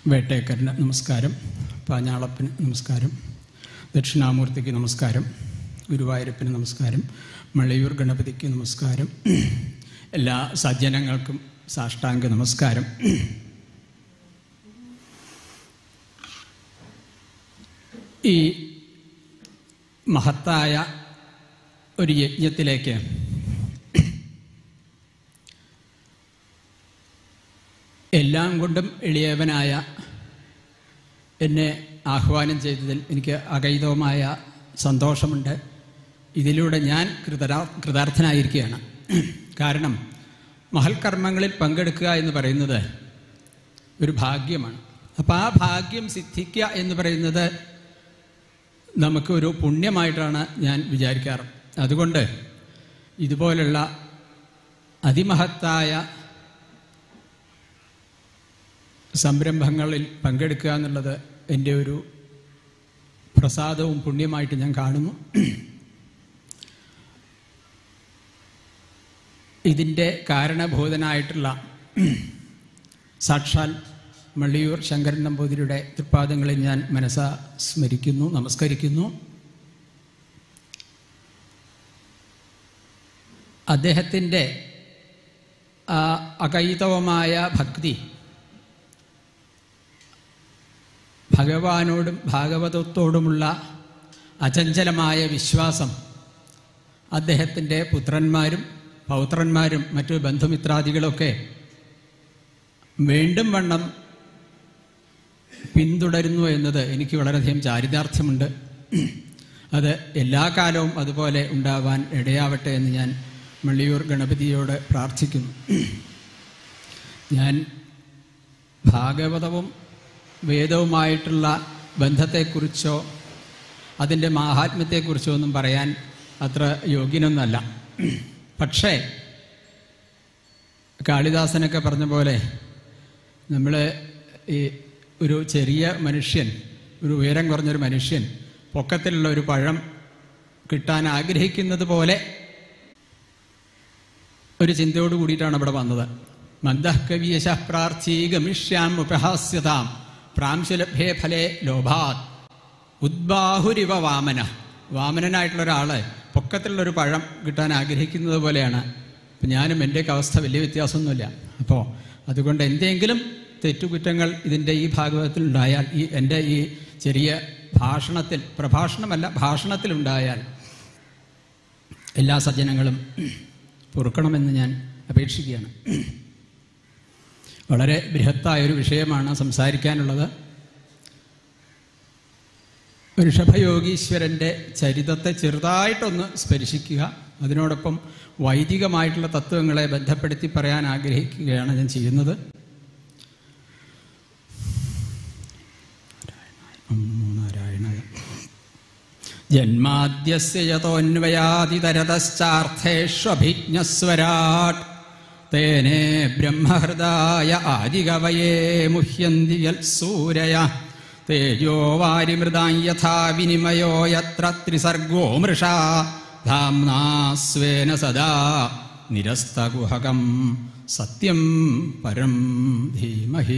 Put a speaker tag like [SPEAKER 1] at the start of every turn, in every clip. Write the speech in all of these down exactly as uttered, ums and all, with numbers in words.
[SPEAKER 1] വേട്ടേക്കറിന് നമസ്കാരം, പാഞ്ഞാളപ്പിന് നമസ്കാരം, ദക്ഷിണാമൂർത്തിക്ക് നമസ്കാരം, ഗുരുവായൂരപ്പന് നമസ്കാരം, മളയൂർ ഗണപതിക്ക് നമസ്കാരം, എല്ലാ സജ്ജനങ്ങൾക്കും സാഷ്ടാംഗ നമസ്കാരം. ഈ മഹത്തായ ഒരു യജ്ഞത്തിലേക്ക് എല്ലാം കൊണ്ടും എളിയവനായ എന്നെ ആഹ്വാനം ചെയ്തതിൽ എനിക്ക് അകൈതവമായ സന്തോഷമുണ്ട്. ഇതിലൂടെ ഞാൻ കൃതരാ കൃതാർത്ഥനായിരിക്കുകയാണ്. കാരണം മഹൽക്കർമ്മങ്ങളിൽ പങ്കെടുക്കുക എന്ന് പറയുന്നത് ഒരു ഭാഗ്യമാണ്. അപ്പോൾ ആ ഭാഗ്യം സിദ്ധിക്കുക എന്ന് പറയുന്നത് നമുക്കൊരു പുണ്യമായിട്ടാണ് ഞാൻ വിചാരിക്കാറ്. അതുകൊണ്ട് ഇതുപോലുള്ള അതിമഹത്തായ സംരംഭങ്ങളിൽ പങ്കെടുക്കുക എന്നുള്ളത് എൻ്റെ ഒരു പ്രസാദവും പുണ്യമായിട്ട് ഞാൻ കാണുന്നു. ഇതിൻ്റെ കാരണഭൂതനായിട്ടുള്ള സാക്ഷാൽ മള്ളിയൂർ ശങ്കരൻ നമ്പൂതിരിയുടെ തൃപ്പാദങ്ങളിൽ ഞാൻ മനസ്സാ സ്മരിക്കുന്നു, നമസ്കരിക്കുന്നു. അദ്ദേഹത്തിൻ്റെ ആ അകൈതവമായ ഭക്തി, ഭഗവാനോടും ഭാഗവതത്തോടുമുള്ള അചഞ്ചലമായ വിശ്വാസം അദ്ദേഹത്തിൻ്റെ പുത്രന്മാരും പൗത്രന്മാരും മറ്റു ബന്ധുമിത്രാദികളൊക്കെ വീണ്ടും വണ്ണം പിന്തുടരുന്നു എന്നത് എനിക്ക് വളരെയധികം ചാരിതാർത്ഥ്യമുണ്ട്. അത് എല്ലാ കാലവും അതുപോലെ ഉണ്ടാവാൻ ഇടയാവട്ടെ എന്ന് ഞാൻ മള്ളിയൂർ ഗണപതിയോട് പ്രാർത്ഥിക്കുന്നു. ഞാൻ ഭാഗവതവും വേദവുമായിട്ടുള്ള ബന്ധത്തെക്കുറിച്ചോ അതിൻ്റെ മാഹാത്മ്യത്തെക്കുറിച്ചോ ഒന്നും പറയാൻ അത്ര യോഗ്യനൊന്നല്ല. പക്ഷേ കാളിദാസനൊക്കെ പറഞ്ഞ പോലെ നമ്മൾ ഈ ഒരു ചെറിയ മനുഷ്യൻ, ഒരു ഉയരം കുറഞ്ഞൊരു മനുഷ്യൻ പൊക്കത്തിലുള്ള ഒരു പഴം കിട്ടാൻ ആഗ്രഹിക്കുന്നത് പോലെ ഒരു ചിന്തയോട് കൂടിയിട്ടാണ് ഇവിടെ വന്നത്. മന്ദഃ കവിയശ പ്രാർത്ഥീ ഗമിഷ്യാം ഉപഹാസ്യതാം പ്രാംശുലഭ്യേ ഫലേ ലോഭാത് ഉദ്ബാഹുരിവ വാമന. വാമനനായിട്ടുള്ള ഒരാള് പൊക്കത്തിലുള്ളൊരു പഴം കിട്ടാൻ ആഗ്രഹിക്കുന്നത് പോലെയാണ്. അപ്പം ഞാനും എൻ്റെയൊക്കെ അവസ്ഥ വലിയ വ്യത്യാസമൊന്നുമില്ല. അപ്പോൾ അതുകൊണ്ട് എന്തെങ്കിലും തെറ്റുകുറ്റങ്ങൾ ഇതിൻ്റെ ഈ ഭാഗവതത്തിലുണ്ടായാൽ, ഈ എൻ്റെ ഈ ചെറിയ ഭാഷണത്തിൽ, പ്രഭാഷണമല്ല ഭാഷണത്തിലുണ്ടായാൽ എല്ലാ സജ്ജനങ്ങളും പൊറുക്കണമെന്ന് ഞാൻ അപേക്ഷിക്കുകയാണ്. വളരെ ബൃഹത്തായൊരു വിഷയമാണ് സംസാരിക്കാനുള്ളത്. ഋഷഭയോഗീശ്വരൻ്റെ ചരിതത്തെ ചെറുതായിട്ടൊന്ന് സ്പർശിക്കുക, അതിനോടൊപ്പം വൈദികമായിട്ടുള്ള തത്വങ്ങളെ ബന്ധപ്പെടുത്തി പറയാൻ ആഗ്രഹിക്കുകയാണ് ഞാൻ ചെയ്യുന്നത്. ജന്മാദ്യസ്യ യതോന്വയാദിതരതശ്ചാർത്ഥേഷ്വഭിജ്ഞസ്വരാട് തേനേ ബ്രഹ്മഹൃദായ ആദികവയേ മുഹ്യന്തി യൽ സൂരയ തേജോ വാരിമൃതാം യഥാ വിനിമയോ യത്ര ത്രിസർഗോ മൃഷാ ധാംനാ സ്വേന സദാ നിരസ്തകുഹകം സത്യം പരം ധീമഹി.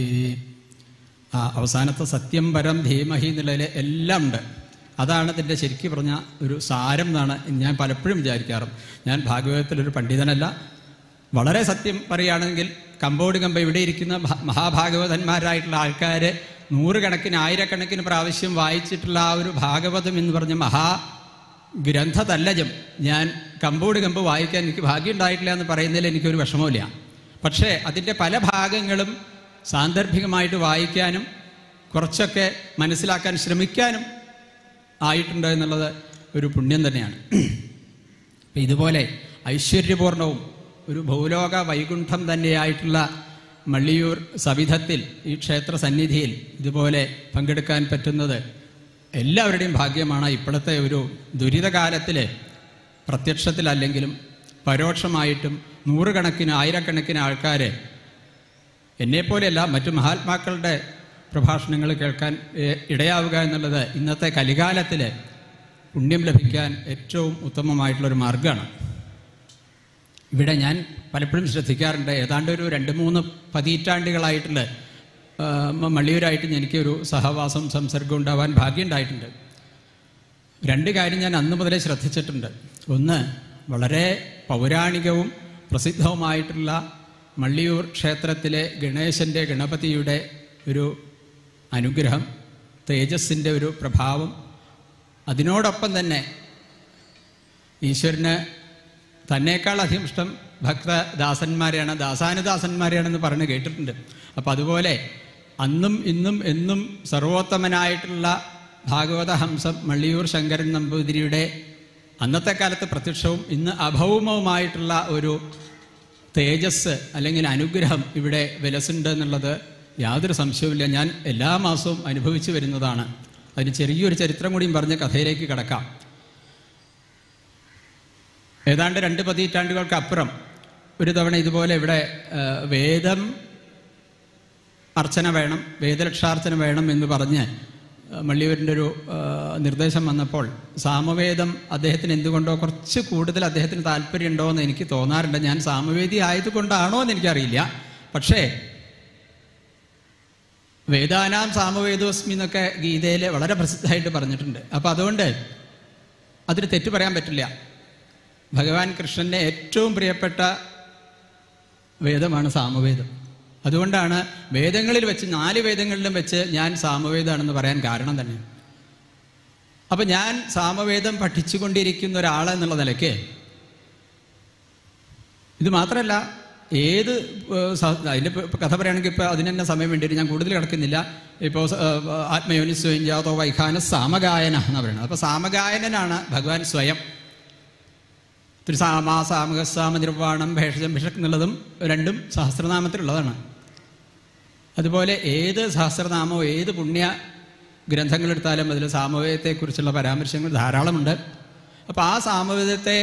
[SPEAKER 1] ആ അവസാനത്തെ സത്യം പരം ധീമഹി എന്നുള്ളതിൽ എല്ലാം ഉണ്ട്. അതാണ് ഇതിൻ്റെ ശരിക്കും പറഞ്ഞ ഒരു സാരം എന്നാണ് ഞാൻ പലപ്പോഴും വിചാരിക്കാറും. ഞാൻ ഭാഗവതത്തിലൊരു പണ്ഡിതനല്ല. വളരെ സത്യം പറയുകയാണെങ്കിൽ കമ്പോട് കമ്പ ഇവിടെ ഇരിക്കുന്ന മഹാഭാഗവതന്മാരായിട്ടുള്ള ആൾക്കാർ നൂറുകണക്കിന് ആയിരക്കണക്കിന് പ്രാവശ്യം വായിച്ചിട്ടുള്ള ആ ഒരു ഭാഗവതം എന്ന് പറഞ്ഞ മഹാ ഗ്രന്ഥതല്ലജം ഞാൻ കമ്പോട് കമ്പ് വായിക്കാൻ എനിക്ക് ഭാഗ്യം ഉണ്ടായിട്ടില്ല എന്ന് പറയുന്നതിൽ എനിക്കൊരു വിഷമമില്ല. പക്ഷേ അതിൻ്റെ പല ഭാഗങ്ങളും സാന്ദർഭികമായിട്ട് വായിക്കാനും കുറച്ചൊക്കെ മനസ്സിലാക്കാൻ ശ്രമിക്കാനും ആയിട്ടുണ്ട് എന്നുള്ളത് ഒരു പുണ്യം തന്നെയാണ്. അപ്പം ഇതുപോലെ ഐശ്വര്യപൂർണവും ഒരു ഭൂലോക വൈകുണ്ഠം തന്നെയായിട്ടുള്ള മള്ളിയൂർ സവിധത്തിൽ ഈ ക്ഷേത്ര സന്നിധിയിൽ ഇതുപോലെ പങ്കെടുക്കാൻ പറ്റുന്നത് എല്ലാവരുടെയും ഭാഗ്യമാണ്. ഇപ്പോഴത്തെ ഒരു ദുരിതകാലത്തിൽ പ്രത്യക്ഷത്തിലല്ലെങ്കിലും പരോക്ഷമായിട്ടും നൂറുകണക്കിന് ആയിരക്കണക്കിന് ആൾക്കാർ എന്നെപ്പോലെയല്ല മറ്റു മഹാത്മാക്കളുടെ പ്രഭാഷണങ്ങൾ കേൾക്കാൻ ഇടയാവുക എന്നുള്ളത് ഇന്നത്തെ കലികാലത്തിൽ പുണ്യം ലഭിക്കാൻ ഏറ്റവും ഉത്തമമായിട്ടുള്ളൊരു മാർഗമാണ്. ഇവിടെ ഞാൻ പലപ്പോഴും ശ്രദ്ധിക്കാറുണ്ട്, ഏതാണ്ട് ഒരു രണ്ട് മൂന്ന് പതിറ്റാണ്ടുകളായിട്ടുള്ള മള്ളിയൂരായിട്ട് എനിക്കൊരു സഹവാസം സംസർഗം ഉണ്ടാവാൻ ഭാഗ്യമുണ്ടായിട്ടുണ്ട്. രണ്ട് കാര്യം ഞാൻ അന്ന് മുതലേ ശ്രദ്ധിച്ചിട്ടുണ്ട്. ഒന്ന്, വളരെ പൗരാണികവും പ്രസിദ്ധവുമായിട്ടുള്ള മള്ളിയൂർ ക്ഷേത്രത്തിലെ ഗണേശൻ്റെ ഗണപതിയുടെ ഒരു അനുഗ്രഹം, തേജസ്സിൻ്റെ ഒരു പ്രഭാവം. അതിനോടൊപ്പം തന്നെ ഈശ്വരന് തന്നേക്കാൾ അധികം ഇഷ്ടം ഭക്തദാസന്മാരെയാണ്, ദാസാനുദാസന്മാരെയാണെന്ന് പറഞ്ഞ് കേട്ടിട്ടുണ്ട്. അപ്പം അതുപോലെ അന്നും ഇന്നും എന്നും സർവോത്തമനായിട്ടുള്ള ഭാഗവത ഹംസം മള്ളിയൂർ ശങ്കരൻ നമ്പൂതിരിയുടെ അന്നത്തെ കാലത്ത് പ്രത്യക്ഷവും ഇന്ന് അഭൗമവുമായിട്ടുള്ള ഒരു തേജസ് അല്ലെങ്കിൽ അനുഗ്രഹം ഇവിടെ വിലസുണ്ട് എന്നുള്ളത് യാതൊരു സംശയവുമില്ല. ഞാൻ എല്ലാ മാസവും അനുഭവിച്ചു വരുന്നതാണ്. അതിന് ചെറിയൊരു ചരിത്രം കൂടിയും പറഞ്ഞ് കഥയിലേക്ക് കടക്കാം. ഏതാണ്ട് രണ്ട് പതിറ്റാണ്ടുകൾക്ക് അപ്പുറം ഒരു തവണ ഇതുപോലെ ഇവിടെ വേദം അർച്ചന വേണം, വേദലക്ഷാർച്ചന വേണം എന്ന് പറഞ്ഞ് മള്ളിയൂരിൻ്റെ ഒരു നിർദ്ദേശം വന്നപ്പോൾ സാമവേദം അദ്ദേഹത്തിന് എന്തുകൊണ്ടോ കുറച്ച് കൂടുതൽ അദ്ദേഹത്തിന് താല്പര്യമുണ്ടോ എന്ന് എനിക്ക് തോന്നാറുണ്ട്. ഞാൻ സാമവേദി ആയതുകൊണ്ടാണോ എന്ന് എനിക്കറിയില്ല. പക്ഷേ വേദാനാം സാമവേദോസ്മി എന്നൊക്കെ ഗീതയിൽ വളരെ പ്രസിദ്ധമായിട്ട് പറഞ്ഞിട്ടുണ്ട്. അപ്പം അതുകൊണ്ട് അതിന് തെറ്റു പറയാൻ പറ്റില്ല. ഭഗവാൻ കൃഷ്ണൻ്റെ ഏറ്റവും പ്രിയപ്പെട്ട വേദമാണ് സാമവേദം. അതുകൊണ്ടാണ് വേദങ്ങളിൽ വെച്ച്, നാല് വേദങ്ങളിലും വെച്ച് ഞാൻ സാമവേദമാണെന്ന് പറയാൻ കാരണം തന്നെ. അപ്പം ഞാൻ സാമവേദം പഠിച്ചുകൊണ്ടിരിക്കുന്ന ഒരാളെന്നുള്ള നിലയ്ക്ക് ഇത് മാത്രമല്ല, ഏത് അതിൻ്റെ കഥ പറയുകയാണെങ്കിൽ ഇപ്പോൾ അതിന് തന്നെ സമയം വേണ്ടിയിട്ട് ഞാൻ കൂടുതൽ കിടക്കുന്നില്ല. ഇപ്പോൾ ആത്മയോനി സ്വയം ജാതോ വൈഖാന സാമഗായന എന്ന് പറയുന്നത്. അപ്പോൾ സാമഗായനാണ് ഭഗവാൻ സ്വയം. ത്രിസാമ സാമകസാമ നിർവാണം ഭേഷജം ഭിഷക് എന്നുള്ളതും രണ്ടും സഹസ്രനാമത്തിലുള്ളതാണ്. അതുപോലെ ഏത് സഹസ്രനാമവും ഏത് പുണ്യ ഗ്രന്ഥങ്ങളെടുത്താലും അതിൽ സാമവേദത്തെക്കുറിച്ചുള്ള പരാമർശങ്ങൾ ധാരാളമുണ്ട്. അപ്പോൾ ആ സാമവേദത്തെ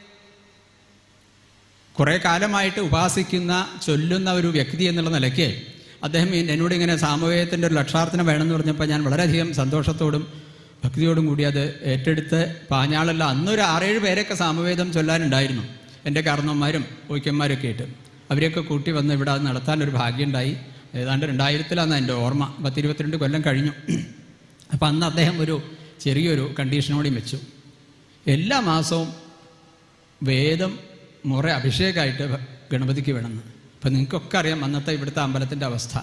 [SPEAKER 1] കുറേ കാലമായിട്ട് ഉപാസിക്കുന്ന ചൊല്ലുന്ന ഒരു വ്യക്തി എന്നുള്ള നിലയ്ക്ക് അദ്ദേഹം എന്നോട് ഇങ്ങനെ സാമവേദത്തിൻ്റെ ഒരു ലക്ഷാർത്ഥന വേണമെന്ന് പറഞ്ഞപ്പോൾ ഞാൻ വളരെയധികം സന്തോഷത്തോടും ഭക്തിയോടും കൂടി അത് ഏറ്റെടുത്ത് പാഞ്ഞാളല്ല അന്നൊരു ആറേഴ് പേരൊക്കെ സാമവേദം ചൊല്ലാനുണ്ടായിരുന്നു. എൻ്റെ കാരണവന്മാരും ഓയ്ക്കന്മാരൊക്കെ ആയിട്ട് അവരെയൊക്കെ കൂട്ടി വന്ന് ഇവിടെ അത് നടത്താനൊരു ഭാഗ്യമുണ്ടായി. ഏതാണ്ട് രണ്ടായിരത്തിലാണ് എൻ്റെ ഓർമ്മ. പത്തിരുപത്തിരണ്ട് കൊല്ലം കഴിഞ്ഞു. അപ്പം അന്ന് അദ്ദേഹം ഒരു ചെറിയൊരു കണ്ടീഷനോടെയും വെച്ചു, എല്ലാ മാസവും വേദം മുറ അഭിഷേകമായിട്ട് ഗണപതിക്ക് വേണമെന്ന്. അപ്പം നിങ്ങൾക്കൊക്കെ അറിയാം അന്നത്തെ ഇവിടുത്തെ അമ്പലത്തിൻ്റെ അവസ്ഥ.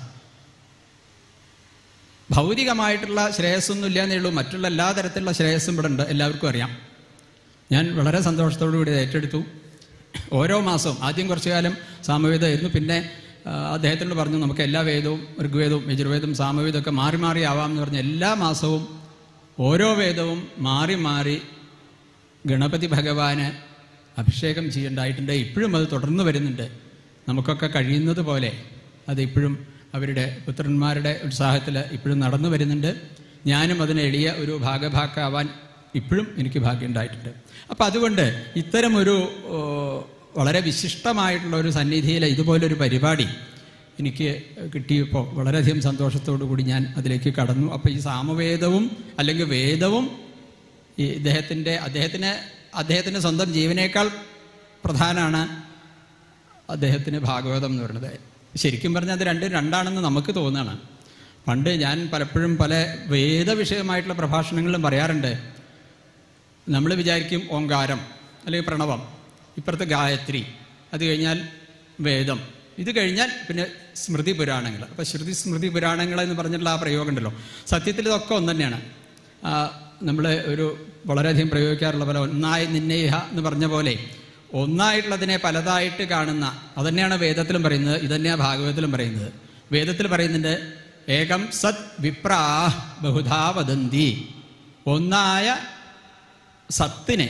[SPEAKER 1] ഭൗതികമായിട്ടുള്ള ശ്രേയസ്സൊന്നും ഇല്ല എന്നേ ഉള്ളൂ, മറ്റുള്ള എല്ലാ തരത്തിലുള്ള ശ്രേയസ്സും ഇവിടെ ഉണ്ട്, എല്ലാവർക്കും അറിയാം. ഞാൻ വളരെ സന്തോഷത്തോടു കൂടി ഏറ്റെടുത്തു. ഓരോ മാസവും ആദ്യം കുറച്ചു കാലം സാമവേദമായിരുന്നു. പിന്നെ അദ്ദേഹത്തിനോട് പറഞ്ഞു നമുക്ക് എല്ലാ വേദവും ഋഗ്വേദവും യജുർവേദവും സാമവേദമൊക്കെ മാറി മാറി ആവാം എന്ന് പറഞ്ഞ് എല്ലാ മാസവും ഓരോ വേദവും മാറി മാറി ഗണപതി ഭഗവാന് അഭിഷേകം ചെയ്യേണ്ടതായിട്ടുണ്ട്. ഇപ്പോഴും അത് തുടർന്ന് വരുന്നുണ്ട്. നമുക്കൊക്കെ കഴിയുന്നത് പോലെ അത് ഇപ്പോഴും അവരുടെ പുത്രന്മാരുടെ ഉത്സാഹത്തിൽ ഇപ്പോഴും നടന്നു വരുന്നുണ്ട്. ഞാനും അതിന് എളിയ ഒരു ഭാഗഭാക്കാവാൻ ഇപ്പോഴും എനിക്ക് ഭാഗ്യമുണ്ടായിട്ടുണ്ട്. അപ്പം അതുകൊണ്ട് ഇത്തരമൊരു വളരെ വിശിഷ്ടമായിട്ടുള്ള ഒരു സന്നിധിയിൽ ഇതുപോലൊരു പരിപാടി എനിക്ക് കിട്ടിയപ്പോൾ വളരെയധികം സന്തോഷത്തോടു കൂടി ഞാൻ അതിലേക്ക് കടന്നു. അപ്പോൾ ഈ സാമവേദവും അല്ലെങ്കിൽ വേദവും ഈ ഇദ്ദേഹത്തിൻ്റെ അദ്ദേഹത്തിന് അദ്ദേഹത്തിൻ്റെ സ്വന്തം ജീവനേക്കാൾ പ്രധാനമാണ് അദ്ദേഹത്തിന് ഭാഗവതം എന്ന് പറയുന്നത്. ശരിക്കും പറഞ്ഞാൽ അത് രണ്ടും രണ്ടാണെന്ന് നമുക്ക് തോന്നുകയാണ്. പണ്ട് ഞാൻ പലപ്പോഴും പല വേദവിഷയമായിട്ടുള്ള പ്രഭാഷണങ്ങളിലും പറയാറുണ്ട്. നമ്മൾ വിചാരിക്കും ഓങ്കാരം അല്ലെങ്കിൽ പ്രണവം, ഇപ്പുറത്ത് ഗായത്രി, അത് കഴിഞ്ഞാൽ വേദം, ഇത് കഴിഞ്ഞാൽ പിന്നെ സ്മൃതി പുരാണങ്ങൾ. അപ്പോൾ ശ്രുതി സ്മൃതി പുരാണങ്ങൾ എന്ന് പറഞ്ഞിട്ടുള്ള ആ പ്രയോഗം ഉണ്ടല്ലോ, സത്യത്തിൽ ഇതൊക്കെ ഒന്ന് തന്നെയാണ്. നമ്മൾ ഒരു വളരെയധികം പ്രയോഗിക്കാറുള്ള പോലെ ഒന്നായി നിന്നേഹ എന്ന് പറഞ്ഞ പോലെ ഒന്നായിട്ടുള്ളതിനെ പലതായിട്ട് കാണുന്ന അതന്നെയാണ് വേദത്തിലും പറയുന്നത്, ഇതന്നെയാണ് ഭാഗവതത്തിലും പറയുന്നത്. വേദത്തിൽ പറയുന്നുണ്ട് ഏകം സത് വിപ്രാ ബഹുധാ വദന്തി, ഒന്നായ സത്തിനെ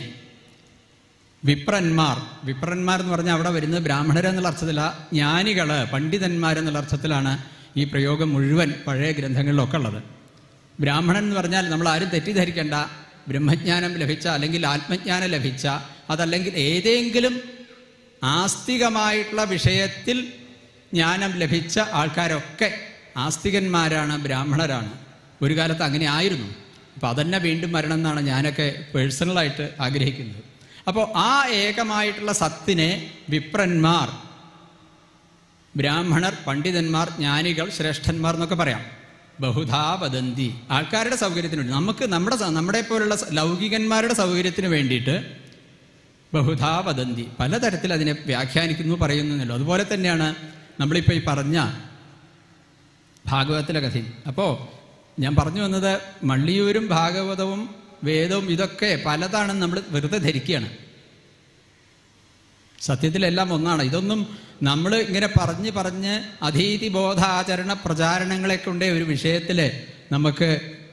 [SPEAKER 1] വിപ്രന്മാർ, വിപ്രന്മാർ എന്ന് പറഞ്ഞാൽ അവിടെ വരുന്നത് ബ്രാഹ്മണരെന്നുള്ള അർത്ഥത്തില, ജ്ഞാനികള് പണ്ഡിതന്മാരെന്നുള്ള അർത്ഥത്തിലാണ് ഈ പ്രയോഗം മുഴുവൻ പഴയ ഗ്രന്ഥങ്ങളിലൊക്കെ ഉള്ളത്. ബ്രാഹ്മണൻ എന്ന് പറഞ്ഞാൽ നമ്മൾ ആരും തെറ്റിദ്ധരിക്കേണ്ട, ബ്രഹ്മജ്ഞാനം ലഭിച്ച അല്ലെങ്കിൽ ആത്മജ്ഞാനം ലഭിച്ച, അതല്ലെങ്കിൽ ഏതെങ്കിലും ആസ്തികമായിട്ടുള്ള വിഷയത്തിൽ ജ്ഞാനം ലഭിച്ച ആൾക്കാരൊക്കെ ആസ്തികന്മാരാണ്, ബ്രാഹ്മണരാണ്. ഒരു കാലത്ത് അങ്ങനെ ആയിരുന്നു. അപ്പം അതന്നെ വീണ്ടും വരണം എന്നാണ് ഞാനൊക്കെ പേഴ്സണലായിട്ട് ആഗ്രഹിക്കുന്നത്. അപ്പോൾ ആ ഏകമായിട്ടുള്ള സത്തിനെ വിപ്രന്മാർ ബ്രാഹ്മണർ, പണ്ഡിതന്മാർ, ജ്ഞാനികൾ, ശ്രേഷ്ഠന്മാർ എന്നൊക്കെ പറയാം. ബഹുധാ വദന്തി, ആൾക്കാരുടെ സൗകര്യത്തിന് വേണ്ടി, നമുക്ക് നമ്മുടെ നമ്മുടെ പോലുള്ള ലൗകികന്മാരുടെ സൗകര്യത്തിന് വേണ്ടിയിട്ട് ബഹുധാ വദന്തി, പലതരത്തിൽ അതിനെ വ്യാഖ്യാനിക്കുന്നു, പറയുന്നല്ലോ. അതുപോലെ തന്നെയാണ് നമ്മളിപ്പോൾ ഈ പറഞ്ഞ ഭാഗവതത്തിലെ കഥയും. അപ്പോൾ ഞാൻ പറഞ്ഞു വന്നത്, മള്ളിയൂരും ഭാഗവതവും വേദവും ഇതൊക്കെ പലതാണെന്ന് നമ്മൾ വെറുതെ ധരിക്കുകയാണ്. സത്യത്തിലെല്ലാം ഒന്നാണ്. ഇതൊന്നും നമ്മൾ ഇങ്ങനെ പറഞ്ഞ് പറഞ്ഞ് അധീതി ബോധാചരണ പ്രചാരണങ്ങളെ കൊണ്ടേ ഒരു വിഷയത്തിൽ നമുക്ക്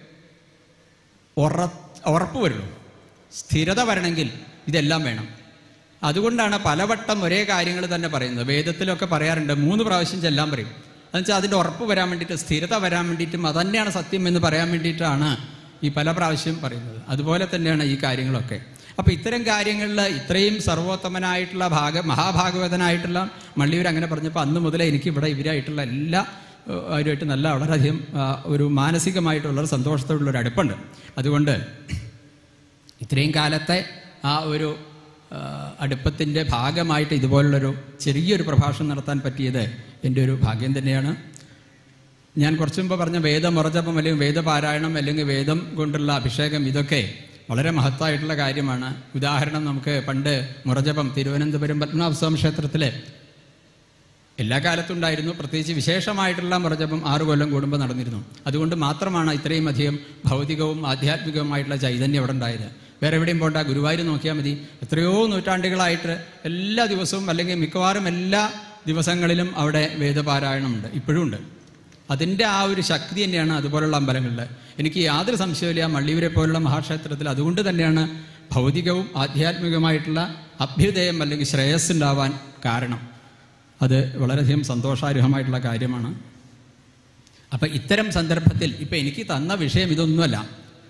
[SPEAKER 1] ഉറ ഉറപ്പ് വരുള്ളൂ. സ്ഥിരത വരണമെങ്കിൽ ഇതെല്ലാം വേണം. അതുകൊണ്ടാണ് പലവട്ടം ഒരേ കാര്യങ്ങൾ തന്നെ പറയുന്നത്. വേദത്തിലൊക്കെ പറയാറുണ്ട്, മൂന്ന് പ്രാവശ്യം ചെല്ലാൻ പറയും. എന്നുവെച്ചാൽ അതിൻ്റെ ഉറപ്പ് വരാൻ വേണ്ടിയിട്ട്, സ്ഥിരത വരാൻ വേണ്ടിയിട്ടും അതന്നെയാണ് സത്യം എന്ന് പറയാൻ വേണ്ടിയിട്ടാണ് ഈ പല പ്രാവശ്യം പറയുന്നത്. അതുപോലെ തന്നെയാണ് ഈ കാര്യങ്ങളൊക്കെ. അപ്പോൾ ഇത്തരം കാര്യങ്ങളിൽ ഇത്രയും സർവോത്തമനായിട്ടുള്ള ഭാഗ മഹാഭാഗവതനായിട്ടുള്ള മള്ളിയൂർ അങ്ങനെ പറഞ്ഞപ്പോൾ അന്ന് മുതലേ എനിക്ക് ഇവിടെ ഇവരായിട്ടുള്ള എല്ലാ അവരുമായിട്ട് നല്ല വളരെയധികം ഒരു മാനസികമായിട്ടുള്ളൊരു സന്തോഷത്തോടുള്ളൊരു അടുപ്പുണ്ട്. അതുകൊണ്ട് ഇത്രയും കാലത്തെ ആ ഒരു അടുപ്പത്തിൻ്റെ ഭാഗമായിട്ട് ഇതുപോലുള്ളൊരു ചെറിയൊരു പ്രഭാഷണം നടത്താൻ പറ്റിയത് എൻ്റെ ഒരു ഭാഗ്യം തന്നെയാണ്. ഞാൻ കുറച്ചു മുമ്പ് പറഞ്ഞ വേദമുറജപം അല്ലെങ്കിൽ വേദപാരായണം അല്ലെങ്കിൽ വേദം കൊണ്ടുള്ള അഭിഷേകം, ഇതൊക്കെ വളരെ മഹത്തായിട്ടുള്ള കാര്യമാണ്. ഉദാഹരണം, നമുക്ക് പണ്ട് മുറജപം തിരുവനന്തപുരം പത്മനാഭസ്വാമി ക്ഷേത്രത്തിലെ എല്ലാ കാലത്തും ഉണ്ടായിരുന്നു. പ്രത്യേകിച്ച് വിശേഷമായിട്ടുള്ള മുറജപം ആറു കൊല്ലം കൂടുമ്പോൾ നടന്നിരുന്നു. അതുകൊണ്ട് മാത്രമാണ് ഇത്രയും അധികം ഭൗതികവും ആധ്യാത്മികവുമായിട്ടുള്ള ചൈതന്യം അവിടെ ഉണ്ടായത്. വേറെ എവിടെയും പോണ്ട, ഗുരുവായൂർ നോക്കിയാൽ മതി. എത്രയോ നൂറ്റാണ്ടുകളായിട്ട് എല്ലാ ദിവസവും അല്ലെങ്കിൽ മിക്കവാറും എല്ലാ ദിവസങ്ങളിലും അവിടെ വേദപാരായണമുണ്ട്, ഇപ്പോഴും ഉണ്ട്. അതിൻ്റെ ആ ഒരു ശക്തി തന്നെയാണ് അതുപോലുള്ള അമ്പലങ്ങളിൽ. എനിക്ക് യാതൊരു സംശയമില്ല, മള്ളിയൂരെ പോലുള്ള മഹാക്ഷേത്രത്തിൽ അതുകൊണ്ട് തന്നെയാണ് ഭൗതികവും ആധ്യാത്മികവുമായിട്ടുള്ള അഭ്യുദയം അല്ലെങ്കിൽ ശ്രേയസ് ഉണ്ടാവാൻ കാരണം. അത് വളരെയധികം സന്തോഷാർഹമായിട്ടുള്ള കാര്യമാണ്. അപ്പം ഇത്തരം സന്ദർഭത്തിൽ ഇപ്പം എനിക്ക് തന്ന വിഷയം ഇതൊന്നുമല്ല.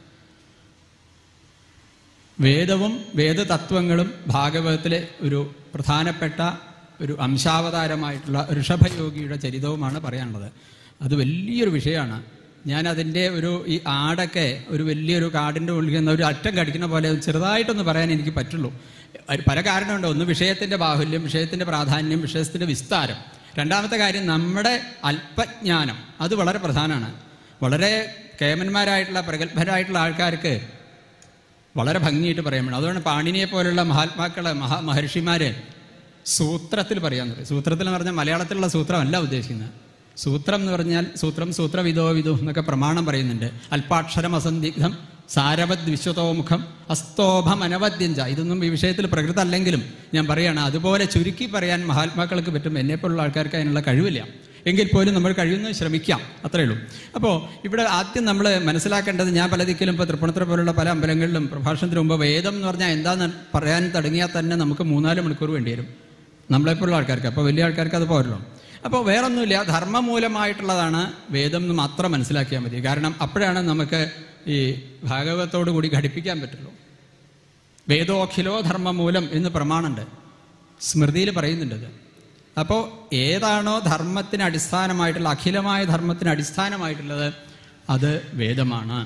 [SPEAKER 1] വേദവും വേദതത്വങ്ങളും ഭാഗവതത്തിലെ ഒരു പ്രധാനപ്പെട്ട ഒരു അംശാവതാരമായിട്ടുള്ള ഋഷഭയോഗിയുടെ ചരിതവുമാണ് പറയാനുള്ളത്. അത് വലിയൊരു വിഷയമാണ്. ഞാനതിൻ്റെ ഒരു ഈ ആടൊക്കെ ഒരു വലിയൊരു കാടിൻ്റെ ഉള്ളിൽ നിന്ന് ഒരു അറ്റം കടിക്കുന്ന പോലെ ചെറുതായിട്ടൊന്ന് പറയാൻ എനിക്ക് പറ്റുള്ളൂ. പല കാരണമുണ്ട്. ഒന്ന് വിഷയത്തിൻ്റെ ബാഹുല്യം, വിഷയത്തിൻ്റെ പ്രാധാന്യം, വിഷയത്തിൻ്റെ വിസ്താരം. രണ്ടാമത്തെ കാര്യം നമ്മുടെ അല്പജ്ഞാനം, അത് വളരെ പ്രധാനമാണ്. വളരെ കേമന്മാരായിട്ടുള്ള പ്രഗത്ഭരായിട്ടുള്ള ആൾക്കാർക്ക് വളരെ ഭംഗിയായിട്ട് പറയാൻ വേണം. അതുകൊണ്ട് പാണിനിയെ പോലുള്ള മഹാത്മാക്കളെ മഹാ മഹർഷിമാര് സൂത്രത്തിൽ പറയാൻ പറയും. സൂത്രത്തിൽ എന്ന് പറഞ്ഞാൽ മലയാളത്തിലുള്ള സൂത്രമല്ല ഉദ്ദേശിക്കുന്നത്. സൂത്രം എന്ന് പറഞ്ഞാൽ സൂത്രം സൂത്ര വിധോ വിധു എന്നൊക്കെ പ്രമാണം പറയുന്നുണ്ട്. അല്പാക്ഷരം അസന്ദിഗ്ധം സാരവത് വിശ്വതോമുഖം അസ്തോഭം അനവദ്യഞ്ച. ഇതൊന്നും ഈ വിഷയത്തിൽ പ്രകൃതം അല്ലെങ്കിലും ഞാൻ പറയുകയാണ്. അതുപോലെ ചുരുക്കി പറയാൻ മഹാത്മാക്കൾക്ക് പറ്റും. എന്നെപ്പോലുള്ള ആൾക്കാർക്ക് അതിനുള്ള കഴിവില്ല. എങ്കിൽ പോലും നമ്മൾ കഴിയുന്നത് ശ്രമിക്കാം, അത്രയേ ഉള്ളൂ. അപ്പോൾ ഇവിടെ ആദ്യം നമ്മൾ മനസ്സിലാക്കേണ്ടത്, ഞാൻ പല ദിക്കിലും ഇപ്പോൾ തൃപ്പൂണിത്തുറ പോലുള്ള പല അമ്പലങ്ങളിലും പ്രഭാഷണത്തിന് മുമ്പ് വേദം എന്ന് പറഞ്ഞാൽ എന്താണെന്ന് പറയാൻ തുടങ്ങിയാൽ തന്നെ നമുക്ക് മൂന്നാല് മണിക്കൂർ വേണ്ടി വരും നമ്മളെപ്പോലുള്ള ആൾക്കാർക്ക്. അപ്പോൾ വലിയ ആൾക്കാർക്ക് അത് പോരല്ലോ. അപ്പോൾ വേറൊന്നുമില്ല, ധർമ്മമൂലമായിട്ടുള്ളതാണ് വേദം എന്ന് മാത്രം മനസ്സിലാക്കിയാൽ മതി. കാരണം അപ്പോഴാണ് നമുക്ക് ഈ ഭാഗവതത്തോടു കൂടി ഘടിപ്പിക്കാൻ പറ്റുള്ളൂ. വേദോഖിലോ ധർമ്മമൂലം എന്ന് പ്രമാണമുണ്ട്, സ്മൃതിയിൽ പറയുന്നുണ്ടത്. അപ്പോൾ ഏതാണോ ധർമ്മത്തിന് അടിസ്ഥാനമായിട്ടുള്ള, അഖിലമായ ധർമ്മത്തിന് അടിസ്ഥാനമായിട്ടുള്ളത്, അത് വേദമാണ്.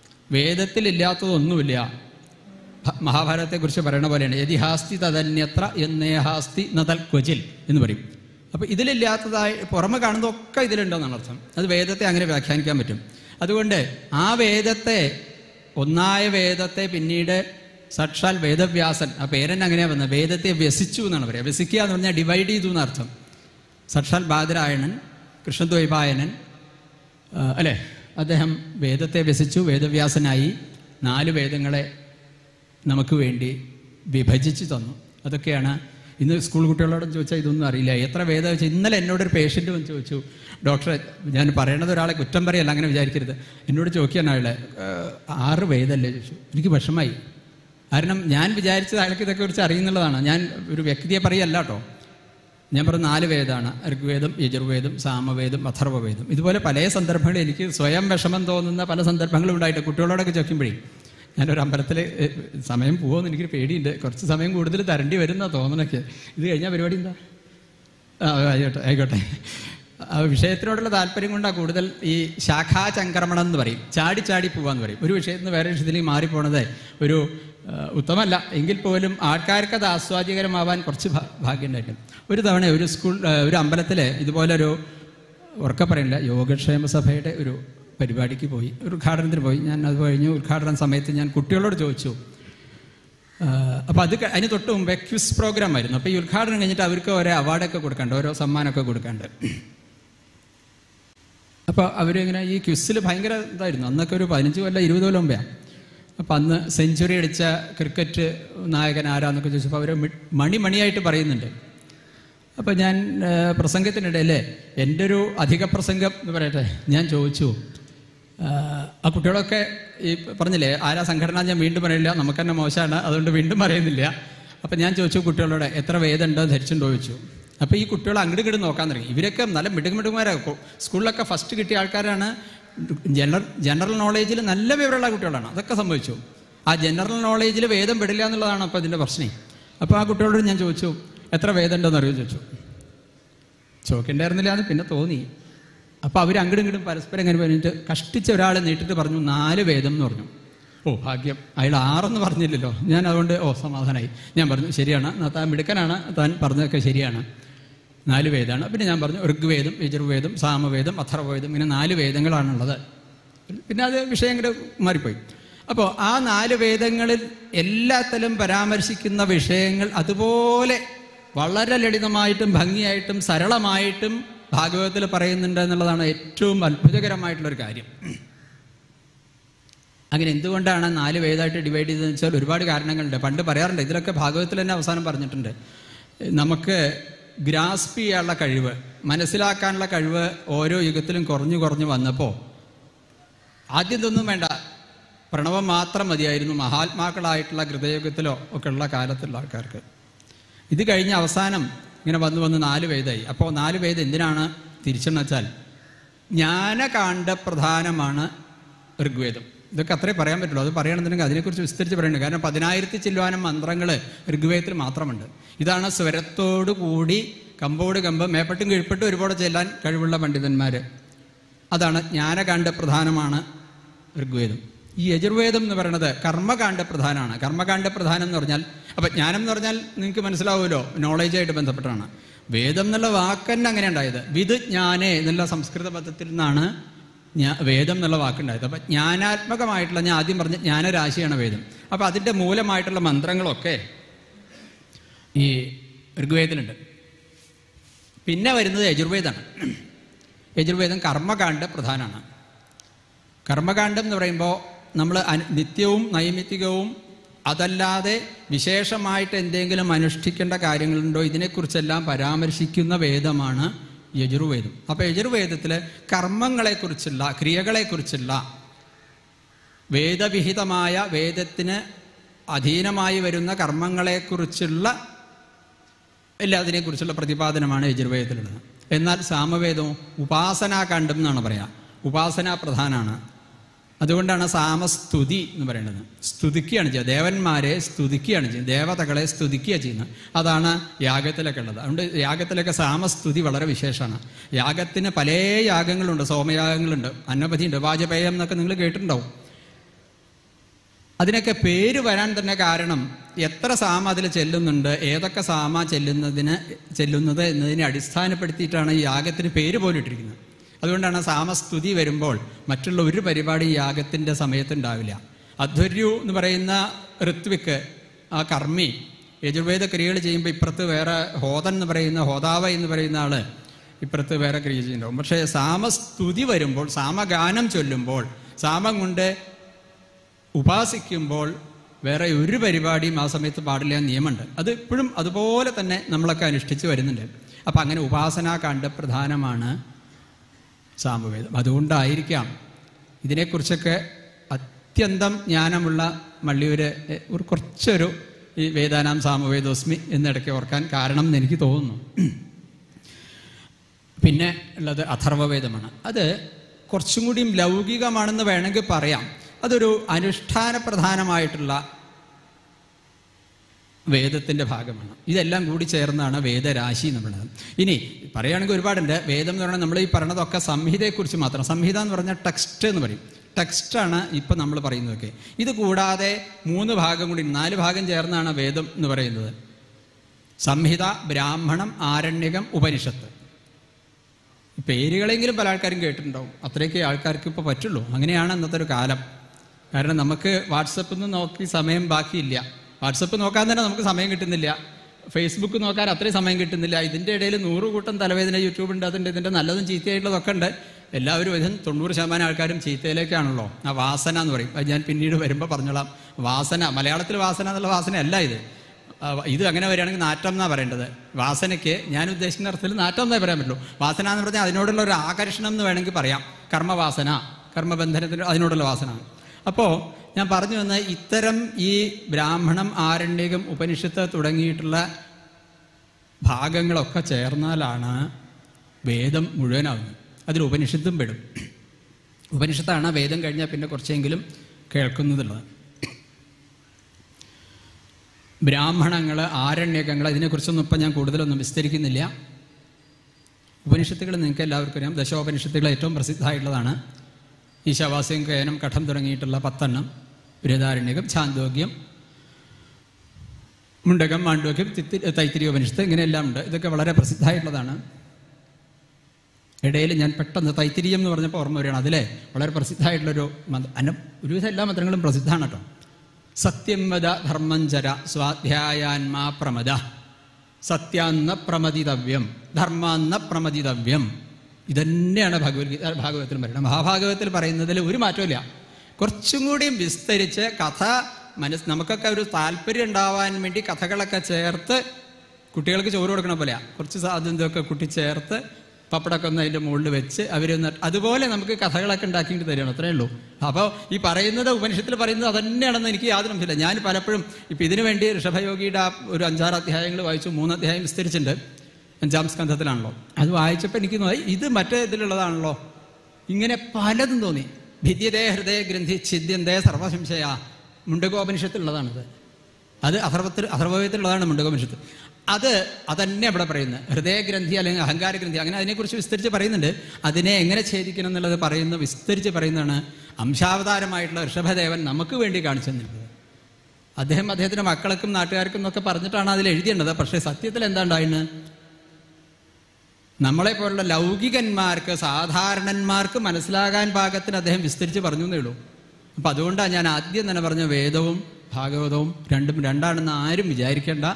[SPEAKER 1] വേദത്തിലില്ലാത്തതൊന്നുമില്ല. മഹാഭാരതത്തെക്കുറിച്ച് പറയുന്ന പോലെയാണ്, യതിഹാസ്തി തദന്യത്ര എന്നേഹാസ്തി നതൽ ക്വചിൽ എന്ന് പറയും. അപ്പോൾ ഇതിലില്ലാത്തതായി പുറമെ കാണുന്നതൊക്കെ ഇതിലുണ്ടെന്നാണ് അർത്ഥം. അത് വേദത്തെ അങ്ങനെ വ്യാഖ്യാനിക്കാൻ പറ്റും. അതുകൊണ്ട് ആ വേദത്തെ, ഒന്നായ വേദത്തെ പിന്നീട് സാക്ഷാൽ വേദവ്യാസൻ, ആ പേരന്നെ അങ്ങനെയാണ് വന്നത്, വേദത്തെ വ്യസിച്ചു എന്നാണ് പറയുക. വ്യസിക്കുക എന്ന് പറഞ്ഞാൽ ഡിവൈഡ് ചെയ്തു എന്നർത്ഥം. സാക്ഷാൽ ബാദരായണൻ, കൃഷ്ണദ്വൈപായനൻ അല്ലേ, അദ്ദേഹം വേദത്തെ വ്യസിച്ചു, വേദവ്യാസനായി നാല് വേദങ്ങളെ നമുക്ക് വേണ്ടി വിഭജിച്ച് തന്നു. അതൊക്കെയാണ് ഇന്ന് സ്കൂൾ കുട്ടികളോടും ചോദിച്ചാൽ ഇതൊന്നും അറിയില്ല, എത്ര വേദം വെച്ചാൽ. ഇന്നലെ എന്നോടൊരു പേഷ്യൻ്റ് വന്ന് ചോദിച്ചു, ഡോക്ടറെ, ഞാൻ പറയണത് ഒരാളെ കുറ്റം പറയല്ല, അങ്ങനെ വിചാരിക്കരുത്, എന്നോട് ചോദിക്കാൻ അയാളെ ആറ് വേദമല്ലേ ചോദിച്ചു. എനിക്ക് വിഷമായി. കാരണം ഞാൻ വിചാരിച്ചത് അയാൾക്ക് ഇതൊക്കെ കുറിച്ച് അറിയുന്നുള്ളതാണ്. ഞാൻ ഒരു വ്യക്തിയെ പറയല്ല കേട്ടോ. ഞാൻ പറഞ്ഞ നാല് വേദമാണ്, ഋഗ്വേദം, യജുർവേദം, സാമവേദം, അഥർവവേദം. ഇതുപോലെ പല സന്ദർഭങ്ങളിൽ എനിക്ക് സ്വയം വിഷമം തോന്നുന്ന പല സന്ദർഭങ്ങളും ഉണ്ടായിട്ട് കുട്ടികളോടൊക്കെ ചോദിക്കുമ്പോഴേ, ഞാനൊരു അമ്പലത്തിൽ സമയം പോകുമെന്ന് എനിക്കൊരു പേടിയുണ്ട്, കുറച്ച് സമയം കൂടുതൽ തരേണ്ടി വരുന്ന തോന്നണൊക്കെ. ഇത് കഴിഞ്ഞാൽ പരിപാടി എന്താ? ആ ആയിക്കോട്ടെ ആയിക്കോട്ടെ ആ വിഷയത്തിനോടുള്ള താല്പര്യം കൊണ്ടാണ് കൂടുതൽ ഈ ശാഖാചംക്രമണം എന്ന് പറയും, ചാടി ചാടി പോവാന്ന് പറയും. ഒരു വിഷയത്തിൽ നിന്ന് വേറെ വിഷയത്തിലേക്ക് മാറിപ്പോണത് ഒരു ഉത്തമല്ല എങ്കിൽ പോലും ആൾക്കാർക്ക് അത് ആസ്വാദ്യകരമാവാൻ കുറച്ച് ഭാഗ്യം ഉണ്ടായിട്ടും. ഒരു തവണ ഒരു സ്കൂൾ ഒരു അമ്പലത്തിൽ ഇതുപോലൊരു ഉറക്കെ പറയില്ല യോഗക്ഷേമ സഭയുടെ ഒരു പരിപാടിക്ക് പോയി, ഒരു ഉദ്ഘാടനത്തിന് പോയി. ഞാൻ അത് കഴിഞ്ഞു ഉദ്ഘാടന സമയത്ത് ഞാൻ കുട്ടികളോട് ചോദിച്ചു. അപ്പോൾ അത് അതിന് തൊട്ട് മുമ്പേ ക്വിസ് പ്രോഗ്രാം ആയിരുന്നു. അപ്പോൾ ഈ ഉദ്ഘാടനം കഴിഞ്ഞിട്ട് അവർക്ക് ഓരോ അവാർഡൊക്കെ കൊടുക്കാണ്ട്, ഓരോ സമ്മാനമൊക്കെ കൊടുക്കാണ്ട്. അപ്പോൾ അവരിങ്ങനെ ഈ ക്വിസിൽ ഭയങ്കര ഇതായിരുന്നു. അന്നൊക്കെ ഒരു പതിനഞ്ച് കൊല്ലം ഇരുപത് കൊല്ലം മുമ്പേ. അപ്പം അന്ന് സെഞ്ചുറി അടിച്ച ക്രിക്കറ്റ് നായകൻ ആരാന്നൊക്കെ ചോദിച്ചപ്പോൾ അവർ മണി മണിയായിട്ട് പറയുന്നുണ്ട്. അപ്പം ഞാൻ പ്രസംഗത്തിനിടയിൽ എൻ്റെ ഒരു അധിക പ്രസംഗം എന്ന് പറയട്ടെ, ഞാൻ ചോദിച്ചു, ആ കുട്ടികളൊക്കെ ഈ പറഞ്ഞില്ലേ ആരാ സംഘടന ഞാൻ വീണ്ടും പറയില്ല, നമുക്ക് തന്നെ മോശമാണ്, അതുകൊണ്ട് വീണ്ടും പറയുന്നില്ല. അപ്പം ഞാൻ ചോദിച്ചു കുട്ടികളോട് എത്ര വേദം ഉണ്ടോ ധരിച്ചുണ്ടോ ചോദിച്ചു. അപ്പോൾ ഈ കുട്ടികൾ അങ്ങോട്ട് ഇങ്ങോട്ട് നോക്കാൻ തുടങ്ങി. ഇവരൊക്കെ നല്ല മിടുമിടുമാരാക്കും, സ്കൂളിലൊക്കെ ഫസ്റ്റ് കിട്ടിയ ആൾക്കാരാണ്, ജനറൽ ജനറൽ നോളേജിൽ നല്ല വിവരമുള്ള കുട്ടികളാണ്. അതൊക്കെ സംഭവിച്ചു. ആ ജനറൽ നോളേജിൽ വേദം പെടില്ല എന്നുള്ളതാണ് അപ്പോൾ ഇതിൻ്റെ പ്രശ്നം. അപ്പോൾ ആ കുട്ടികളോട് ഞാൻ ചോദിച്ചു എത്ര വേദം ഉണ്ടോയെന്ന് അറിയോ ചോദിച്ചു. ചോദിക്കണ്ടായിരുന്നില്ല എന്ന് പിന്നെ തോന്നി. അപ്പോൾ അവർ അങ്ങോട്ടും ഇങ്ങോട്ടും പരസ്പരം ഇങ്ങനെ പറഞ്ഞിട്ട് കഷ്ടിച്ച ഒരാൾ നീട്ടിട്ട് പറഞ്ഞു നാല് വേദം എന്ന് പറഞ്ഞു. ഓ ഭാഗ്യം, അയാൾ ആറെന്ന് പറഞ്ഞില്ലല്ലോ. ഞാൻ അതുകൊണ്ട് ഓ സമാധാനമായി. ഞാൻ പറഞ്ഞു ശരിയാണ്, താൻ മിടുക്കനാണ്, താൻ പറഞ്ഞതൊക്കെ ശരിയാണ്, നാല് വേദമാണ്. പിന്നെ ഞാൻ പറഞ്ഞു ഋഗ്വേദം, യജുർവേദം, സാമവേദം, അഥർവവേദം, ഇങ്ങനെ നാല് വേദങ്ങളാണുള്ളത്. പിന്നെ അത് വിഷയം ഇങ്ങോട്ട് മാറിപ്പോയി. അപ്പോൾ ആ നാല് വേദങ്ങളിൽ എല്ലാത്തിലും പരാമർശിക്കുന്ന വിഷയങ്ങൾ അതുപോലെ വളരെ ലളിതമായിട്ടും ഭംഗിയായിട്ടും സരളമായിട്ടും ഭാഗവതത്തിൽ പറയുന്നുണ്ട് എന്നുള്ളതാണ് ഏറ്റവും അത്ഭുതകരമായിട്ടുള്ളൊരു കാര്യം. അങ്ങനെ എന്തുകൊണ്ടാണ് നാല് വേദമായിട്ട് ഡിവൈഡ് ചെയ്തതെന്ന് വെച്ചാൽ ഒരുപാട് കാരണങ്ങളുണ്ട്. പണ്ട് പറയാറുണ്ട്, ഇതിലൊക്കെ ഭാഗവതത്തിൽ തന്നെ അവസാനം പറഞ്ഞിട്ടുണ്ട്, നമുക്ക് ഗ്രാസ്പ് ചെയ്യാനുള്ള കഴിവ്, മനസ്സിലാക്കാനുള്ള കഴിവ് ഓരോ യുഗത്തിലും കുറഞ്ഞു കുറഞ്ഞു വന്നപ്പോൾ ആദ്യം ഇതൊന്നും വേണ്ട, പ്രണവം മാത്രം മതിയായിരുന്നു മഹാത്മാക്കളായിട്ടുള്ള കൃതയുഗത്തിലോ ഒക്കെ ഉള്ള കാലത്തുള്ള ആൾക്കാർക്ക്. ഇത് കഴിഞ്ഞ അവസാനം ഇങ്ങനെ വന്ന് വന്ന് നാല് വേദമായി. അപ്പോൾ നാല് വേദം എന്തിനാണ് തിരിച്ചെന്ന് വെച്ചാൽ ജ്ഞാനകാണ്ഡ പ്രധാനമാണ് ഋഗ്വേദം. ഇതൊക്കെ അത്രേ പറയാൻ പറ്റുള്ളൂ. അത് പറയണമെന്നുണ്ടെങ്കിൽ അതിനെക്കുറിച്ച് വിസ്തരിച്ച് പറയുന്നുണ്ട്. കാരണം പതിനായിരത്തി ചില്ലുവാനം മന്ത്രങ്ങൾ ഋഗ്വേദത്തിൽ മാത്രമുണ്ട്. ഇതാണ് സ്വരത്തോടു കൂടി കമ്പോട് കമ്പ് മേപ്പട്ടും കീഴ്പ്പെട്ടും ഒരുപാട് ചെല്ലാൻ കഴിവുള്ള പണ്ഡിതന്മാർ. അതാണ് ജ്ഞാനകാണ്ഡ പ്രധാനമാണ് ഋഗ്വേദം. ഈ യജുർവേദം എന്ന് പറയുന്നത് കർമ്മകാണ്ഡ പ്രധാനമാണ്. കർമ്മകാണ്ഡ പ്രധാനം എന്ന് പറഞ്ഞാൽ, അപ്പം ജ്ഞാനം എന്ന് പറഞ്ഞാൽ നിങ്ങൾക്ക് മനസ്സിലാവുമല്ലോ, നോളേജായിട്ട് ബന്ധപ്പെട്ടാണ്. വേദം എന്നുള്ള വാക്ക് തന്നെ അങ്ങനെ ഉണ്ടായത്. വിദ് ജ്ഞാനേ എന്നുള്ള സംസ്കൃത പദത്തിൽ നിന്നാണ് വേദം എന്നുള്ള വാക്കുണ്ടായത്. അപ്പം ജ്ഞാനാത്മകമായിട്ടുള്ള, ഞാൻ ആദ്യം പറഞ്ഞ ജ്ഞാനരാശിയാണ് വേദം. അപ്പം അതിൻ്റെ മൂലമായിട്ടുള്ള മന്ത്രങ്ങളൊക്കെ ഈ ഋഗ്വേദത്തിലുണ്ട്. പിന്നെ വരുന്നത് യജുർവേദമാണ്. യജുർവേദം കർമ്മകാണ്ഡ പ്രധാനമാണ്. കർമ്മകാണ്ഡം എന്ന് പറയുമ്പോൾ നമ്മൾ നിത്യവും നൈമിത്തികവും അതല്ലാതെ വിശേഷമായിട്ട് എന്തെങ്കിലും അനുഷ്ഠിക്കേണ്ട കാര്യങ്ങളുണ്ടോ ഇതിനെക്കുറിച്ചെല്ലാം പരാമർശിക്കുന്ന വേദമാണ് യജുർവേദം. അപ്പോൾ യജുർവേദത്തിൽ കർമ്മങ്ങളെക്കുറിച്ചുള്ള, ക്രിയകളെക്കുറിച്ചുള്ള, വേദവിഹിതമായ വേദത്തിന് അധീനമായി വരുന്ന കർമ്മങ്ങളെക്കുറിച്ചുള്ള എല്ലാത്തിനെക്കുറിച്ചുള്ള പ്രതിപാദനമാണ് യജുർവേദത്തിലുള്ളത്. എന്നാൽ സാമവേദവും ഉപാസനാകാണ്ഡം എന്നാണ് പറയുക. ഉപാസനാ പ്രധാനമാണ്. അതുകൊണ്ടാണ് സാമസ്തുതി എന്ന് പറയുന്നത്. സ്തുതിക്കുകയാണ് ചെയ്യുക, ദേവന്മാരെ സ്തുതിക്കുകയാണ് ചെയ്യുന്നത്, ദേവതകളെ സ്തുതിക്കുക ചെയ്യുന്നത്. അതാണ് യാഗത്തിലൊക്കെ ഉള്ളത്. അതുകൊണ്ട് യാഗത്തിലൊക്കെ സാമസ്തുതി വളരെ വിശേഷമാണ്. യാഗത്തിന് പല യാഗങ്ങളുണ്ട്, സോമയാഗങ്ങളുണ്ട്, അന്നപതിയുണ്ട്, വാജപേയം എന്നൊക്കെ നിങ്ങൾ കേട്ടിട്ടുണ്ടാവും. അതിനൊക്കെ പേര് വരാൻ തന്നെ കാരണം എത്ര സാമ അതിൽ ചെല്ലുന്നുണ്ട്, ഏതൊക്കെ സാമ ചെല്ലുന്നതിന് ചെല്ലുന്നത് എന്നതിനെ അടിസ്ഥാനപ്പെടുത്തിയിട്ടാണ് ഈ യാഗത്തിന് പേര് പോലും ഇട്ടിരിക്കുന്നത്. അതുകൊണ്ടാണ് സാമസ്തുതി വരുമ്പോൾ മറ്റുള്ള ഒരു പരിപാടി യാഗത്തിൻ്റെ സമയത്തുണ്ടാവില്ല. അധ്വർയു എന്ന് പറയുന്ന ഋത്വിക്ക്, ആ കർമ്മി, യജുർവേദ ക്രിയകൾ ചെയ്യുമ്പോൾ ഇപ്പുറത്ത് വേറെ ഹോതൻ എന്ന് പറയുന്ന, ഹോതാവ എന്ന് പറയുന്ന ആള് ഇപ്പുറത്ത് വേറെ ക്രിയ ചെയ്യുന്നുണ്ടാവും. പക്ഷേ സാമസ്തുതി വരുമ്പോൾ, സാമഗാനം ചൊല്ലുമ്പോൾ, സാമം കൊണ്ട് ഉപാസിക്കുമ്പോൾ വേറെ ഒരു പരിപാടിയും ആ സമയത്ത് പാടില്ല നിയമമുണ്ട്. അത് ഇപ്പോഴും അതുപോലെ തന്നെ നമ്മളൊക്കെ അനുഷ്ഠിച്ച് വരുന്നുണ്ട്. അപ്പം അങ്ങനെ ഉപാസനാകാണ്ഡ പ്രധാനമാണ് സാമവേദം. അതുകൊണ്ടായിരിക്കാം ഇതിനെക്കുറിച്ചൊക്കെ അത്യന്തം ജ്ഞാനമുള്ള മള്ളിയൂര് ഒരു കുറച്ചൊരു ഈ വേദാനാം സാമവേദോസ്മി എന്നിടയ്ക്ക് ഓർക്കാൻ കാരണം എന്ന് എനിക്ക് തോന്നുന്നു. പിന്നെ ഉള്ളത് അഥർവവേദമാണ്. അത് കുറച്ചും കൂടിയും ലൗകികമാണെന്ന് വേണമെങ്കിൽ പറയാം. അതൊരു അനുഷ്ഠാന പ്രധാനമായിട്ടുള്ള വേദത്തിൻ്റെ ഭാഗമാണ്. ഇതെല്ലാം കൂടി ചേർന്നാണ് വേദരാശി എന്ന് പറയുന്നത്. ഇനി പറയുകയാണെങ്കിൽ ഒരുപാടുണ്ട്. വേദം എന്ന് പറഞ്ഞാൽ നമ്മൾ ഈ പറയണതൊക്കെ സംഹിതയെക്കുറിച്ച് മാത്രം. സംഹിത എന്ന് പറഞ്ഞാൽ ടെക്സ്റ്റ് എന്ന് പറയും. ടെക്സ്റ്റാണ് ഇപ്പം നമ്മൾ പറയുന്നതൊക്കെ. ഇത് കൂടാതെ മൂന്ന് ഭാഗം കൂടി, നാല് ഭാഗം ചേർന്നാണ് വേദം എന്ന് പറയുന്നത്. സംഹിത, ബ്രാഹ്മണം, ആരണ്യകം, ഉപനിഷത്ത്. പേരുകളെങ്കിലും പല ആൾക്കാരും കേട്ടിട്ടുണ്ടാവും. അത്രയൊക്കെ ആൾക്കാർക്ക് ഇപ്പോൾ പറ്റുള്ളൂ. അങ്ങനെയാണ് അന്നത്തെ ഒരു കാലം. കാരണം നമുക്ക് വാട്സപ്പിൽ നിന്ന് നോക്കി സമയം ബാക്കിയില്ല. വാട്സപ്പ് നോക്കാൻ തന്നെ നമുക്ക് സമയം കിട്ടുന്നില്ല. ഫേസ്ബുക്ക് നോക്കാൻ അത്രയും സമയം കിട്ടുന്നില്ല. ഇതിൻ്റെ ഇടയിൽ നൂറ് കൂട്ടം തലവേദന യൂട്യൂബ് ഉണ്ട്, അതുണ്ട്, ഇതിൻ്റെ നല്ലതും ചീത്തയായിട്ടുള്ളതൊക്കെ ഉണ്ട്. എല്ലാവരും ഇതിന് തൊണ്ണൂറ് ശതമാനം ആൾക്കാരും ചീത്തയിലേക്കാണല്ലോ. ആ വാസന എന്ന് പറയും. അത് ഞാൻ പിന്നീട് വരുമ്പോൾ പറഞ്ഞോളാം. വാസന, മലയാളത്തിൽ വാസന എന്നുള്ള വാസന അല്ല ഇത്. ഇത് അങ്ങനെ വരികയാണെങ്കിൽ നാറ്റം എന്നാണ് പറയേണ്ടത്. വാസനയ്ക്ക് ഞാൻ ഉദ്ദേശിക്കുന്ന അർത്ഥത്തിൽ നാറ്റം എന്നേ പറയാൻ പറ്റുള്ളൂ. വാസന എന്ന് പറഞ്ഞാൽ അതിനോടുള്ള ഒരു ആകർഷണം എന്ന് വേണമെങ്കിൽ പറയാം. കർമ്മവാസന, കർമ്മബന്ധനത്തിന് അതിനോടുള്ള വാസന. അപ്പോൾ ഞാൻ പറഞ്ഞു വന്ന ഇത്തരം ഈ ബ്രാഹ്മണം, ആരണ്യകം, ഉപനിഷത്ത് തുടങ്ങിയിട്ടുള്ള ഭാഗങ്ങളൊക്കെ ചേർന്നാലാണ് വേദം മുഴുവനാകുന്നത്. അതിൽ ഉപനിഷത്തും പെടും. ഉപനിഷത്താണ് വേദം കഴിഞ്ഞാൽ പിന്നെ കുറച്ചെങ്കിലും കേൾക്കുന്നതുള്ളത്. ബ്രാഹ്മണങ്ങൾ, ആരണ്യകങ്ങൾ, ഇതിനെക്കുറിച്ചൊന്നും ഇപ്പം ഞാൻ കൂടുതലൊന്നും വിസ്തരിക്കുന്നില്ല. ഉപനിഷത്തുകൾ നിങ്ങൾക്ക് എല്ലാവർക്കും അറിയാം. ദശോപനിഷത്തുകൾ ഏറ്റവും പ്രസിദ്ധമായിട്ടുള്ളതാണ്. ഈശാവാസ്യം, കേനം, കഠം തുടങ്ങിയിട്ടുള്ള പത്തെണ്ണം. ബൃഹദാരണ്യകം, ഛാന്തോഗ്യം, മുണ്ടകം, മാണ്ഡവ്യം, തൈത്തിരീയോപനിഷത്ത്, ഇങ്ങനെയെല്ലാം ഉണ്ട്. ഇതൊക്കെ വളരെ പ്രസിദ്ധമായിട്ടുള്ളതാണ്. ഇടയിൽ ഞാൻ പെട്ടെന്ന് തൈത്തിരീയം എന്ന് പറഞ്ഞപ്പോൾ ഓർമ്മ വരികയാണ്. അതിലെ വളരെ പ്രസിദ്ധമായിട്ടുള്ളൊരു മന്ത്രം, ഒരുവിധം എല്ലാ മന്ത്രങ്ങളും പ്രസിദ്ധമാണ് കേട്ടോ. സത്യം വദ ധർമ്മം ചര സ്വാധ്യായാൻമാ പ്രമദ സത്യാന്ന പ്രമദിതവ്യം ധർമാന്ന പ്രമദിതവ്യം. ഇതന്നെയാണ് ഭഗവത്ഗീത ഭാഗവതത്തിൽ പറയുന്നത്. മഹാഭാഗവതത്തിൽ പറയുന്നതിൽ ഒരു മാറ്റമില്ല. കുറച്ചും കൂടിയും വിസ്തരിച്ച് കഥ മനസ്സ് നമുക്കൊക്കെ ഒരു താല്പര്യം ഉണ്ടാവാൻ വേണ്ടി കഥകളൊക്കെ ചേർത്ത്, കുട്ടികൾക്ക് ചോറ് കൊടുക്കണ പോലെയാണ്. കുറച്ച് സാധനമൊക്കെ കുട്ടി ചേർത്ത് പപ്പടമൊക്കെ ഒന്ന് അതിൻ്റെ മുകളിൽ വെച്ച് അവരൊന്ന് അതുപോലെ നമുക്ക് കഥകളൊക്കെ ഉണ്ടാക്കിയിട്ട് തരികയാണ്. അത്രയേ ഉള്ളൂ. അപ്പോൾ ഈ പറയുന്നത് ഉപനിഷത്തിൽ പറയുന്നത് അതന്നെയാണെന്ന് എനിക്ക് യാതൊരു സംശയമില്ല. ഞാൻ പലപ്പോഴും ഇപ്പം ഇതിനു വേണ്ടി ഋഷഭയോഗിയുടെ ഒരു അഞ്ചാറ് അധ്യായങ്ങൾ വായിച്ചു. മൂന്ന് അധ്യായം വിസ്തരിച്ചിട്ടുണ്ട്. അഞ്ചാം സ്കന്ധത്തിലാണല്ലോ. അത് വായിച്ചപ്പോൾ എനിക്ക് തോന്നി ഇത് മറ്റേ ഇതിലുള്ളതാണല്ലോ. ഇങ്ങനെ പലതും തോന്നി. ഭിദ്യതേ ഹൃദയ ഗ്രന്ഥി ഛിദ്യന്തേ സർവസംശയ, മുണ്ടകോപനിഷത്തിലുള്ളതാണിത്. അത് അഥർവത്തിൽ അഥർവവേദത്തിലുള്ളതാണ് മുണ്ടകോപനിഷത്ത്. അത് അതന്നെ ഇവിടെ പറയുന്നത്. ഹൃദയഗ്രന്ഥി അല്ലെങ്കിൽ അഹങ്കാരഗ്രന്ഥി, അങ്ങനെ അതിനെക്കുറിച്ച് വിസ്തരിച്ച് പറയുന്നുണ്ട്. അതിനെ എങ്ങനെ ഛേദിക്കണം എന്നുള്ളത് പറയുന്ന വിസ്തരിച്ച് പറയുന്നതാണ് അംശാവതാരമായിട്ടുള്ള ഋഷഭദേവൻ നമുക്ക് വേണ്ടി കാണിച്ചു തന്നിട്ടുള്ളത്. അദ്ദേഹം അദ്ദേഹത്തിൻ്റെ മക്കൾക്കും നാട്ടുകാർക്കും എന്നൊക്കെ പറഞ്ഞിട്ടാണ് അതിൽ എഴുതിയേണ്ടത്. പക്ഷേ സത്യത്തിൽ എന്താ ഉണ്ടായിരുന്നത്? നമ്മളെപ്പോലുള്ള ലൗകികന്മാർക്ക്, സാധാരണന്മാർക്ക് മനസ്സിലാകാൻ പാകത്തിന് അദ്ദേഹം വിസ്തരിച്ച് പറഞ്ഞു എന്നേ ഉള്ളൂ. അപ്പം അതുകൊണ്ടാണ് ഞാൻ ആദ്യം തന്നെ പറഞ്ഞ വേദവും ഭാഗവതവും രണ്ടും രണ്ടാണെന്ന് ആരും വിചാരിക്കേണ്ട.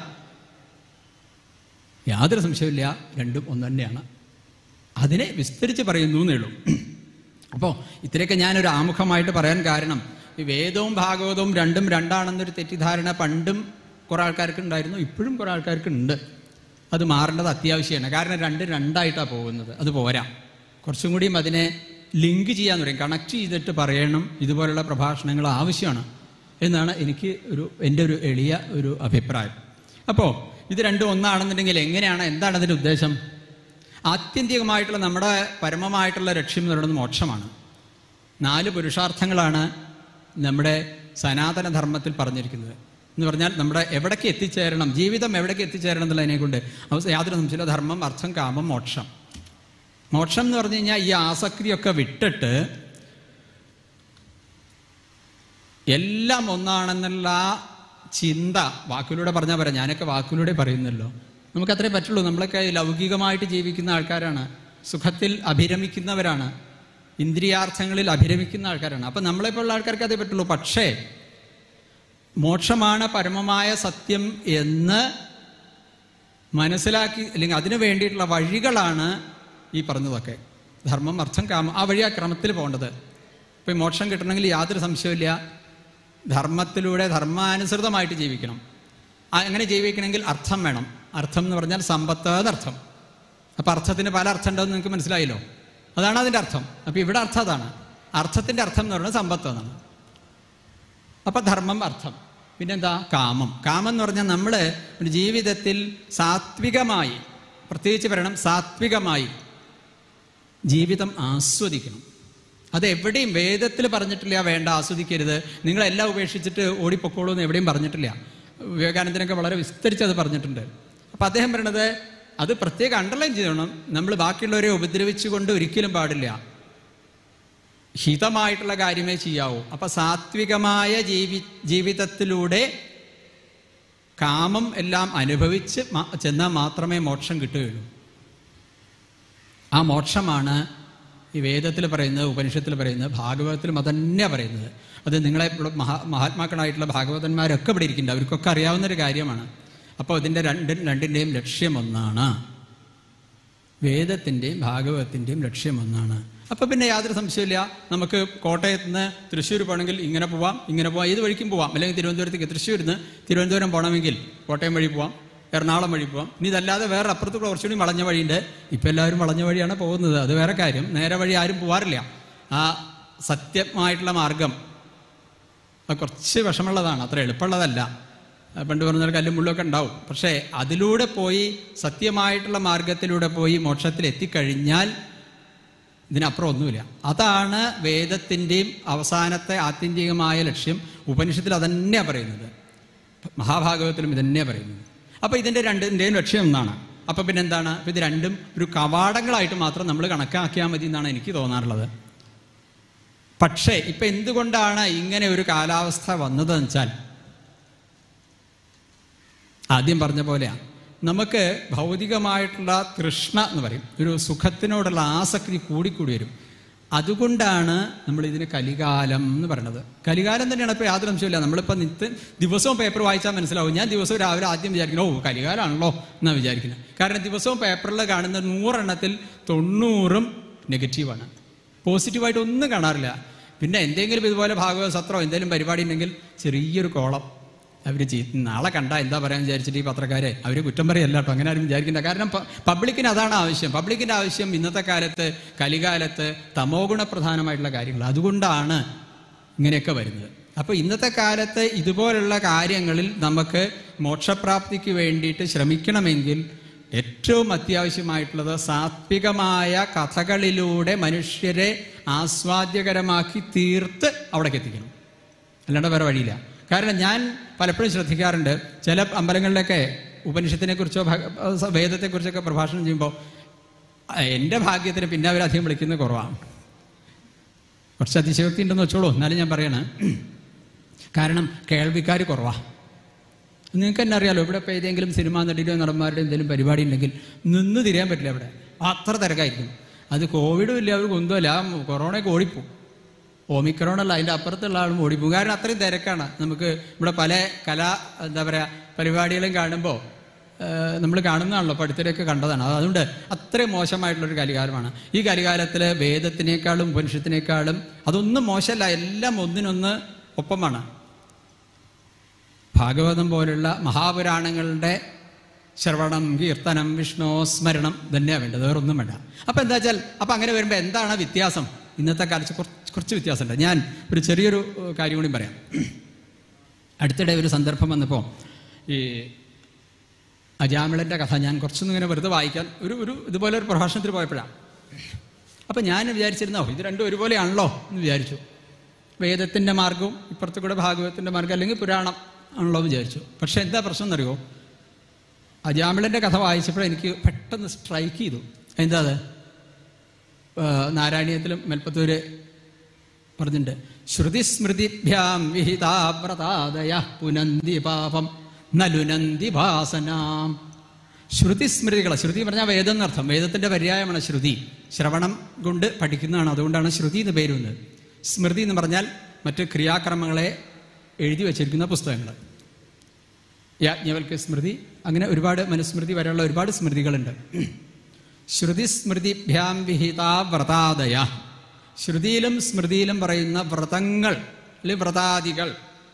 [SPEAKER 1] യാതൊരു സംശയമില്ല, രണ്ടും ഒന്ന് തന്നെയാണ്. അതിനെ വിസ്തരിച്ച് പറയുന്നു എന്നേ ഉള്ളൂ. അപ്പോൾ ഇത്രയൊക്കെ ഞാനൊരു ആമുഖമായിട്ട് പറയാൻ കാരണം, ഈ വേദവും ഭാഗവതവും രണ്ടും രണ്ടാണെന്നൊരു തെറ്റിദ്ധാരണ പണ്ടും കുറേ ആൾക്കാർക്ക് ഉണ്ടായിരുന്നു, ഇപ്പോഴും കുറേ ആൾക്കാർക്ക് ഉണ്ട്. അത് മാറേണ്ടത് അത്യാവശ്യമാണ്. കാരണം രണ്ട് രണ്ടായിട്ടാണ് പോകുന്നത്. അത് പോരാ. കുറച്ചും കൂടിയും അതിനെ ലിങ്ക് ചെയ്യാന്ന് പറയും, കണക്ട് ചെയ്തിട്ട് പറയണം. ഇതുപോലുള്ള പ്രഭാഷണങ്ങൾ ആവശ്യമാണ് എന്നാണ് എനിക്ക് ഒരു എൻ്റെ ഒരു എളിയ ഒരു അഭിപ്രായം. അപ്പോൾ ഇത് രണ്ടും ഒന്നാണെന്നുണ്ടെങ്കിൽ എങ്ങനെയാണ്, എന്താണ് അതിൻ്റെ ഉദ്ദേശം? ആത്യന്തികമായിട്ടുള്ള നമ്മുടെ പരമമായിട്ടുള്ള ലക്ഷ്യം എന്ന് പറയുന്നത് മോക്ഷമാണ്. നാല് പുരുഷാർത്ഥങ്ങളാണ് നമ്മുടെ സനാതനധർമ്മത്തിൽ പറഞ്ഞിരിക്കുന്നത്. എന്ന് പറഞ്ഞാൽ നമ്മുടെ എവിടേക്ക് എത്തിച്ചേരണം, ജീവിതം എവിടേക്ക് എത്തിച്ചേരണം എന്നുള്ളതിനെ കൊണ്ട് യാതൊരു സംശയമില്ല. ധർമ്മം, അർത്ഥം, കാമം, മോക്ഷം. മോക്ഷം എന്ന് പറഞ്ഞു കഴിഞ്ഞാൽ ഈ ആസക്തിയൊക്കെ വിട്ടിട്ട് എല്ലാം ഒന്നാണെന്നുള്ള ചിന്ത വാക്കിലൂടെ പറഞ്ഞാൽ പറയാം. ഞാനൊക്കെ വാക്കിലൂടെ പറയുന്നല്ലോ. നമുക്കത്രേ പറ്റുള്ളൂ. നമ്മളൊക്കെ ലൗകികമായിട്ട് ജീവിക്കുന്ന ആൾക്കാരാണ്, സുഖത്തിൽ അഭിരമിക്കുന്നവരാണ്, ഇന്ദ്രിയാർത്ഥങ്ങളിൽ അഭിരമിക്കുന്ന ആൾക്കാരാണ്. അപ്പം നമ്മളെപ്പോലുള്ള ആൾക്കാർക്ക് അതേ പറ്റുള്ളൂ. പക്ഷേ മോക്ഷമാണ് പരമമായ സത്യം എന്ന് മനസ്സിലാക്കി, അല്ലെങ്കിൽ അതിനു വേണ്ടിയിട്ടുള്ള വഴികളാണ് ഈ പറഞ്ഞതൊക്കെ. ധർമ്മം, അർത്ഥം, കാമം, ആ വഴി ആ ക്രമത്തിൽ പോകേണ്ടത്. ഇപ്പം മോക്ഷം കിട്ടണമെങ്കിൽ യാതൊരു സംശയമില്ല, ധർമ്മത്തിലൂടെ ധർമാനുസൃതമായിട്ട് ജീവിക്കണം. അങ്ങനെ ജീവിക്കണമെങ്കിൽ അർത്ഥം വേണം. അർത്ഥം എന്ന് പറഞ്ഞാൽ സമ്പത്ത് എന്നർത്ഥം. അപ്പം അർത്ഥത്തിന് പല അർത്ഥം ഉണ്ടെന്ന് നിങ്ങൾക്ക് മനസ്സിലായല്ലോ. അതാണ് അതിൻ്റെ അർത്ഥം. അപ്പം ഇവിടെ അർത്ഥം അതാണ്. അർത്ഥത്തിൻ്റെ അർത്ഥം എന്ന് പറയുന്നത് സമ്പത്ത് എന്നാണ്. അപ്പം ധർമ്മം, അർത്ഥം. പിന്നെന്താ? കാമം. കാമം എന്ന് പറഞ്ഞാൽ നമ്മൾ ഒരു ജീവിതത്തിൽ സാത്വികമായി, പ്രത്യേകിച്ച് പറയണം സാത്വികമായി ജീവിതം ആസ്വദിക്കണം. അതെവിടെയും വേദത്തിൽ പറഞ്ഞിട്ടില്ല വേണ്ട ആസ്വദിക്കരുത്, നിങ്ങളെല്ലാം ഉപേക്ഷിച്ചിട്ട് ഓടിപ്പൊക്കോളൂ എന്ന് എവിടെയും പറഞ്ഞിട്ടില്ല. വിവേകാനന്ദനൊക്കെ വളരെ വിസ്തരിച്ച് അത് പറഞ്ഞിട്ടുണ്ട്. അപ്പം അദ്ദേഹം പറയണത് അത് പ്രത്യേകം അണ്ടർലൈൻ ചെയ്യണം. നമ്മൾ ബാക്കിയുള്ളവരെ ഉപദ്രവിച്ചുകൊണ്ട് ഒരിക്കലും പാടില്ല. ഹിതമായിട്ടുള്ള കാര്യമേ ചെയ്യാവൂ. അപ്പൊ സാത്വികമായ ജീവി ജീവിതത്തിലൂടെ കാമം എല്ലാം അനുഭവിച്ച് ചെന്നാൽ മാത്രമേ മോക്ഷം കിട്ടുകയുള്ളൂ. ആ മോക്ഷമാണ് ഈ വേദത്തിൽ പറയുന്നത്, ഉപനിഷത്തിൽ പറയുന്നത്, ഭാഗവതത്തിലും അതന്നെയാണ് പറയുന്നത്. അത് നിങ്ങളെ മഹാ മഹാത്മാക്കളായിട്ടുള്ള ഭാഗവതന്മാരൊക്കെ ഇവിടെ ഇരിക്കുന്നുണ്ട്, അവർക്കൊക്കെ അറിയാവുന്നൊരു കാര്യമാണ്. അപ്പോൾ ഇതിൻ്റെ രണ്ട് രണ്ടിൻ്റെയും ലക്ഷ്യം ഒന്നാണ്. വേദത്തിൻ്റെയും ഭാഗവതത്തിൻ്റെയും ലക്ഷ്യം ഒന്നാണ്. അപ്പം പിന്നെ യാതൊരു സംശയമില്ല, നമുക്ക് കോട്ടയത്ത് നിന്ന് തൃശ്ശൂർ പോകണമെങ്കിൽ ഇങ്ങനെ പോവാം, ഇങ്ങനെ പോവാം, ഏത് വഴിക്കും പോവാം. അല്ലെങ്കിൽ തിരുവനന്തപുരത്തേക്ക് തൃശ്ശൂരിൽ നിന്ന് തിരുവനന്തപുരം പോകണമെങ്കിൽ കോട്ടയം വഴി പോവാം, എറണാകുളം വഴി പോവാം. ഇനി ഇതല്ലാതെ വേറെ അപ്പുറത്ത് കുറച്ചുകൂടി വളഞ്ഞ വഴിയുണ്ട്. ഇപ്പം എല്ലാവരും വളഞ്ഞ വഴിയാണ് പോകുന്നത്, അത് വേറെ കാര്യം. നേരെ വഴി ആരും പോവാറില്ല. ആ സത്യമായിട്ടുള്ള മാർഗം അത് കുറച്ച് വിഷമുള്ളതാണ്, അത്ര എളുപ്പമുള്ളതല്ല. പണ്ട് പറഞ്ഞാൽ കല്ലും മുള്ളൊക്കെ ഉണ്ടാവും. പക്ഷേ അതിലൂടെ പോയി സത്യമായിട്ടുള്ള മാർഗത്തിലൂടെ പോയി മോക്ഷത്തിൽ എത്തിക്കഴിഞ്ഞാൽ ഇതിനപ്പുറം ഒന്നുമില്ല. അതാണ് വേദത്തിൻ്റെയും അവസാനത്തെ ആത്യന്തികമായ ലക്ഷ്യം. ഉപനിഷത്തിൽ അതന്നെയാണ് പറയുന്നത്, മഹാഭാഗവത്തിലും ഇതന്നെയാണ് പറയുന്നത്. അപ്പോൾ ഇതിൻ്റെ രണ്ടിൻ്റെയും ലക്ഷ്യം ഒന്നാണ്. അപ്പം പിന്നെ എന്താണ്, അപ്പം ഇത് രണ്ടും ഒരു കവാടങ്ങളായിട്ട് മാത്രം നമ്മൾ കണക്കാക്കിയാൽ മതി എന്നാണ് എനിക്ക് തോന്നാറുള്ളത്. പക്ഷേ ഇപ്പം എന്തുകൊണ്ടാണ് ഇങ്ങനെ ഒരു കാലാവസ്ഥ വന്നതെന്ന് വെച്ചാൽ, ആദ്യം പറഞ്ഞ പോലെയാണ്, നമുക്ക് ഭൗതികമായിട്ടുള്ള തൃഷ്ണ എന്ന് പറയും, ഒരു സുഖത്തിനോടുള്ള ആസക്തി കൂടിക്കൂടി വരും. അതുകൊണ്ടാണ് നമ്മൾ ഇതിന് കലികാലം എന്ന് പറയുന്നത്. കലികാലം തന്നെയാണ്. ഇപ്പോൾ യാതൊരു അംശമില്ല. നമ്മളിപ്പോൾ നിത്യ ദിവസവും പേപ്പർ വായിച്ചാൽ മനസ്സിലാവും. ഞാൻ ദിവസവും രാവിലെ ആദ്യം വിചാരിക്കണം, ഓ കലികാലമാണല്ലോ എന്നാണ് വിചാരിക്കുന്നത്. കാരണം ദിവസവും പേപ്പറിൽ കാണുന്ന നൂറെണ്ണത്തിൽ തൊണ്ണൂറും നെഗറ്റീവാണ്, പോസിറ്റീവായിട്ട് ഒന്നും കാണാറില്ല. പിന്നെ എന്തെങ്കിലും ഇതുപോലെ ഭാഗവത സത്രമോ എന്തെങ്കിലും പരിപാടി ഉണ്ടെങ്കിൽ ചെറിയൊരു കോളം അവർ ചെയ്ത് നാളെ കണ്ടാൽ എന്താ പറയാൻ വിചാരിച്ചിട്ട് ഈ പത്രക്കാരെ അവർ കുറ്റം പറയല്ല കേട്ടോ, അങ്ങനെ ആരും വിചാരിക്കേണ്ട. കാരണം പബ്ലിക്കിന് അതാണ് ആവശ്യം. പബ്ലിക്കിൻ്റെ ആവശ്യം ഇന്നത്തെ കാലത്ത്, കലികാലത്ത് തമോ ഗുണപ്രധാനമായിട്ടുള്ള കാര്യങ്ങൾ. അതുകൊണ്ടാണ് ഇങ്ങനെയൊക്കെ വരുന്നത്. അപ്പോൾ ഇന്നത്തെ കാലത്ത് ഇതുപോലുള്ള കാര്യങ്ങളിൽ നമുക്ക് മോക്ഷപ്രാപ്തിക്ക് വേണ്ടിയിട്ട് ശ്രമിക്കണമെങ്കിൽ ഏറ്റവും അത്യാവശ്യമായിട്ടുള്ളത് സാത്വികമായ കഥകളിലൂടെ മനുഷ്യരെ ആസ്വാദ്യകരമാക്കി തീർത്ത് അവിടേക്ക് എത്തിക്കണം. അല്ലാണ്ട് വേറെ വഴിയില്ല. കാരണം ഞാൻ പലപ്പോഴും ശ്രദ്ധിക്കാറുണ്ട്, ചില അമ്പലങ്ങളിലൊക്കെ ഉപനിഷത്തിനെ കുറിച്ചോ വേദത്തെക്കുറിച്ചൊക്കെ പ്രഭാഷണം ചെയ്യുമ്പോൾ എൻ്റെ ഭാഗ്യത്തിന് പിന്നെ അവരധികം വിളിക്കുന്നത് കുറവാണ്. കുറച്ച് അതിശയോക്തി ഉണ്ടെന്ന് വെച്ചോളൂ, എന്നാലും ഞാൻ പറയണേ. കാരണം കേൾവിക്കാർ കുറവാണ്. നിങ്ങൾക്ക് തന്നെ അറിയാലോ, ഇവിടെ ഇപ്പോൾ ഏതെങ്കിലും സിനിമാ നടിയോ നടന്മാരുടെ എന്തെങ്കിലും പരിപാടി ഉണ്ടെങ്കിൽ നിന്ന് തിരിയാൻ പറ്റില്ല. അവിടെ അത്ര തിരക്കായിരിക്കും. അത് കോവിഡും ഇല്ല, അവർക്ക് ഒന്നുമല്ല, ആ കൊറോണയൊക്കെ ഓടിപ്പോവും. ഓമിക്രോണല്ല, അതിൻ്റെ അപ്പുറത്തുള്ള ആളും ഓടിപ്പോകും. കാരണം അത്രയും തിരക്കാണ്. നമുക്ക് ഇവിടെ പല കലാ എന്താ പറയുക പരിപാടികളും കാണുമ്പോൾ നമ്മൾ കാണുന്നതാണല്ലോ, പഠിത്തരൊക്കെ കണ്ടതാണ്. അതുകൊണ്ട് അത്രയും മോശമായിട്ടുള്ളൊരു കലികാലമാണ് ഈ കലികാലത്തിൽ. വേദത്തിനേക്കാളും ഉപനിഷത്തിനേക്കാളും അതൊന്നും മോശമല്ല, എല്ലാം ഒന്നിനൊന്ന് ഒപ്പമാണ്. ഭാഗവതം പോലുള്ള മഹാപുരാണങ്ങളുടെ ശ്രവണം, കീർത്തനം, വിഷ്ണു സ്മരണം തന്നെയാണ് വേണ്ടത്, വേറൊന്നും വേണ്ട. അപ്പം എന്താ വെച്ചാൽ, അപ്പം അങ്ങനെ വരുമ്പോൾ എന്താണ് വ്യത്യാസം? ഇന്നത്തെ കാലത്ത് കുറച്ച് കുറച്ച് വ്യത്യാസമുണ്ട്. ഞാൻ ഒരു ചെറിയൊരു കാര്യം കൂടി പറയാം. അടുത്തിടെ ഒരു സന്ദർഭം വന്നപ്പോൾ ഈ അജാമിളൻ്റെ കഥ ഞാൻ കുറച്ചൊന്നും ഇങ്ങനെ വെറുതെ വായിക്കാൻ ഒരു ഒരു ഇതുപോലെ ഒരു പ്രഭാഷണത്തിൽ പോയപ്പോഴാണ്. അപ്പം ഞാൻ വിചാരിച്ചിരുന്നോ ഇത് രണ്ടും ഒരുപോലെയാണല്ലോ എന്ന് വിചാരിച്ചു. വേദത്തിൻ്റെ മാർഗവും ഇപ്പുറത്ത് കൂടെ ഭാഗവതത്തിൻ്റെ മാർഗം അല്ലെങ്കിൽ പുരാണം ആണല്ലോ എന്ന് വിചാരിച്ചു. പക്ഷെ എന്താ പ്രശ്നം എന്നറിയോ, അജാമിളൻ്റെ കഥ വായിച്ചപ്പോൾ എനിക്ക് പെട്ടെന്ന് സ്ട്രൈക്ക് ചെയ്തു. എന്താ അത്, നാരായണീയത്തിലും മെൽപ്പത്തൂര് പറഞ്ഞിട്ടുണ്ട്, ശ്രുതിസ്മൃതിഭ്യാം വിഹിതാവ്രതാദയ പുനന്തി പാപം നലുനന്തി ഭാസനാം. ശ്രുതിസ്മൃതികൾ, ശ്രുതി പറഞ്ഞാൽ വേദം എന്നർത്ഥം. വേദത്തിൻ്റെ പര്യായമാണ് ശ്രുതി. ശ്രവണം കൊണ്ട് പഠിക്കുന്നതാണ്, അതുകൊണ്ടാണ് ശ്രുതി എന്ന് പേര് വന്നത്. സ്മൃതി എന്ന് പറഞ്ഞാൽ മറ്റ് ക്രിയാക്രമങ്ങളെ എഴുതി വച്ചിരിക്കുന്ന പുസ്തകങ്ങൾ. യാജ്ഞവൽക്യ സ്മൃതി, അങ്ങനെ ഒരുപാട് മനുസ്മൃതി വരെയുള്ള ഒരുപാട് സ്മൃതികളുണ്ട്. ശ്രുതിസ്മൃതിഭ്യാം വിഹിതാ വ്രതാദയ, ശ്രുതിയിലും സ്മൃതിയിലും പറയുന്ന വ്രതങ്ങൾ അല്ലെങ്കിൽ വ്രതാദികൾ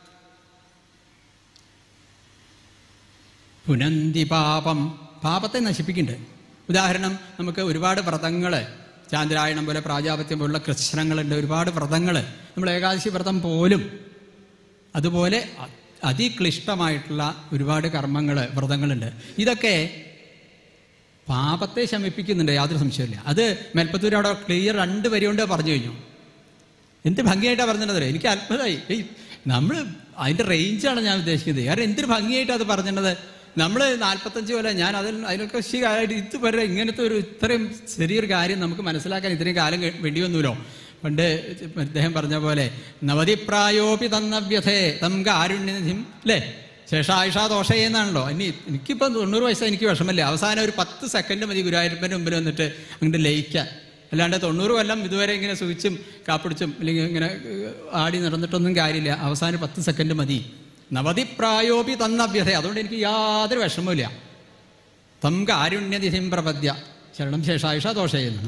[SPEAKER 1] പുനന്തി പാപം, പാപത്തെ നശിപ്പിക്കുന്നുണ്ട്. ഉദാഹരണം, നമുക്ക് ഒരുപാട് വ്രതങ്ങൾ, ചാന്ദ്രായണം പോലെ പ്രാജാപത്യം പോലുള്ള കൃഷ്ണങ്ങളുണ്ട്, ഒരുപാട് വ്രതങ്ങൾ. നമ്മൾ ഏകാദശി വ്രതം പോലും അതുപോലെ അതിക്ലിഷ്ടമായിട്ടുള്ള ഒരുപാട് കർമ്മങ്ങൾ, വ്രതങ്ങളുണ്ട്. ഇതൊക്കെ പാപത്തെ ശമിപ്പിക്കുന്നുണ്ട്, യാതൊരു സംശയമില്ല. അത് മെൽപ്പത്തൂർ അവിടെ ക്ലിയർ രണ്ട് വരി കൊണ്ട് പറഞ്ഞു കഴിഞ്ഞു. എന്ത് ഭംഗിയായിട്ടാണ് പറഞ്ഞിട്ടുള്ളത്. എനിക്ക് അത്ഭുതമായി. ഏയ് നമ്മൾ അതിൻ്റെ റേഞ്ചാണ് ഞാൻ ഉദ്ദേശിക്കുന്നത്. കാരണം എന്തൊരു ഭംഗിയായിട്ടാണ് അത് പറഞ്ഞിട്ടുള്ളത്. നമ്മൾ നാൽപ്പത്തഞ്ച് പോലെ ഞാൻ അതിൽ അതിനൊക്കെ ശരിയായിട്ട് ഇതുവരെ ഇങ്ങനത്തെ ഒരു ഇത്രയും ചെറിയൊരു കാര്യം നമുക്ക് മനസ്സിലാക്കാൻ ഇത്രയും കാലം വേണ്ടി വന്നൂലോ. പണ്ട് അദ്ദേഹം പറഞ്ഞ പോലെ നവതിപ്രായോപി തന്നവ്യഥേ തം കാരുണ്യനിധിം അല്ലേ, ശേഷായുഷാ ദോഷയെന്നാണല്ലോ. ഇനി എനിക്കിപ്പം തൊണ്ണൂറ് വയസ്സായി, എനിക്ക് വിഷമമില്ല. അവസാനം ഒരു പത്ത് സെക്കൻഡ് മതി ഗുരുവായൂരപ്പൻ്റെ മുമ്പിൽ വന്നിട്ട് അങ്ങോട്ട് ലയിക്കാൻ. അല്ലാണ്ട് തൊണ്ണൂറ് കൊല്ലം ഇതുവരെ ഇങ്ങനെ സുഖിച്ചും കാപ്പിടിച്ചും അല്ലെങ്കിൽ ഇങ്ങനെ ആടി നടന്നിട്ടൊന്നും കാര്യമില്ല. അവസാനം പത്ത് സെക്കൻഡ് മതി. നവതിപ്രായോപി തന്നവ്യഥ. അതുകൊണ്ട് എനിക്ക് യാതൊരു വിഷമമില്ല. തം കാരുണ്യതിഥിം പ്രപദ്യ ശരണം ശേഷായുഷ ദോഷയെന്നാണ്.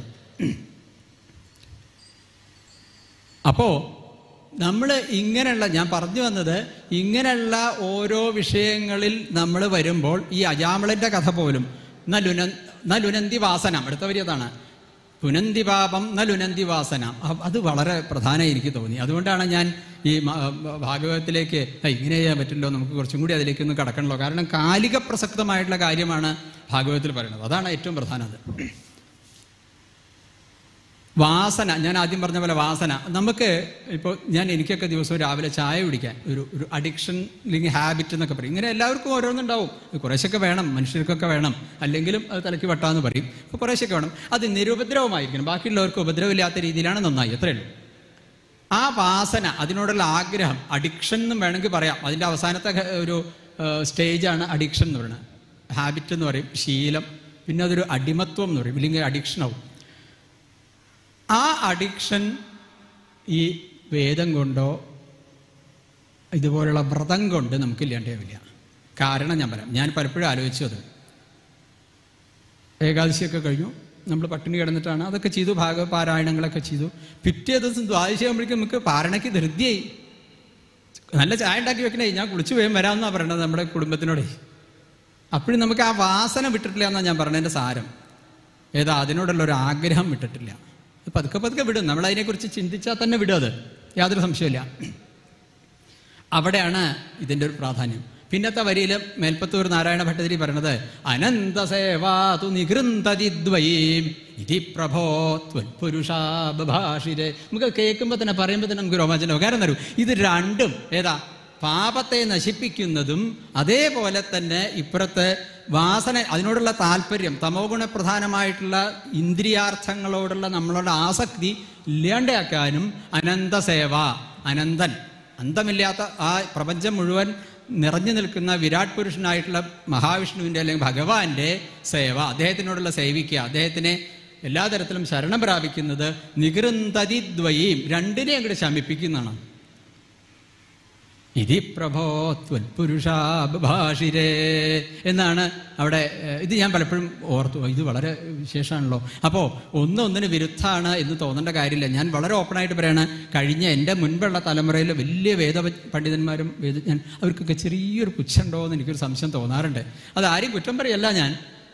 [SPEAKER 1] അപ്പോൾ നമ്മൾ ഇങ്ങനെയുള്ള, ഞാൻ പറഞ്ഞു വന്നത്, ഇങ്ങനെയുള്ള ഓരോ വിഷയങ്ങളിൽ നമ്മൾ വരുമ്പോൾ ഈ അജാമിളൻ്റെ കഥ പോലും ന ലുന ന ലുനന്തി വാസന, അടുത്ത വരിയതാണ്, പുനന്തി പാപം ന ലുനന്തി വാസന. അത് വളരെ പ്രധാനമായി എനിക്ക് തോന്നി. അതുകൊണ്ടാണ് ഞാൻ ഈ ഭാഗവതത്തിലേക്ക് ഇങ്ങനെ ചെയ്യാൻ പറ്റില്ലോ, നമുക്ക് കുറച്ചും കൂടി അതിലേക്കൊന്ന് കടക്കണല്ലോ. കാരണം കാലിക പ്രസക്തമായിട്ടുള്ള കാര്യമാണ് ഭാഗവതത്തിൽ പറയുന്നത്. അതാണ് ഏറ്റവും പ്രധാനം. അത് വാസന, ഞാൻ ആദ്യം പറഞ്ഞ പോലെ വാസന. നമുക്ക് ഇപ്പോൾ ഞാൻ എനിക്കൊക്കെ ദിവസവും രാവിലെ ചായ കുടിക്കാൻ ഒരു ഒരു അഡിക്ഷൻ അല്ലെങ്കിൽ ഹാബിറ്റ് എന്നൊക്കെ പറയും. ഇങ്ങനെ എല്ലാവർക്കും ഓരോന്നുണ്ടാവും. കുറേശ്ശൊക്കെ വേണം, മനുഷ്യർക്കൊക്കെ വേണം, അല്ലെങ്കിലും അത് തലയ്ക്ക് വട്ടാന്ന് പറയും. അപ്പോൾ കുറേശ്ശൊക്കെ വേണം. അത് നിരുപദ്രവമായിരിക്കണം, ബാക്കിയുള്ളവർക്ക് ഉപദ്രവമില്ലാത്ത രീതിയിലാണ് നന്നായി, അത്രയേ ഉള്ളൂ. ആ വാസന, അതിനോടുള്ള ആഗ്രഹം, അഡിക്ഷൻ എന്നും വേണമെങ്കിൽ പറയാം. അതിൻ്റെ അവസാനത്തെ ഒരു സ്റ്റേജാണ് അഡിക്ഷൻ എന്ന് പറയുന്നത്. ഹാബിറ്റ് എന്ന് പറയും, ശീലം, പിന്നെ അതൊരു അടിമത്വം എന്ന് പറയും, ഇല്ലെങ്കിൽ അഡിക്ഷനാവും. ആ അഡിക്ഷൻ ഈ വേദം കൊണ്ടോ ഇതുപോലുള്ള വ്രതം കൊണ്ട് നമുക്ക് ഇല്ലാണ്ടാവില്ല. കാരണം ഞാൻ പറയാം, ഞാൻ പലപ്പോഴും ആലോചിച്ചു. അത് ഏകാദശിയൊക്കെ കഴിഞ്ഞു, നമ്മൾ പട്ടിണി കിടന്നിട്ടാണ് അതൊക്കെ ചെയ്തു, ഭാഗവത പാരായണങ്ങളൊക്കെ ചെയ്തു. പിറ്റേ ദിവസം ദ്വാദശി ആകുമ്പോഴേക്കും നമുക്ക് പാരണയ്ക്ക് ധൃതിയായി. നല്ല ചായ ഉണ്ടാക്കി വെക്കണേ, ഞാൻ കുളിച്ചു വേഗം വരാമെന്നാണ് പറയണത് നമ്മുടെ കുടുംബത്തിനോടെ. അപ്പോഴും നമുക്ക് ആ വാസന വിട്ടിട്ടില്ല എന്നാണ് ഞാൻ പറഞ്ഞതിൻ്റെ സാരം. ഏതാ, അതിനോടുള്ള ഒരു ആഗ്രഹം വിട്ടിട്ടില്ല. പതുക്കെ പതുക്കെ വിടും, നമ്മൾ അതിനെക്കുറിച്ച് ചിന്തിച്ചാൽ തന്നെ വിടും, അത് യാതൊരു സംശയമില്ല. അവിടെയാണ് ഇതിൻ്റെ ഒരു പ്രാധാന്യം. പിന്നത്തെ വരിയിൽ മേൽപ്പത്തൂർ നാരായണ ഭട്ടതിരി പറയണത് അനന്തസേവാതു നികൃന്തതിദ്വയീം ഇതി പ്രഭോ ത്വൽപുരുഷാഭാഷിരേ. നമുക്ക് കേൾക്കുമ്പോൾ തന്നെ പറയുമ്പോൾ തന്നെ നമുക്ക് രോമാഞ്ചനം. കാരണം തരൂ, ഇത് രണ്ടും ഏതാ, പാപത്തെ നശിപ്പിക്കുന്നതും അതേപോലെ തന്നെ ഇപ്പുറത്തെ വാസന, അതിനോടുള്ള താല്പര്യം, തമോ ഗുണപ്രധാനമായിട്ടുള്ള ഇന്ദ്രിയാർത്ഥങ്ങളോടുള്ള നമ്മളുടെ ആസക്തി ഇല്ലാണ്ടാക്കാനും അനന്തസേവ, അനന്തൻ, അന്തമില്ലാത്ത ആ പ്രപഞ്ചം മുഴുവൻ നിറഞ്ഞു നിൽക്കുന്ന വിരാട് പുരുഷനായിട്ടുള്ള മഹാവിഷ്ണുവിൻ്റെ അല്ലെങ്കിൽ ഭഗവാന്റെ സേവ, അദ്ദേഹത്തിനോടുള്ള സേവിക്കുക, അദ്ദേഹത്തിനെ എല്ലാ തരത്തിലും ശരണം പ്രാപിക്കുന്നത് നികൃന്തതിദ്വയീം, രണ്ടിനെ അങ്ങോട്ട് ശമിപ്പിക്കുന്നതാണ്. ഇതി പ്രഭോ ത്വൽപുരുഷാഭാഷിരേ എന്നാണ് അവിടെ. ഇത് ഞാൻ പലപ്പോഴും ഓർത്തു, ഇത് വളരെ വിശേഷമാണല്ലോ. അപ്പോൾ ഒന്ന് ഒന്നിന് വിരുദ്ധമാണ് എന്ന് തോന്നേണ്ട കാര്യമില്ല. ഞാൻ വളരെ ഓപ്പണായിട്ട് പറയാണ്, കഴിഞ്ഞ എൻ്റെ മുൻപുള്ള തലമുറയിൽ വലിയ വേദ പണ്ഡിതന്മാരും വേദജ്ഞൻ അവർക്കൊക്കെ ചെറിയൊരു പുച്ഛുണ്ടോ എന്ന് എനിക്കൊരു സംശയം തോന്നാറുണ്ട്. അത് ആരും കുറ്റം പറയല്ല, ഞാൻ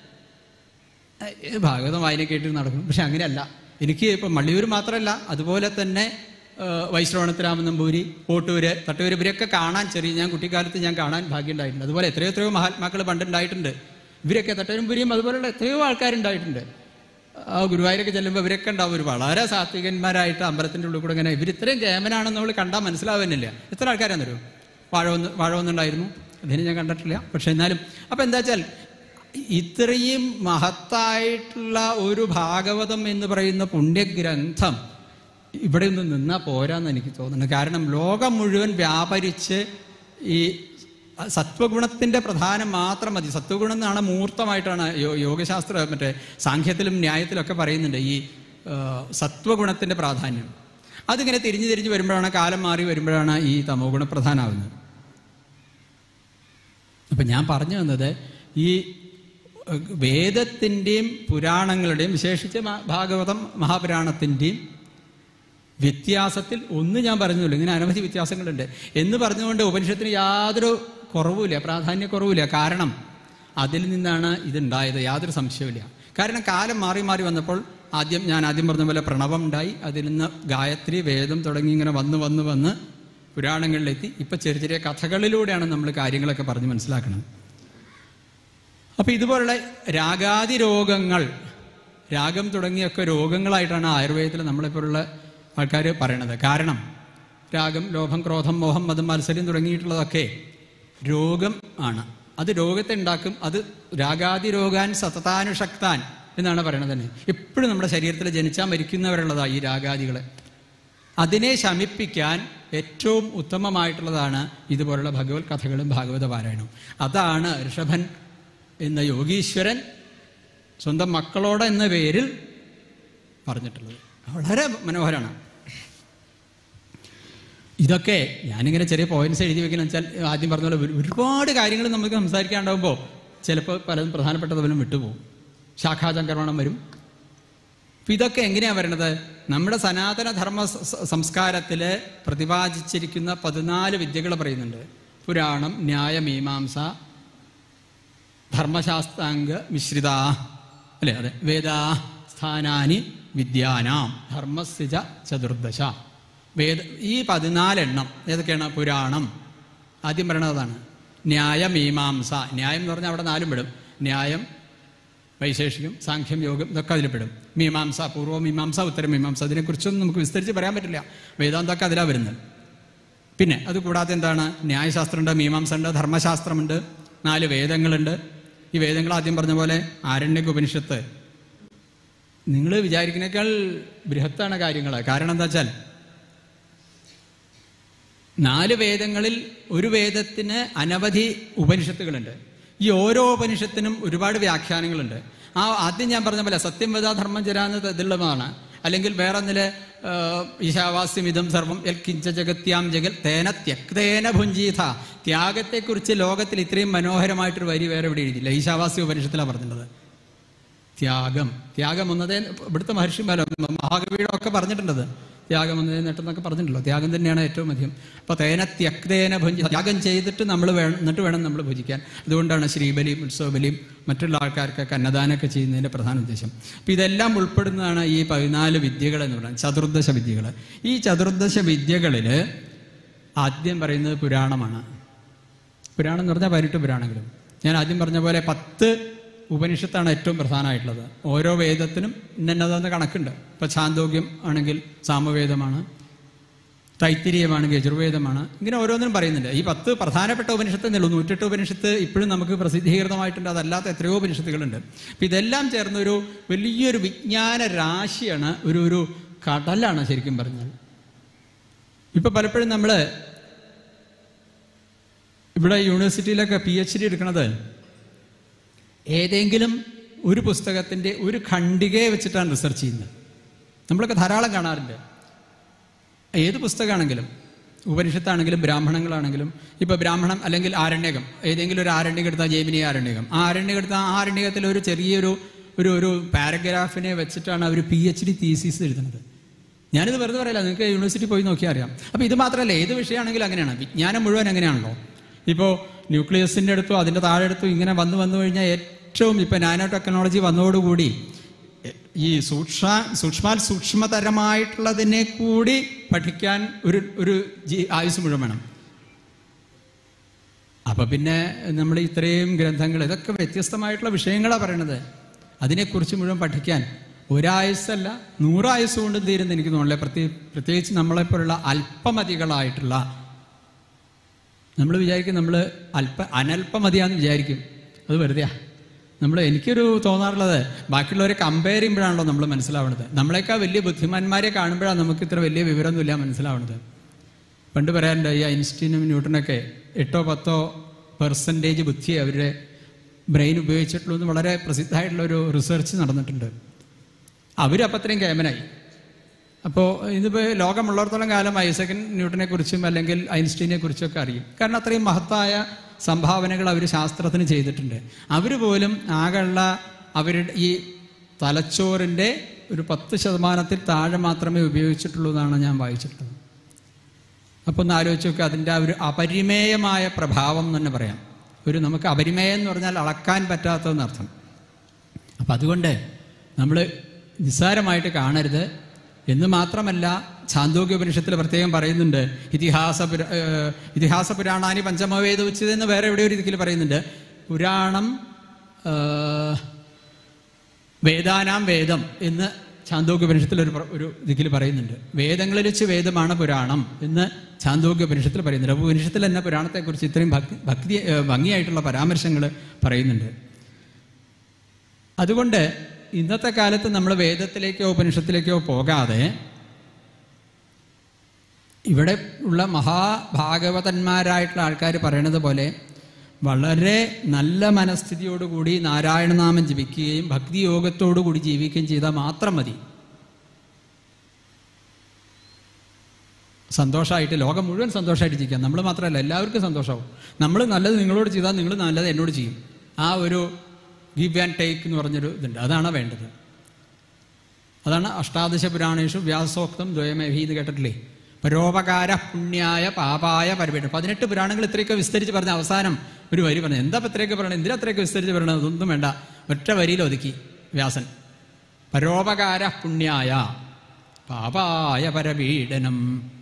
[SPEAKER 1] ഭാഗവതം വായന കേട്ടിട്ട് നടക്കും. പക്ഷെ അങ്ങനെയല്ല. എനിക്ക് ഇപ്പം മള്ളിയൂർ മാത്രമല്ല, അതുപോലെ തന്നെ വൈശ്രവണത്ത് രാമനമ്പൂരി, കോട്ടൂര്, തട്ടൂര്, ഇവരൊക്കെ കാണാൻ ചെറിയ, ഞാൻ കുട്ടിക്കാലത്ത് ഞാൻ കാണാൻ ഭാഗ്യം ഉണ്ടായിട്ടുണ്ട്. അതുപോലെ എത്രയോ എത്രയോ മഹാത്മാക്കൾ പണ്ടുണ്ടായിട്ടുണ്ട്. ഇവരൊക്കെ തട്ടൂരും അതുപോലുള്ള എത്രയോ ആൾക്കാരുണ്ടായിട്ടുണ്ട്. ആ ഗുരുവായൂരൊക്കെ ചെല്ലുമ്പോൾ ഇവരൊക്കെ ഉണ്ടാവും ഒരു വളരെ സാത്വികന്മാരായിട്ട് അമ്പലത്തിൻ്റെ ഉള്ളിൽ കൂടെ. ഇങ്ങനെ ഇവർ ഇത്രയും കേമനാണെന്ന് നമ്മൾ കണ്ടാൽ മനസ്സിലാവുന്നില്ല. എത്ര ആൾക്കാരാന്ന് തരും. വാഴവന്ന് വാഴവന്നുണ്ടായിരുന്നു, അതിന് ഞാൻ കണ്ടിട്ടില്ല. പക്ഷെ എന്നാലും അപ്പം എന്താ വെച്ചാൽ ഇത്രയും മഹത്തായിട്ടുള്ള ഒരു ഭാഗവതം എന്ന് പറയുന്ന പുണ്യഗ്രന്ഥം ഇവിടെ നിന്ന് നിന്നാൽ പോരാന്ന് എനിക്ക് തോന്നുന്നു. കാരണം ലോകം മുഴുവൻ വ്യാപരിച്ച് ഈ സത്വഗുണത്തിൻ്റെ പ്രധാനം മാത്രം മതി. സത്വഗുണം എന്നാണ് മൂർത്തമായിട്ടാണ് യോഗശാസ്ത്ര മറ്റേ സാഖ്യത്തിലും ന്യായത്തിലൊക്കെ പറയുന്നുണ്ട് ഈ സത്വഗുണത്തിൻ്റെ പ്രാധാന്യം. അതിങ്ങനെ തിരിഞ്ഞു തിരിഞ്ഞ് വരുമ്പോഴാണ്, കാലം മാറി വരുമ്പോഴാണ് ഈ തമോ ഗുണ പ്രധാനമാകുന്നത്. അപ്പം ഞാൻ പറഞ്ഞു വന്നത് ഈ വേദത്തിൻ്റെയും പുരാണങ്ങളുടെയും വിശേഷിച്ച് ഭാഗവതം മഹാപുരാണത്തിൻ്റെയും വ്യത്യാസത്തിൽ ഒന്ന് ഞാൻ പറഞ്ഞുള്ളൂ. ഇങ്ങനെ അനവധി വ്യത്യാസങ്ങളുണ്ട് എന്ന് പറഞ്ഞുകൊണ്ട് ഉപനിഷത്തിന് യാതൊരു കുറവുമില്ല, പ്രാധാന്യക്കുറവില്ല. കാരണം അതിൽ നിന്നാണ് ഇതുണ്ടായത്, യാതൊരു സംശയമില്ല. കാരണം കാലം മാറി മാറി വന്നപ്പോൾ ആദ്യം ഞാൻ ആദ്യം പറഞ്ഞ പോലെ പ്രണവം ഉണ്ടായി, അതിൽ നിന്ന് ഗായത്രി, വേദം തുടങ്ങി ഇങ്ങനെ വന്ന് വന്ന് വന്ന് പുരാണങ്ങളിലെത്തി. ഇപ്പം ചെറിയ ചെറിയ കഥകളിലൂടെയാണ് നമ്മൾ കാര്യങ്ങളൊക്കെ പറഞ്ഞ് മനസ്സിലാക്കുന്നത്. അപ്പം ഇതുപോലുള്ള രാഗാദി രോഗങ്ങൾ, രാഗം തുടങ്ങിയൊക്കെ രോഗങ്ങളായിട്ടാണ് ആയുർവേദത്തിൽ നമ്മളെപ്പോലുള്ള ആൾക്കാർ പറയണത്. കാരണം രാഗം, ലോഭം, ക്രോധം, മോഹം, മതം, മത്സരം തുടങ്ങിയിട്ടുള്ളതൊക്കെ രോഗം ആണ്. അത് രോഗത്തെ ഉണ്ടാക്കും. അത് രാഗാദി രോഗാൻ സതതാനുഷക്താൻ എന്നാണ് പറയണത് തന്നെ. എപ്പോഴും നമ്മുടെ ശരീരത്തിൽ ജനിച്ചാൽ മരിക്കുന്നവരുള്ളതാണ് ഈ രാഗാദികൾ. അതിനെ ശമിപ്പിക്കാൻ ഏറ്റവും ഉത്തമമായിട്ടുള്ളതാണ് ഇതുപോലുള്ള ഭഗവത് കഥകളും ഭാഗവത പാരായണവും. അതാണ് ഋഷഭൻ എന്ന യോഗീശ്വരൻ സ്വന്തം മക്കളോട് എന്ന പേരിൽ പറഞ്ഞിട്ടുള്ളത്. വളരെ മനോഹരമാണ്. ഇതൊക്കെ ഞാനിങ്ങനെ ചെറിയ പോയിന്റ്സ് എഴുതി വെക്കണം വെച്ചാൽ ആദ്യം പറഞ്ഞ പോലെ ഒരുപാട് കാര്യങ്ങൾ നമുക്ക് സംസാരിക്കാണ്ടാവുമ്പോൾ ചിലപ്പോൾ പലതും പ്രധാനപ്പെട്ടത് പോലും വിട്ടുപോകും. ശാഖാചംക്രമണം വരും. അപ്പം ഇതൊക്കെ എങ്ങനെയാണ് വരണത്? നമ്മുടെ സനാതനധർമ്മ സംസ്കാരത്തിൽ പ്രതിപാദിച്ചിരിക്കുന്ന പതിനാല് വിദ്യകൾ പറയുന്നുണ്ട്. പുരാണം, ന്യായമീമാംസ, ധർമ്മശാസ്ത്രാംഗ മിശ്രിത, അല്ലേ? അതെ. വേദാ സ്ഥാനാനി വിദ്യാനാം ധർമ്മസ്യ ചതുർദശ. വേദ ഈ പതിനാലെണ്ണം ഏതൊക്കെയാണ്? പുരാണം ആദ്യം പറയണത് അതാണ്. ന്യായമീമാംസ, ന്യായം എന്ന് പറഞ്ഞാൽ അവിടെ നാലും പെടും. ന്യായം, വൈശേഷികം, സാഖ്യം, യോഗം, ഇതൊക്കെ അതിൽ പെടും. മീമാംസ, പൂർവ്വമീമാംസ, ഉത്തരമീമാംസ, അതിനെക്കുറിച്ചൊന്നും നമുക്ക് വിസ്തരിച്ച് പറയാൻ പറ്റില്ല. വേദാന്തമൊക്കെ അതിലാണ് വരുന്നത്. പിന്നെ അതുകൂടാതെ എന്താണ്? ന്യായശാസ്ത്രമുണ്ട്, മീമാംസ ഉണ്ട്, ധർമ്മശാസ്ത്രമുണ്ട്, നാല് വേദങ്ങളുണ്ട്. ഈ വേദങ്ങൾ ആദ്യം പറഞ്ഞ പോലെ ആരണ്യക ഉപനിഷത്ത് നിങ്ങൾ വിചാരിക്കുന്നേക്കാൾ ബൃഹത്താണ് കാര്യങ്ങൾ. കാരണം എന്താ വെച്ചാൽ നാല് വേദങ്ങളിൽ ഒരു വേദത്തിന് അനവധി ഉപനിഷത്തുകളുണ്ട്. ഈ ഓരോ ഉപനിഷത്തിനും ഒരുപാട് വ്യാഖ്യാനങ്ങളുണ്ട്. ആ ആദ്യം ഞാൻ പറഞ്ഞ പോലെ സത്യം വേദ ധർമ്മം ചരാന്ന് ഇതിലുള്ളതാണ്. അല്ലെങ്കിൽ വേറെ ഒന്നില് ഈശാവാസ്യം ഇതം സർവം എൽ കിഞ്ച ജഗത്യാം ജഗൽ തേന ത്യക്തേന ഭുഞ്ചീഥ. ത്യാഗത്തെക്കുറിച്ച് ലോകത്തിൽ ഇത്രയും മനോഹരമായിട്ടൊരു വരി വേറെ ഇവിടെ എഴുതിയില്ല. ഈശാവാസ്യ ഉപനിഷത്തിലാണ് പറഞ്ഞിട്ടുള്ളത്. ത്യാഗം ത്യാഗം ഒന്നതേ ഇവിടുത്തെ മഹർഷിമാരോ മഹാകവിയുടെ ഒക്കെ പറഞ്ഞിട്ടുണ്ടത്. ത്യാഗം ഒന്നതേ നേട്ടെന്നൊക്കെ പറഞ്ഞിട്ടുള്ളൂ. ത്യാഗം തന്നെയാണ് ഏറ്റവും അധികം. അപ്പോൾ തേന ത്യക്തേന ഭുഞ്ചി, ത്യാഗം ചെയ്തിട്ട് നമ്മൾ വേണം എന്നിട്ട് വേണം നമ്മൾ ഭുജിക്കാൻ. അതുകൊണ്ടാണ് ശ്രീബലിയും ഉത്സവബലിയും മറ്റുള്ള ആൾക്കാർക്കൊക്കെ അന്നദാനമൊക്കെ ചെയ്യുന്നതിൻ്റെ പ്രധാന ഉദ്ദേശം. അപ്പോൾ ഇതെല്ലാം ഉൾപ്പെടുന്നതാണ് ഈ പതിനാല് വിദ്യകൾ എന്ന് പറയുന്നത്, ചതുർദശ വിദ്യകൾ. ഈ ചതുർദശ വിദ്യകളിൽ ആദ്യം പറയുന്നത് പുരാണമാണ്. പുരാണം എന്ന് പറഞ്ഞാൽ പതിനെട്ട് പുരാണങ്ങളും. ഞാൻ ആദ്യം പറഞ്ഞ പോലെ പത്ത് ഉപനിഷത്താണ് ഏറ്റവും പ്രധാനമായിട്ടുള്ളത്. ഓരോ വേദത്തിനും ഇന്നതാന്ന് കണക്കുണ്ട്. ഇപ്പം ഛാന്തോഗ്യം ആണെങ്കിൽ സാമവേദമാണ്, തൈത്തിരീയമാണെങ്കിൽ യജുർവേദമാണ്. ഇങ്ങനെ ഓരോന്നിനും പറയുന്നുണ്ട്. ഈ പത്ത് പ്രധാനപ്പെട്ട ഉപനിഷത്ത് എന്നുള്ളൂ. നൂറ്റെട്ട് ഉപനിഷത്ത് ഇപ്പോഴും നമുക്ക് പ്രസിദ്ധീകൃതമായിട്ടുണ്ട്. അതല്ലാത്ത എത്രയോ ഉപനിഷത്തുകളുണ്ട്. അപ്പം ഇതെല്ലാം ചേർന്നൊരു വലിയൊരു വിജ്ഞാന രാശിയാണ്, ഒരു ഒരു കടലാണ് ശരിക്കും പറഞ്ഞാൽ. ഇപ്പം പലപ്പോഴും നമ്മൾ ഇവിടെ യൂണിവേഴ്സിറ്റിയിലൊക്കെ പി എച്ച് ഡി എടുക്കണത് ഏതെങ്കിലും ഒരു പുസ്തകത്തിൻ്റെ ഒരു ഖണ്ഡികയെ വെച്ചിട്ടാണ് റിസർച്ച് ചെയ്യുന്നത്. നമ്മളൊക്കെ ധാരാളം കാണാറുണ്ട്. ഏത് പുസ്തകമാണെങ്കിലും, ഉപനിഷത്താണെങ്കിലും ബ്രാഹ്മണങ്ങളാണെങ്കിലും. ഇപ്പോൾ ബ്രാഹ്മണം അല്ലെങ്കിൽ ആരണ്യകം, ഏതെങ്കിലും ഒരു ആരണ്യകം എടുത്താൽ ജൈമിനി ആരണ്യകം, ആ ആരണ്യകം എടുത്താൽ ആ ആരണ്യകത്തിൽ ഒരു ചെറിയൊരു ഒരു ഒരു പാരഗ്രാഫിനെ വെച്ചിട്ടാണ് അവർ പി എച്ച് ഡി തീസിസ് എഴുതുന്നത്. ഞാനിത് വെറുതെ പറയില്ല, നിങ്ങൾക്ക് യൂണിവേഴ്സിറ്റി പോയി നോക്കിയാൽ അറിയാം. അപ്പോൾ ഇത് മാത്രമല്ല, ഏത് വിഷയമാണെങ്കിലും അങ്ങനെയാണ്. വിജ്ഞാനം മുഴുവൻ എങ്ങനെയാണല്ലോ. ഇപ്പോൾ ന്യൂക്ലിയസിൻ്റെ അടുത്തോ അതിൻ്റെ താഴെ അടുത്തോ ഇങ്ങനെ വന്നു വന്നു കഴിഞ്ഞാൽ ഏറ്റവും ഇപ്പം നാനോ ടെക്നോളജി വന്നതോടുകൂടി ഈ സൂക്ഷ്മ സൂക്ഷ്മാൽ സൂക്ഷ്മതരമായിട്ടുള്ളതിനെ കൂടി പഠിക്കാൻ ഒരു ഒരു ജീ ആയുസ് മുഴുവൻ വേണം. അപ്പം പിന്നെ നമ്മൾ ഇത്രയും ഗ്രന്ഥങ്ങൾ, ഇതൊക്കെ വ്യത്യസ്തമായിട്ടുള്ള വിഷയങ്ങളാണ് പറയണത്. അതിനെക്കുറിച്ച് മുഴുവൻ പഠിക്കാൻ ഒരായുസല്ല നൂറായുസ് കൊണ്ടും തീരുന്ന എനിക്ക് തോന്നില്ല. പ്രത്യേക പ്രത്യേകിച്ച് നമ്മളെപ്പോലുള്ള അല്പമതികളായിട്ടുള്ള, നമ്മൾ വിചാരിക്കും നമ്മൾ അല്പ അനല്പമതിയാന്ന് വിചാരിക്കും. അത് വെറുതെയാ. നമ്മൾ എനിക്കൊരു തോന്നാറുള്ളത്, ബാക്കിയുള്ളവരെ കമ്പയർ ചെയ്യുമ്പോഴാണല്ലോ നമ്മൾ മനസ്സിലാവുന്നത്. നമ്മളെക്കാൾ വലിയ ബുദ്ധിമാന്മാരെ കാണുമ്പോഴാണ് നമുക്ക് ഇത്ര വലിയ വിവരമൊന്നുമില്ല മനസ്സിലാവുന്നത്. പണ്ട് പറയാറുണ്ട്, ഈ ഐൻസ്റ്റീനും ന്യൂട്ടനൊക്കെ എട്ടോ പത്തോ പെർസെൻറ്റേജ് ബുദ്ധിയെ അവരുടെ ബ്രെയിൻ ഉപയോഗിച്ചിട്ടുള്ളൂ എന്ന് വളരെ പ്രസിദ്ധമായിട്ടുള്ളൊരു റിസർച്ച് നടന്നിട്ടുണ്ട്. അവരപ്പം അത്രയും കേമനായി. അപ്പോൾ ഇതിപ്പോൾ ലോകമുള്ളിടത്തോളം കാലം ഐസക് ന്യൂട്ടനെ കുറിച്ചും അല്ലെങ്കിൽ ഐൻസ്റ്റീനെ കുറിച്ചൊക്കെ അറിയും. കാരണം അത്രയും മഹത്തായ സംഭാവനകൾ അവർ ശാസ്ത്രത്തിന് ചെയ്തിട്ടുണ്ട്. അവർ പോലും ആകെയുള്ള അവരുടെ ഈ തലച്ചോറിൻ്റെ ഒരു പത്ത് ശതമാനത്തിൽ താഴെ മാത്രമേ ഉപയോഗിച്ചിട്ടുള്ളൂ എന്നാണ് ഞാൻ വായിച്ചിട്ടുള്ളത്. അപ്പോൾ ഒന്ന് ആലോചിച്ച് നോക്കുക, അതിൻ്റെ ഒരു അപരിമേയമായ പ്രഭാവം എന്ന് തന്നെ പറയാം. ഒരു നമുക്ക് അപരിമേയം എന്ന് പറഞ്ഞാൽ അളക്കാൻ പറ്റാത്തതെന്നർത്ഥം. അപ്പം അതുകൊണ്ട് നമ്മൾ നിസ്സാരമായിട്ട് കാണരുത് എന്ന് മാത്രമല്ല, ഛാന്തോഗ്യോപനിഷത്തിൽ പ്രത്യേകം പറയുന്നുണ്ട്, ഇതിഹാസ പുര ഇതിഹാസ പുരാണാനി പഞ്ചമവേദ ഉച്ചതെന്ന് വേറെ എവിടെ ഒരു ഇതിൽ പറയുന്നുണ്ട്. പുരാണം വേദാനാം വേദം എന്ന് ഛാന്തോഗ്യോപനിഷത്തിൽ ഒരു ഒരു ഇതിൽ പറയുന്നുണ്ട്. വേദങ്ങളിൽ വെച്ച് വേദമാണ് പുരാണം എന്ന് ഛാന്തോഗ്യോപനിഷത്തിൽ പറയുന്നുണ്ട്. അപ്പോൾ ഉപനിഷത്തിൽ തന്നെ പുരാണത്തെക്കുറിച്ച് ഇത്രയും ഭക്തി ഭക്തി ഭംഗിയായിട്ടുള്ള പരാമർശങ്ങൾ പറയുന്നുണ്ട്. അതുകൊണ്ട് ഇന്നത്തെ കാലത്ത് നമ്മൾ വേദത്തിലേക്കോ ഉപനിഷത്തിലേക്കോ പോകാതെ ഇവിടെ ഉള്ള മഹാഭാഗവതന്മാരായിട്ടുള്ള ആൾക്കാർ പറയണത് പോലെ വളരെ നല്ല മനസ്ഥിതിയോടുകൂടി നാരായണനാമം ജപിക്കുകയും ഭക്തിയോഗത്തോടുകൂടി ജീവിക്കുകയും ചെയ്താൽ മാത്രം മതി. സന്തോഷമായിട്ട് ലോകം മുഴുവൻ സന്തോഷമായിട്ട് ജീവിക്കാം. നമ്മൾ മാത്രമല്ല, എല്ലാവർക്കും സന്തോഷമാവും. നമ്മൾ നല്ലത് നിങ്ങളോട് ചെയ്താൽ നിങ്ങൾ നല്ലത് എന്നോട് ചെയ്യും. ആ ഒരു ഗിവ് ആൻഡ് ടേക്ക് എന്ന് പറഞ്ഞൊരു ഇതുണ്ട്. അതാണ് വേണ്ടത്. അതാണ് അഷ്ടാദശ പുരാണേഷു വ്യാസോക്തം ദ്വയമേഭി എന്ന് കേട്ടിട്ടില്ലേ? പരോപകാര പുണ്യായ പാപായ പരപീഠം. പതിനെട്ട് പുരാണങ്ങൾ ഇത്രയൊക്കെ വിസ്തരിച്ച് പറഞ്ഞ അവസാനം ഒരു വരി പറഞ്ഞു. എന്താ ഇത്രയൊക്കെ പറയണത്, എന്തിനാ അത്രയൊക്കെ വിസ്തരിച്ച് പറയണത്? അതൊന്നും വേണ്ട, ഒറ്റ വരിയിൽ ഒതുക്കി വ്യാസൻ. പരോപകാര പുണ്യായ പാപായ പരപീഡനം.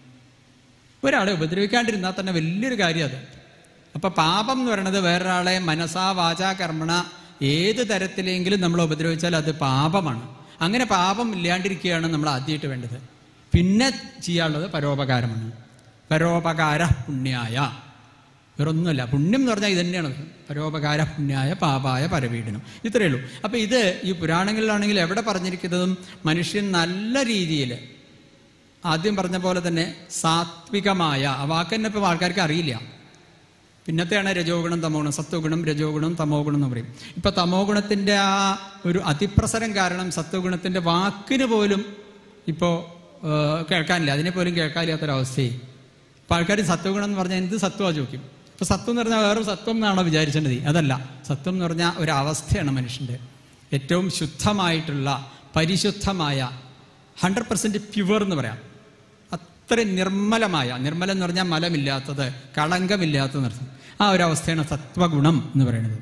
[SPEAKER 1] ഒരാളെ ഉപദ്രവിക്കാണ്ടിരുന്നാൽ തന്നെ വലിയൊരു കാര്യം അത്. അപ്പൊ പാപം എന്ന് പറയുന്നത് വേറൊരാളെ മനസാ വാചാ കർമ്മണ ഏത് തരത്തിലെങ്കിലും നമ്മൾ ഉപദ്രവിച്ചാൽ അത് പാപമാണ്. അങ്ങനെ പാപം ഇല്ലാണ്ടിരിക്കുകയാണ് നമ്മൾ ആദ്യമായിട്ട് വേണ്ടത്. പിന്നെ ചെയ്യാനുള്ളത് പരോപകാരമാണ്. പരോപകാര പുണ്യായ, വേറൊന്നുമല്ല. പുണ്യം എന്ന് പറഞ്ഞാൽ ഇത് തന്നെയാണ്. പരോപകാര പുണ്യായ പാപായ പരപീഡനം, ഇത്രയേ ഉള്ളൂ. അപ്പൊ ഇത് ഈ പുരാണങ്ങളിലാണെങ്കിൽ എവിടെ പറഞ്ഞിരിക്കുന്നതും മനുഷ്യൻ നല്ല രീതിയിൽ ആദ്യം പറഞ്ഞ പോലെ തന്നെ സാത്വികമായ, ആ വാക്ക് തന്നെ ഇപ്പം ആൾക്കാർക്ക് അറിയില്ല. പിന്നത്തെയാണ് രജോ ഗുണം തമോ ഗുണം. സത്വഗുണം രജോ ഗുണം തമോ ഗുണം എന്ന് പറയും. ഇപ്പൊ തമോ ഗുണത്തിന്റെ ആ ഒരു അതിപ്രസരം കാരണം സത്വഗുണത്തിന്റെ വാക്കിന് പോലും ഇപ്പോൾ കേൾക്കാനില്ല, അതിനെ പോലും കേൾക്കാനില്ലാത്തൊരവസ്ഥയായി. ഇപ്പൊ ആൾക്കാർ സത്വഗുണം എന്ന് പറഞ്ഞാൽ എന്ത് സത്വമാണ് ചോദിക്കും. ഇപ്പൊ സത്വം എന്ന് പറഞ്ഞാൽ വേറെ സത്വം എന്നാണോ വിചാരിച്ചത്? അതല്ല. സത്വം എന്ന് പറഞ്ഞാൽ ഒരവസ്ഥയാണ് മനുഷ്യന്റെ. ഏറ്റവും ശുദ്ധമായിട്ടുള്ള പരിശുദ്ധമായ ഹൺഡ്രഡ് പെർസെന്റ് പ്യുവർ എന്ന് പറയാം. അത്രയും നിർമ്മലമായ, നിർമ്മലം എന്ന് പറഞ്ഞാൽ മലമില്ലാത്തത്, കളങ്കമില്ലാത്തത് നിർത്തും. ആ ഒരു അവസ്ഥയാണ് സത്വഗുണം എന്ന് പറയുന്നത്.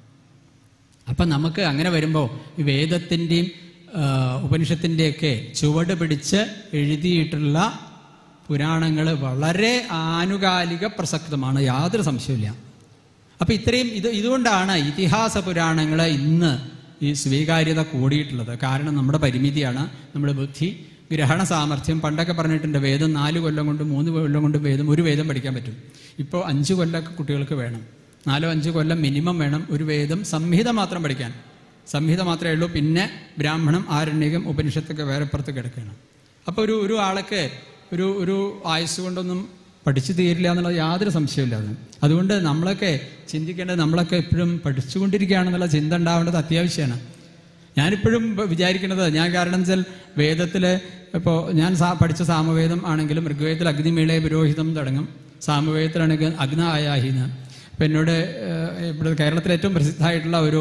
[SPEAKER 1] അപ്പം നമുക്ക് അങ്ങനെ വരുമ്പോൾ ഈ വേദത്തിൻ്റെയും ഉപനിഷത്തിൻ്റെയൊക്കെ ചുവട് പിടിച്ച് എഴുതിയിട്ടുള്ള പുരാണങ്ങൾ വളരെ ആനുകാലിക പ്രസക്തമാണ്, യാതൊരു സംശയമില്ല. അപ്പം ഇത്രയും ഇത് ഇതുകൊണ്ടാണ് ഇതിഹാസ പുരാണങ്ങൾ ഇന്ന് ഈ സ്വീകാര്യത കൂടിയിട്ടുള്ളത്. കാരണം നമ്മുടെ പരിമിതിയാണ്, നമ്മുടെ ബുദ്ധി, ഗ്രഹണ സാമർഥ്യം. പണ്ടൊക്കെ പറഞ്ഞിട്ടുണ്ട് വേദം നാല് കൊല്ലം കൊണ്ട് മൂന്ന് കൊല്ലം കൊണ്ട് വേദം ഒരു വേദം പഠിക്കാൻ പറ്റും. ഇപ്പോൾ അഞ്ച് കൊല്ലമൊക്കെ കുട്ടികൾക്ക് വേണം, നാലോ അഞ്ച് കൊല്ലം മിനിമം വേണം ഒരു വേദം സംഹിത മാത്രം പഠിക്കാൻ. സംഹിത മാത്രമേ ഉള്ളൂ. പിന്നെ ബ്രാഹ്മണം, ആരണ്യകം, ഉപനിഷത്തൊക്കെ വേറെ പുറത്ത് കിടക്കണം. അപ്പോൾ ഒരു ഒരു ആൾക്ക് ഒരു ഒരു ആയുസ് കൊണ്ടൊന്നും പഠിച്ചു തീരില്ല എന്നുള്ളത് യാതൊരു സംശയമില്ലാതെ. അതുകൊണ്ട് നമ്മളൊക്കെ ചിന്തിക്കേണ്ടത്, നമ്മളൊക്കെ എപ്പോഴും പഠിച്ചുകൊണ്ടിരിക്കുകയാണെന്നുള്ള ചിന്ത ഉണ്ടാവേണ്ടത് അത്യാവശ്യമാണ്. ഞാനിപ്പോഴും വിചാരിക്കുന്നത്, ഞാൻ കാരണം വെച്ചാൽ വേദത്തിൽ ഇപ്പോൾ ഞാൻ സാ പഠിച്ച സാമവേദം ആണെങ്കിലും ഋഗ്വേദത്തിൽ അഗ്നിമേളെ പുരോഹിതം തുടങ്ങും, സാമവേദത്തിലാണെങ്കിൽ അഗ്ന ആയാഹിന്ന്. അപ്പം എന്നോട് ഇവിടെ കേരളത്തിലെ ഏറ്റവും പ്രസിദ്ധമായിട്ടുള്ള ഒരു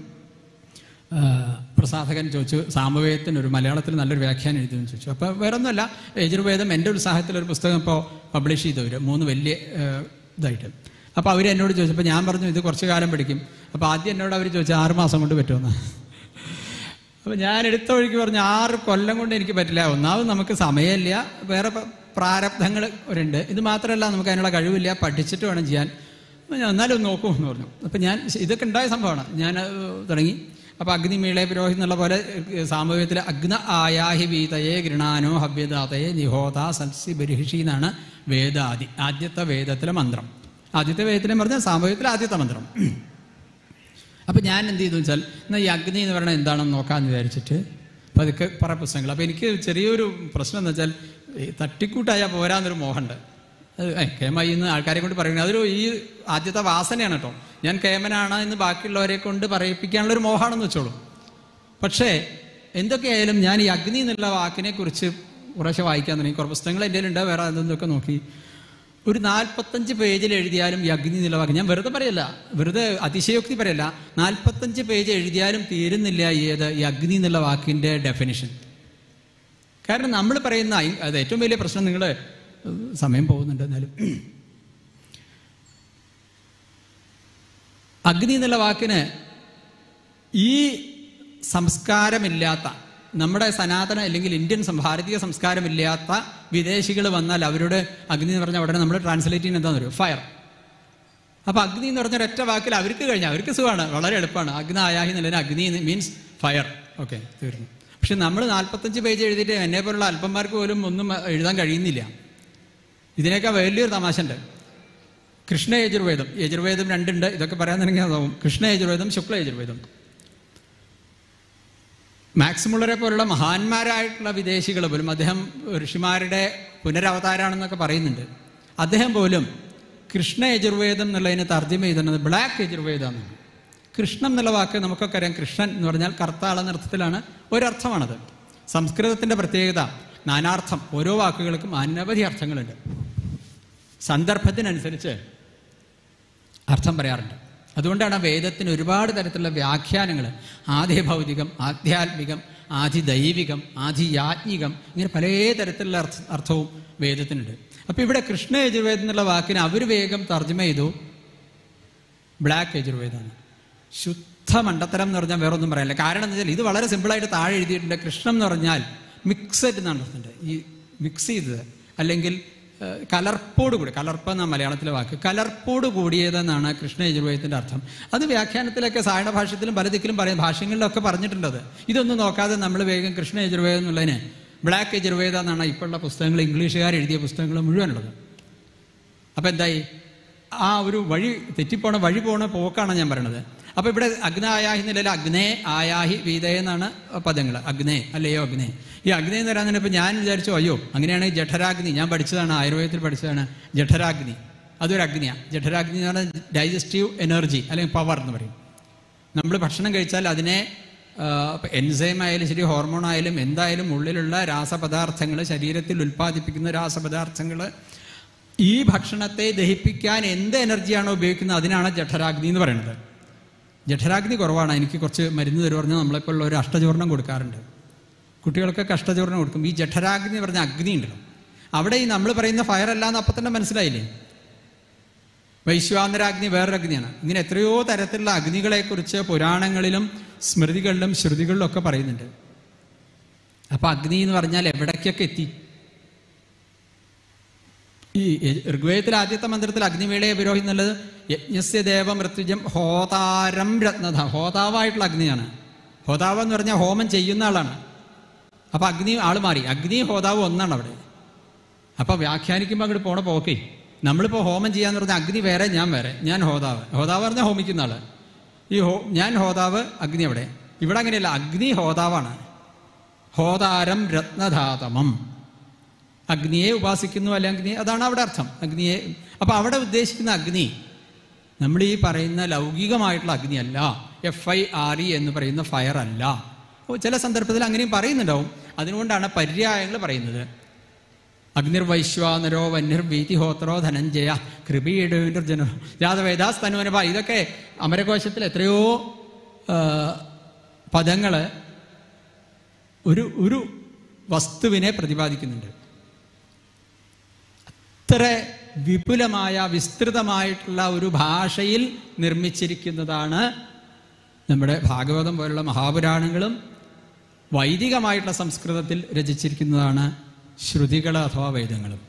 [SPEAKER 1] പ്രസാധകൻ ചോദിച്ചു, സാമവേദത്തിന് ഒരു മലയാളത്തിൽ നല്ലൊരു വ്യാഖ്യാനം എഴുതുമെന്ന് ചോദിച്ചു. അപ്പോൾ വേറെ ഒന്നുമല്ല, യജുർവേദം എൻ്റെ ഉത്സാഹത്തിലൊരു പുസ്തകം ഇപ്പോൾ പബ്ലിഷ് ചെയ്തവർ മൂന്ന് വലിയ ഇതായിട്ട്. അപ്പോൾ അവർ എന്നോട് ചോദിച്ചപ്പോൾ ഞാൻ പറഞ്ഞു ഇത് കുറച്ച് കാലം പഠിക്കും. അപ്പോൾ ആദ്യം എന്നോട് അവർ ചോദിച്ചു ആറ് മാസം കൊണ്ട് പറ്റുമെന്ന്. അപ്പോൾ ഞാൻ എടുത്ത വഴിക്ക് പറഞ്ഞു ആറ് കൊല്ലം കൊണ്ട് എനിക്ക് പറ്റില്ല. ഒന്നാമത് നമുക്ക് സമയമില്ല, വേറെ പ്രാരബ്ധങ്ങൾ ഒരുണ്ട്. ഇത് മാത്രമല്ല നമുക്ക് അതിനുള്ള കഴിവില്ല, പഠിച്ചിട്ട് വേണം ചെയ്യാൻ. ഞാൻ എന്നാലും നോക്കൂ എന്ന് പറഞ്ഞു. അപ്പം ഞാൻ ഇതൊക്കെ ഉണ്ടായ സംഭവമാണ്. ഞാൻ തുടങ്ങി. അപ്പോൾ അഗ്നിമീളെ പുരോഹിതം എന്നുള്ള പോലെ സാമൂഹ്യത്തിൽ അഗ്ന ആയാഹി വീതയെ ഗൃണാനോ ഹവ്യദാതയെ നിഹോത സത്സി ബരിഹിഷി എന്നാണ് വേദാദി, ആദ്യത്തെ വേദത്തിലെ മന്ത്രം. ആദ്യത്തെ വേദത്തിലെ പറഞ്ഞാൽ സാമൂഹ്യത്തിലെ ആദ്യത്തെ മന്ത്രം. അപ്പം ഞാൻ എന്ത് ചെയ്തു വെച്ചാൽ എന്നാൽ ഈ അഗ്നി എന്ന് പറയുന്നത് എന്താണെന്ന് നോക്കാമെന്ന് വിചാരിച്ചിട്ട് അപ്പോൾ അതൊക്കെ പറ പുസ്തകങ്ങൾ. അപ്പോൾ എനിക്ക് ചെറിയൊരു പ്രശ്നം എന്ന് വെച്ചാൽ തട്ടിക്കൂട്ടായാൽ പോരാന്നൊരു മോഹമുണ്ട്. അത് കേമായി എന്ന് ആൾക്കാരെ കൊണ്ട് പറയുന്നത് അതൊരു ഈ ആദ്യത്തെ വാസനയാണ് കേട്ടോ. ഞാൻ കേമനാണ് എന്ന് ബാക്കിയുള്ളവരെ കൊണ്ട് പറയിപ്പിക്കാനുള്ളൊരു മോഹമാണെന്ന് വെച്ചോളൂ. പക്ഷേ എന്തൊക്കെയായാലും ഞാൻ ഈ അഗ്നി എന്നുള്ള വാക്കിനെ കുറിച്ച് കുറേശ്ശെ വായിക്കാൻ തുടങ്ങി. കുറേ പുസ്തകങ്ങൾ എൻ്റെ ഉണ്ട്, വേറെ അതൊക്കെ നോക്കി. ഒരു നാൽപ്പത്തഞ്ച് പേജിൽ എഴുതിയാലും ഈ അഗ്നി എന്നുള്ള വാക്ക്, ഞാൻ വെറുതെ പറയല്ല, വെറുതെ അതിശയോക്തി പറയല്ല, നാൽപ്പത്തഞ്ച് പേജ് എഴുതിയാലും തീരുന്നില്ല ഏത് ഈ അഗ്നി എന്നുള്ള വാക്കിൻ്റെ ഡെഫിനിഷൻ. കാരണം നമ്മൾ പറയുന്ന അത് ഏറ്റവും വലിയ പ്രശ്നം, നിങ്ങൾ സമയം പോകുന്നുണ്ട് എന്നാലും, അഗ്നി എന്നുള്ള വാക്കിന് ഈ സംസ്കാരമില്ലാത്ത നമ്മുടെ സനാതന അല്ലെങ്കിൽ ഇന്ത്യൻ ഭാരതീയ സംസ്കാരമില്ലാത്ത വിദേശികൾ വന്നാൽ അവരോട് അഗ്നി എന്ന് പറഞ്ഞാൽ ഉടനെ നമ്മൾ ട്രാൻസ്ലേറ്റ് ചെയ്യുന്നത് എന്താണെന്ന് പറയും, ഫയർ. അപ്പൊ അഗ്നി എന്ന് പറഞ്ഞ ഒരൊറ്റ വാക്കിൽ അവർക്ക് കഴിഞ്ഞാൽ അവർക്ക് സുഖമാണ്, വളരെ എളുപ്പമാണ്. അഗ്ന ആയാഹി എന്നുള്ളതിന് അഗ്നി മീൻസ് ഫയർ. ഓക്കെ, തീർന്നു. പക്ഷെ നമ്മൾ നാൽപ്പത്തഞ്ച് പേജ് എഴുതിയിട്ട് എന്നെ പോലുള്ള അല്പന്മാർക്ക് പോലും ഒന്നും എഴുതാൻ കഴിയുന്നില്ല. ഇതിനേക്കാൾ വലിയൊരു തമാശ ഉണ്ട്. കൃഷ്ണ യജുർവേദം, യജുർവേദം രണ്ടുണ്ട്. ഇതൊക്കെ പറയാൻ തുടങ്ങി അതാവും. കൃഷ്ണ യജുർവേദം, ശുക്ല യജുർവേദം. മാക്സ് മുള്ളറെ പോലുള്ള മഹാന്മാരായിട്ടുള്ള വിദേശികൾ പോലും, അദ്ദേഹം ഋഷിമാരുടെ പുനരവതാരമാണെന്നൊക്കെ പറയുന്നുണ്ട്. അദ്ദേഹം പോലും കൃഷ്ണ യജുർവേദം എന്നുള്ളതിന് തർജ്ജമ ചെയ്തിരുന്നത് ബ്ലാക്ക് യജുർവേദം എന്നാണ്. കൃഷ്ണം എന്നുള്ള വാക്ക് നമുക്കൊക്കെ അറിയാം, കൃഷ്ണൻ എന്ന് പറഞ്ഞാൽ കറുത്താളെന്ന അർത്ഥത്തിലാണ്, ഒരർത്ഥമാണത്. സംസ്കൃതത്തിൻ്റെ പ്രത്യേകത നാനാർത്ഥം, ഓരോ വാക്കുകൾക്കും അനവധി അർത്ഥങ്ങളുണ്ട്. സന്ദർഭത്തിനനുസരിച്ച് അർത്ഥം പറയാറുണ്ട്. അതുകൊണ്ടാണ് വേദത്തിന് ഒരുപാട് തരത്തിലുള്ള വ്യാഖ്യാനങ്ങൾ, ആദിഭൗതികം, ആധ്യാത്മികം, ആദിദൈവികം, ആദിയാത്മികം, ഇങ്ങനെ പല തരത്തിലുള്ള അർത്ഥ അർത്ഥവും വേദത്തിനുണ്ട്. അപ്പം ഇവിടെ കൃഷ്ണ യജുർവേദം എന്നുള്ള വാക്കിന് അവർ വേഗം തർജ്ജമ ചെയ്തു ബ്ലാക്ക് യജുർവേദമാണ്. ശുദ്ധ മണ്ടത്തരം എന്ന് പറഞ്ഞാൽ വേറൊന്നും പറയാനില്ല. കാരണം എന്ന് വെച്ചാൽ ഇത് വളരെ സിമ്പിളായിട്ട് താഴെ എഴുതിയിട്ടുണ്ട്. കൃഷ്ണം എന്ന് പറഞ്ഞാൽ മിക്സഡ് എന്നാണ് അർത്ഥമുണ്ട്, ഈ മിക്സ് ചെയ്തത്, അല്ലെങ്കിൽ കലർപ്പോട് കൂടി, കലർപ്പ് എന്ന മലയാളത്തിലെ വാക്ക്, കലർപ്പോട് കൂടിയതെന്നാണ് കൃഷ്ണ യജുർവേദത്തിൻ്റെ അർത്ഥം. അത് വ്യാഖ്യാനത്തിലൊക്കെ സായണ ഭാഷ്യത്തിലും പല ദിക്കിലും പറയും, ഭാഷ്യങ്ങളിലൊക്കെ പറഞ്ഞിട്ടുണ്ടത്. ഇതൊന്നും നോക്കാതെ നമ്മൾ വേഗം കൃഷ്ണ യജുർവേദം എന്നുള്ളതിന് ബ്ലാക്ക് യജുർവേദ എന്നാണ് ഇപ്പോഴുള്ള പുസ്തകങ്ങൾ, ഇംഗ്ലീഷുകാർ എഴുതിയ പുസ്തകങ്ങൾ മുഴുവനുള്ളത്. അപ്പം എന്തായി, ആ ഒരു വഴി തെറ്റിപ്പോണ വഴി പോണ പോക്കാണ് ഞാൻ പറയണത്. അപ്പോൾ ഇവിടെ അഗ്നായാഹി നിലയിൽ അഗ്നേ ആയാഹി വീതേ എന്നാണ് പദങ്ങൾ. അഗ്നേ അല്ലയോ അഗ്നേ. ഈ അഗ്നേ എന്ന് പറയാൻ ഇപ്പം ഞാൻ വിചാരിച്ചു, അയ്യോ അങ്ങനെയാണെങ്കിൽ ജഠരാഗ്നി, ഞാൻ പഠിച്ചതാണ്, ആയുർവേദത്തിൽ പഠിച്ചതാണ് ജഠരാഗ്നി, അതൊരു അഗ്നിയാണ്. ജഠരാഗ്നി എന്ന് പറഞ്ഞാൽ ഡൈജസ്റ്റീവ് എനർജി അല്ലെങ്കിൽ പവർ എന്ന് പറയും. നമ്മൾ ഭക്ഷണം കഴിച്ചാൽ അതിനെ എൻസൈം ആയാലും ശരി, ഹോർമോൺ ആയാലും എന്തായാലും ഉള്ളിലുള്ള രാസപദാർത്ഥങ്ങൾ, ശരീരത്തിൽ ഉൽപ്പാദിപ്പിക്കുന്ന രാസപദാർത്ഥങ്ങൾ ഈ ഭക്ഷണത്തെ ദഹിപ്പിക്കാൻ എന്ത് എനർജിയാണോ ഉപയോഗിക്കുന്നത് അതിനാണ് ജഠരാഗ്നി എന്ന് പറയുന്നത്. ജഠരാഗ്നി കുറവാണ്, എനിക്ക് കുറച്ച് മരുന്ന് തരുമെന്ന് പറഞ്ഞാൽ നമ്മളിപ്പോൾ ഉള്ള ഒരു അഷ്ടചൂർണം കൊടുക്കാറുണ്ട്. കുട്ടികൾക്കൊക്കെ അഷ്ടചൂർണം കൊടുക്കും. ഈ ജഠരാഗ്നി എന്ന് പറഞ്ഞ അഗ്നി ഉണ്ടല്ലോ, അവിടെ ഈ നമ്മൾ പറയുന്ന ഫയർ അല്ല എന്ന് അപ്പം തന്നെ മനസ്സിലായില്ലേ. വൈശ്വാനരാഗ്നി വേറൊരു അഗ്നിയാണ്. ഇങ്ങനെ എത്രയോ തരത്തിലുള്ള അഗ്നികളെക്കുറിച്ച് പുരാണങ്ങളിലും സ്മൃതികളിലും ശ്രുതികളിലും ഒക്കെ പറയുന്നുണ്ട്. അപ്പം അഗ്നി എന്ന് പറഞ്ഞാൽ എവിടേക്കൊക്കെ എത്തി. ഈ ഋഗ്വേദത്തിൽ ആദ്യത്തെ മന്ത്രത്തിൽ അഗ്നിവേളയെ വിരോഹി എന്നുള്ളത് യജ്ഞസ്യ ദേവ മൃത്യുജം ഹോതാരം രത്നധ, ഹോതാവായിട്ടുള്ള അഗ്നിയാണ്. ഹോതാവ് എന്ന് പറഞ്ഞാൽ ഹോമം ചെയ്യുന്ന ആളാണ്. അപ്പം അഗ്നി ആൾ മാറി, അഗ്നി ഹോതാവ് ഒന്നാണ് അവിടെ. അപ്പം വ്യാഖ്യാനിക്കുമ്പോൾ അങ്ങോട്ട് പോണ പോക്കേ, നമ്മളിപ്പോൾ ഹോമം ചെയ്യാന്ന് പറഞ്ഞാൽ അഗ്നി വേറെ, ഞാൻ വേറെ, ഞാൻ ഹോതാവ്. ഹോതാവ് പറഞ്ഞാൽ ഹോമിക്കുന്ന ആള്. ഈ ഹോ ഞാൻ ഹോതാവ്, അഗ്നി അവിടെ. ഇവിടെ അങ്ങനെയല്ല, അഗ്നി ഹോതാവാണ്. ഹോതാരം രത്നധാതമം, അഗ്നിയെ ഉപാസിക്കുന്നു അല്ലെ അഗ്നി, അതാണ് അവിടെ അർത്ഥം, അഗ്നിയെ. അപ്പം അവിടെ ഉദ്ദേശിക്കുന്ന അഗ്നി നമ്മൾ ഈ പറയുന്ന ലൗകികമായിട്ടുള്ള അഗ്നിയല്ല, എഫ് ഐ ആർ ഇ എന്ന് പറയുന്ന ഫയർ അല്ല. ചില സന്ദർഭത്തിൽ അങ്ങനെയും പറയുന്നുണ്ടാവും. അതുകൊണ്ടാണ് പര്യായങ്ങൾ പറയുന്നത്. അഗ്നിർവൈശ്വാനരോ വന്യർവീതിഹോത്രോ ധനഞ്ജയ കൃപീഡജന ജാതവേദാസ് തനുവനഭ, ഇതൊക്കെ അമരകോശത്തിൽ എത്രയോ പദങ്ങൾ ഒരു ഒരു വസ്തുവിനെ പ്രതിപാദിക്കുന്നുണ്ട്. അത്ര വിപുലമായ വിസ്തൃതമായിട്ടുള്ള ഒരു ഭാഷയിൽ നിർമ്മിച്ചിരിക്കുന്നതാണ് നമ്മുടെ ഭാഗവതം പോലുള്ള മഹാപുരാണങ്ങളും. വൈദികമായിട്ടുള്ള സംസ്കൃതത്തിൽ രചിച്ചിരിക്കുന്നതാണ് ശ്രുതികൾ അഥവാ വേദങ്ങളും.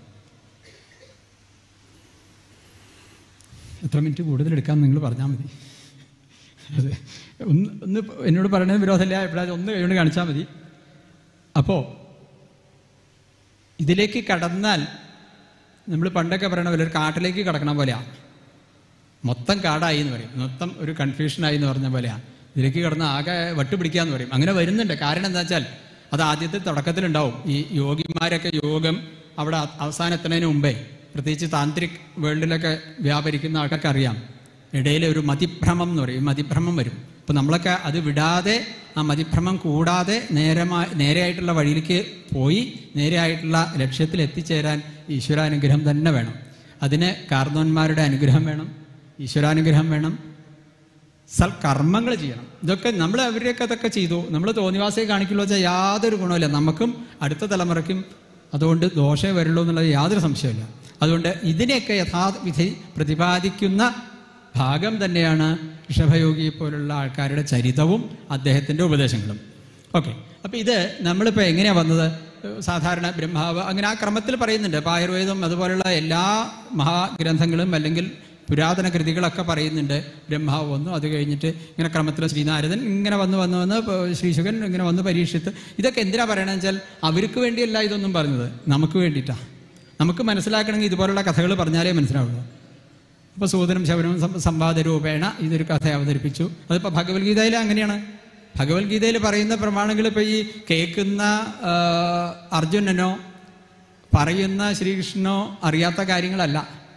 [SPEAKER 1] എത്ര മിനിറ്റ് കൂടുതൽ എടുക്കാൻ നിങ്ങൾ പറഞ്ഞാൽ മതി. അത് ഒന്ന് ഒന്ന് എന്നോട് പറയണത് വിരോധമില്ല, എപ്പോഴാണ് ഒന്ന് കഴിഞ്ഞ് കാണിച്ചാൽ മതി. അപ്പോൾ ഇതിലേക്ക് കടന്നാൽ നമ്മൾ പണ്ടൊക്കെ പറയണ പോലെ ഒരു കാട്ടിലേക്ക് കടക്കണ പോലെയാണ്. മൊത്തം കാടായി എന്ന് പറയും, മൊത്തം ഒരു കൺഫ്യൂഷനായി എന്ന് പറഞ്ഞ പോലെയാണ്. ഇതിലേക്ക് കടന്ന് ആകെ വട്ടുപിടിക്കാന്ന് പറയും. അങ്ങനെ വരുന്നുണ്ട്. കാരണം എന്താ വെച്ചാൽ അത് ആദ്യത്തെ തുടക്കത്തിലുണ്ടാവും. ഈ യോഗിമാരൊക്കെ യോഗം അവിടെ അവസാനം എത്തുന്നതിന് മുമ്പേ, പ്രത്യേകിച്ച് താന്ത്രിക് വേൾഡിലൊക്കെ വ്യാപരിക്കുന്ന ആൾക്കൊക്കെ അറിയാം, ഇടയിൽ ഒരു മതിഭ്രമം എന്ന് പറയും. മതിഭ്രമം വരും. അപ്പം നമ്മളൊക്കെ അത് വിടാതെ, ആ മതിഭ്രമം കൂടാതെ നേരമായി നേരെയായിട്ടുള്ള വഴിയിലേക്ക് പോയി നേരെയായിട്ടുള്ള ലക്ഷ്യത്തിൽ എത്തിച്ചേരാൻ ഈശ്വരാനുഗ്രഹം തന്നെ വേണം. അതിന് കാർന്നോന്മാരുടെ അനുഗ്രഹം വേണം, ഈശ്വരാനുഗ്രഹം വേണം, സൽക്കർമ്മങ്ങൾ ചെയ്യണം. ഇതൊക്കെ നമ്മൾ അവരെയൊക്കെ അതൊക്കെ ചെയ്തു, നമ്മൾ തോന്നിവാസയെ കാണിക്കുള്ളൂ വെച്ചാൽ യാതൊരു ഗുണമില്ല. നമുക്കും അടുത്ത തലമുറയ്ക്കും അതുകൊണ്ട് ദോഷമേ വരുള്ളൂ എന്നുള്ളത് യാതൊരു സംശയമില്ല. അതുകൊണ്ട് ഇതിനെയൊക്കെ യഥാവിധി പ്രതിപാദിക്കുന്ന ഭാഗം തന്നെയാണ് ഋഷഭയോഗിയെ പോലുള്ള ആൾക്കാരുടെ ചരിതവും അദ്ദേഹത്തിൻ്റെ ഉപദേശങ്ങളും. ഓക്കെ, അപ്പം ഇത് നമ്മളിപ്പോൾ എങ്ങനെയാണ് വന്നത്? സാധാരണ ബ്രഹ്മാവ് അങ്ങനെ ആ ക്രമത്തിൽ പറയുന്നുണ്ട്. ഇപ്പോൾ ആയുർവേദം അതുപോലുള്ള എല്ലാ മഹാഗ്രന്ഥങ്ങളും അല്ലെങ്കിൽ പുരാതന കൃതികളൊക്കെ പറയുന്നുണ്ട് ബ്രഹ്മാവ് വന്നു, അത് കഴിഞ്ഞിട്ട് ഇങ്ങനെ ക്രമത്തിൽ ശ്രീനാരദൻ ഇങ്ങനെ വന്ന് വന്ന് വന്ന് ശ്രീശുകൻ ഇങ്ങനെ വന്ന് പരീക്ഷിത്ത്. ഇതൊക്കെ എന്തിനാ പറയണമെന്ന് വെച്ചാൽ അവർക്ക് വേണ്ടിയല്ല ഇതൊന്നും പറഞ്ഞത്, നമുക്ക് വേണ്ടിയിട്ടാണ്. നമുക്ക് മനസ്സിലാക്കണമെങ്കിൽ ഇതുപോലുള്ള കഥകൾ പറഞ്ഞാലേ മനസ്സിലാവുള്ളൂ. അപ്പോൾ സൂതനും ശൗനവും സംവാദ രൂപേണ ഇതൊരു കഥ അവതരിപ്പിച്ചു. അതിപ്പോൾ ഭഗവത്ഗീതയിൽ അങ്ങനെയാണ്. ഭഗവത്ഗീതയിൽ പറയുന്ന പ്രമാണങ്ങൾ ഇപ്പോൾ ഈ കേൾക്കുന്ന അർജുനനോ പറയുന്ന ശ്രീകൃഷ്ണനോ അറിയാത്ത കാര്യങ്ങളല്ല.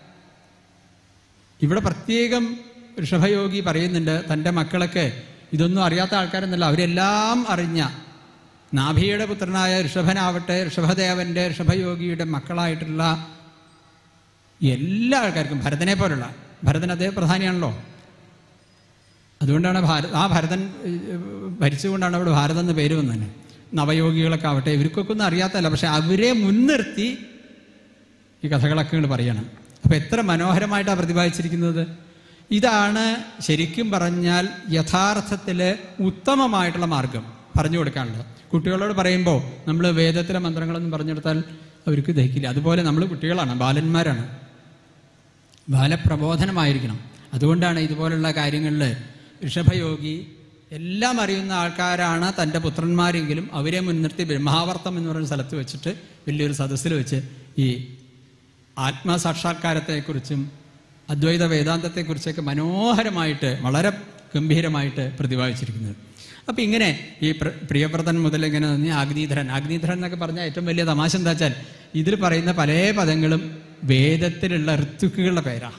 [SPEAKER 1] ഇവിടെ പ്രത്യേകം ഋഷഭയോഗി പറയുന്നുണ്ട്, തൻ്റെ മക്കളൊക്കെ ഇതൊന്നും അറിയാത്ത ആൾക്കാരെന്നല്ല, അവരെല്ലാം അറിഞ്ഞ നാഭിയുടെ പുത്രനായ ഋഷഭനാവട്ടെ, ഋഷഭദേവന്റെ ഋഷഭയോഗിയുടെ മക്കളായിട്ടുള്ള എല്ലാ ആൾക്കാർക്കും, ഭരതനെ പോലുള്ള, ഭരതൻ അദ്ദേഹം പ്രധാനിയാണല്ലോ, അതുകൊണ്ടാണ് ഭാരത ആ ഭരതൻ ഭരിച്ചുകൊണ്ടാണ് അവിടെ ഭാരതം എന്ന് പേര് വന്നത്. നവയോഗികളൊക്കെ ആവട്ടെ, ഇവർക്കൊക്കെ ഒന്നും അറിയാത്തല്ല, പക്ഷെ അവരെ മുൻനിർത്തി ഈ കഥകളൊക്കെ ഇങ്ങോട്ട് പറയണം. അപ്പം എത്ര മനോഹരമായിട്ടാണ് പ്രതിപാദിച്ചിരിക്കുന്നത്. ഇതാണ് ശരിക്കും പറഞ്ഞാൽ യഥാർത്ഥത്തിൽ ഉത്തമമായിട്ടുള്ള മാർഗം പറഞ്ഞു കൊടുക്കാനുള്ളത്. കുട്ടികളോട് പറയുമ്പോൾ നമ്മൾ വേദത്തിലെ മന്ത്രങ്ങളൊന്നും പറഞ്ഞു കൊടുത്താൽ അവർക്ക് ദഹിക്കില്ല. അതുപോലെ നമ്മൾ കുട്ടികളാണ്, ബാലന്മാരാണ്, ബാലപ്രബോധനമായിരിക്കണം. അതുകൊണ്ടാണ് ഇതുപോലുള്ള കാര്യങ്ങളിൽ ഋഷഭയോഗി എല്ലാം അറിയുന്ന ആൾക്കാരാണ് തൻ്റെ പുത്രന്മാരെങ്കിലും അവരെ മുൻനിർത്തി ബ്രഹ്മാവർത്തം എന്ന് പറയുന്ന സ്ഥലത്ത് വെച്ചിട്ട് വലിയൊരു സദസ്സിൽ വെച്ച് ഈ ആത്മസാക്ഷാത്കാരത്തെക്കുറിച്ചും അദ്വൈത വേദാന്തത്തെക്കുറിച്ചൊക്കെ മനോഹരമായിട്ട് വളരെ ഗംഭീരമായിട്ട് പ്രതിപാദിച്ചിരിക്കുന്നത്. അപ്പം ഇങ്ങനെ ഈ പ്രിയവ്രതൻ മുതൽ ഇങ്ങനെ ആഗ്നീധരൻ ആഗ്നീധരൻ എന്നൊക്കെ പറഞ്ഞാൽ ഏറ്റവും വലിയ തമാശ എന്താ വെച്ചാൽ ഇതിൽ പറയുന്ന പല പദങ്ങളും വേദത്തിലുള്ള ഋത്തുക്കുകളുടെ പേരാണ്.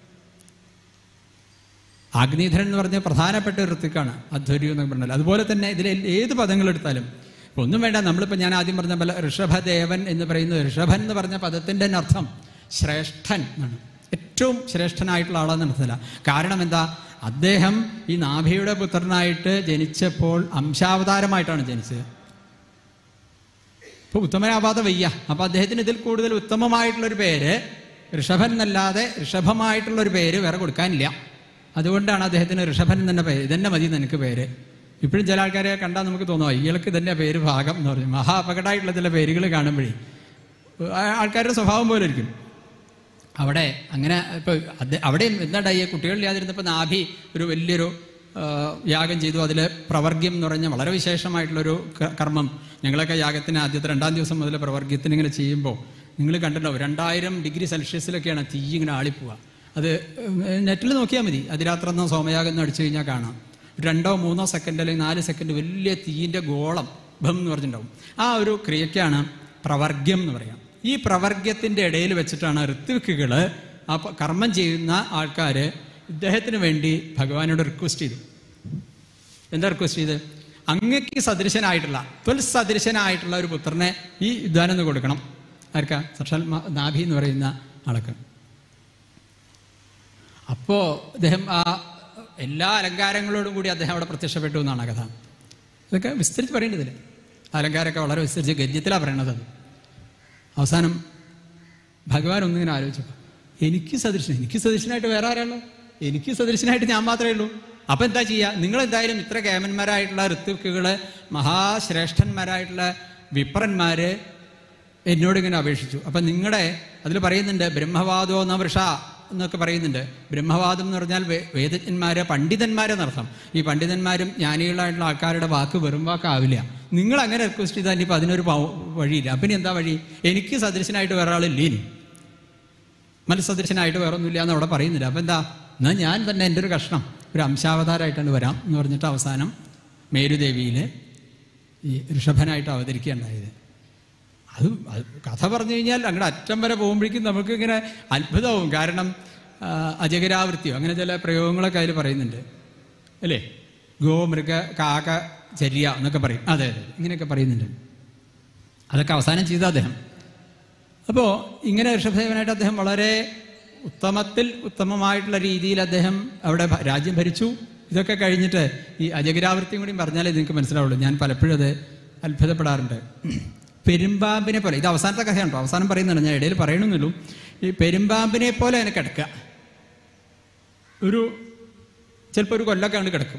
[SPEAKER 1] ആഗ്നീധരൻ എന്ന് പറഞ്ഞാൽ പ്രധാനപ്പെട്ട ഒരു ഋത്തുക്കാണ് അധ്വര്യം എന്നൊക്കെ പറഞ്ഞാൽ. അതുപോലെ തന്നെ ഇതിൽ ഏത് പദങ്ങൾ എടുത്താലും ഇപ്പം ഒന്നും വേണ്ട, നമ്മളിപ്പോൾ ഞാൻ ആദ്യം പറഞ്ഞ പോലെ ഋഷഭദേവൻ എന്ന് പറയുന്നത്, ഋഷഭൻ എന്ന് പറഞ്ഞ പദത്തിൻ്റെ അർത്ഥം ശ്രേഷ്ഠൻ എന്നാണ്, ഏറ്റവും ശ്രേഷ്ഠനായിട്ടുള്ള ആളെന്ന് അർത്ഥമില്ല. കാരണം എന്താ, അദ്ദേഹം ഈ നാഭിയുടെ പുത്രനായിട്ട് ജനിച്ചപ്പോൾ അംശാവതാരമായിട്ടാണ് ജനിച്ചത്. ഇപ്പോൾ ഉത്തമനാവാതെ വയ്യ. അപ്പം അദ്ദേഹത്തിന് ഇതിൽ കൂടുതൽ ഉത്തമമായിട്ടുള്ളൊരു പേര് ഋഷഭൻ എന്നല്ലാതെ ഋഷഭമായിട്ടുള്ളൊരു പേര് വേറെ കൊടുക്കാനില്ല. അതുകൊണ്ടാണ് അദ്ദേഹത്തിന് ഋഷഭൻ തന്നെ പേര്, ഇതന്നെ മതി നിനക്ക് പേര്. ഇപ്പോഴും ചില ആൾക്കാരെ കണ്ടാൽ നമുക്ക് തോന്നുക ഇയാൾക്ക് ഇതന്നെ പേര് ഭാഗം എന്ന് പറഞ്ഞു. മഹാ അപകടമായിട്ടുള്ള ചില പേരുകൾ കാണുമ്പോഴേ ആൾക്കാരുടെ സ്വഭാവം പോലെ ഇരിക്കും. അവിടെ അങ്ങനെ ഇപ്പോൾ അത് അവിടെയും എന്താണ്ടായി, കുട്ടികളില്ലാതിരുന്നപ്പോൾ നാഭി ഒരു വലിയൊരു യാഗം ചെയ്തു. അതിൽ പ്രവർഗ്യം എന്ന് പറഞ്ഞാൽ വളരെ വിശേഷമായിട്ടുള്ളൊരു കർമ്മം. ഞങ്ങളൊക്കെ യാഗത്തിന് ആദ്യത്തെ രണ്ടാം ദിവസം മുതൽ പ്രവർഗ്യത്തിന് ഇങ്ങനെ ചെയ്യുമ്പോൾ നിങ്ങൾ കണ്ടിട്ടുണ്ടാവും, രണ്ടായിരം ഡിഗ്രി സെൽഷ്യസിലൊക്കെയാണ് തീ ഇങ്ങനെ ആളിപ്പോവുക. അത് നെറ്റിൽ നോക്കിയാൽ മതി, അതിരാത്രന്നോ സോമയാഗം എന്ന് അടിച്ചു കഴിഞ്ഞാൽ കാണാം. രണ്ടോ മൂന്നോ സെക്കൻഡ് അല്ലെങ്കിൽ നാല് സെക്കൻഡ് വലിയ തീയിൻ്റെ ഗോളം ഭം എന്ന് പറഞ്ഞിട്ടുണ്ടാവും. ആ ഒരു ക്രിയയ്ക്കാണ് പ്രവർഗ്യം എന്ന് പറയാം. ഈ പ്രവർഗ്യത്തിൻ്റെ ഇടയിൽ വെച്ചിട്ടാണ് ഋത്വിക്കുകൾ ആ കർമ്മം ചെയ്യുന്ന ആൾക്കാർ ഇദ്ദേഹത്തിന് വേണ്ടി ഭഗവാനോട് റിക്വസ്റ്റ് ചെയ്തു. എന്താ റിക്വസ്റ്റ് ചെയ്ത്, അങ്ങക്ക് സദൃശനായിട്ടുള്ള ത്വൽ സദൃശനായിട്ടുള്ള ഒരു പുത്രനെ ഈ വിദ്വാനം ഒന്ന് കൊടുക്കണം. ആർക്കാ? സാക്ഷാൽ നാഭി എന്ന് പറയുന്ന ആൾക്ക്. അപ്പോൾ അദ്ദേഹം ആ എല്ലാ അലങ്കാരങ്ങളോടും കൂടി അദ്ദേഹം അവിടെ പ്രത്യക്ഷപ്പെട്ടു എന്നാണ് കഥ. ഇതൊക്കെ വിസ്തരിച്ച് പറയേണ്ടതില്ല, അലങ്കാരമൊക്കെ വളരെ വിസ്തരിച്ച് ഗദ്യത്തിലാണ് പറയണത്. അത് അവസാനം ഭഗവാൻ ഒന്നിങ്ങനെ ആലോചിച്ചപ്പോൾ എനിക്ക് സദൃശൻ എനിക്ക് സദൃശനായിട്ട് വേറെ ആരാളോ, എനിക്ക് സദൃശനായിട്ട് ഞാൻ മാത്രമേ ഉള്ളൂ. അപ്പം എന്താ ചെയ്യുക, നിങ്ങളെന്തായാലും ഇത്ര കേമന്മാരായിട്ടുള്ള ഋത്വിക്കുകള്, മഹാശ്രേഷ്ഠന്മാരായിട്ടുള്ള വിപ്രന്മാർ എന്നോടിങ്ങനെ അപേക്ഷിച്ചു. അപ്പം നിങ്ങളുടെ അതിൽ പറയുന്നുണ്ട് ബ്രഹ്മവാദോ ന വൃഷ എന്നൊക്കെ പറയുന്നുണ്ട്. ബ്രഹ്മവാദം എന്ന് പറഞ്ഞാൽ വേദജ്ഞന്മാര് പണ്ഡിതന്മാരെന്നർത്ഥം. ഈ പണ്ഡിതന്മാരും ജ്ഞാനികളായിട്ടുള്ള ആൾക്കാരുടെ വാക്ക് വെറും വാക്കാവില്ല. നിങ്ങൾ അങ്ങനെ റിക്വസ്റ്റ് ചെയ്താൽ ഇനിയിപ്പോൾ അതിനൊരു വഴിയില്ല. അപ്പം എന്താ വഴി, എനിക്ക് സദൃശനായിട്ട് വേറെ ആളില്ലേ, ഇനി മനസ്സദൃശനായിട്ട് വേറെ ഒന്നുമില്ല എന്ന് അവിടെ പറയുന്നില്ല. അപ്പം എന്താ, എന്നാൽ ഞാൻ തന്നെ എൻ്റെ ഒരു കഷ്ണം ഒരു അംശാവതാരമായിട്ടാണ് വരാം എന്ന് പറഞ്ഞിട്ട് അവസാനം മേരുദേവിയിൽ ഈ ഋഷഭനായിട്ട് അവതരിക്കുകയുണ്ടായത്. അത് കഥ പറഞ്ഞു കഴിഞ്ഞാൽ അങ്ങോട്ട് അറ്റം വരെ പോകുമ്പോഴേക്കും നമുക്ക് ഇങ്ങനെ അത്ഭുതമാവും. കാരണം അജഗരാവൃത്തിയോ അങ്ങനെ ചില പ്രയോഗങ്ങളൊക്കെ അതിൽ പറയുന്നുണ്ട് അല്ലേ, ഗോ മൃഗ കാക ചര്യ എന്നൊക്കെ പറയും. അതെ അതെ ഇങ്ങനെയൊക്കെ പറയുന്നുണ്ട്. അതൊക്കെ അവസാനം ചെയ്ത അദ്ദേഹം. അപ്പോൾ ഇങ്ങനെ ഋഷഭദേവനായിട്ട് അദ്ദേഹം വളരെ ഉത്തമത്തിൽ ഉത്തമമായിട്ടുള്ള രീതിയിൽ അദ്ദേഹം അവിടെ രാജ്യം ഭരിച്ചു. ഇതൊക്കെ കഴിഞ്ഞിട്ട് ഈ അജഗരാവൃത്തിയും കൂടി പറഞ്ഞാലേ നിങ്ങൾക്ക് മനസ്സിലാവുള്ളൂ. ഞാൻ പലപ്പോഴും അത് അത്ഭുതപ്പെടാറുണ്ട്. പെരുമ്പാമ്പിനെ പോലെ, ഇത് അവസാനത്തെ കഥയാണ്, അവസാനം പറയുന്നുണ്ട്, ഞാൻ ഇടയിൽ പറയണമെന്നുള്ളൂ. ഈ പെരുമ്പാമ്പിനെ പോലെ അതിനെ കിടക്കുക, ഒരു ചിലപ്പോൾ ഒരു കൊല്ലൊക്കെ അങ്ങോട്ട് കിടക്കും.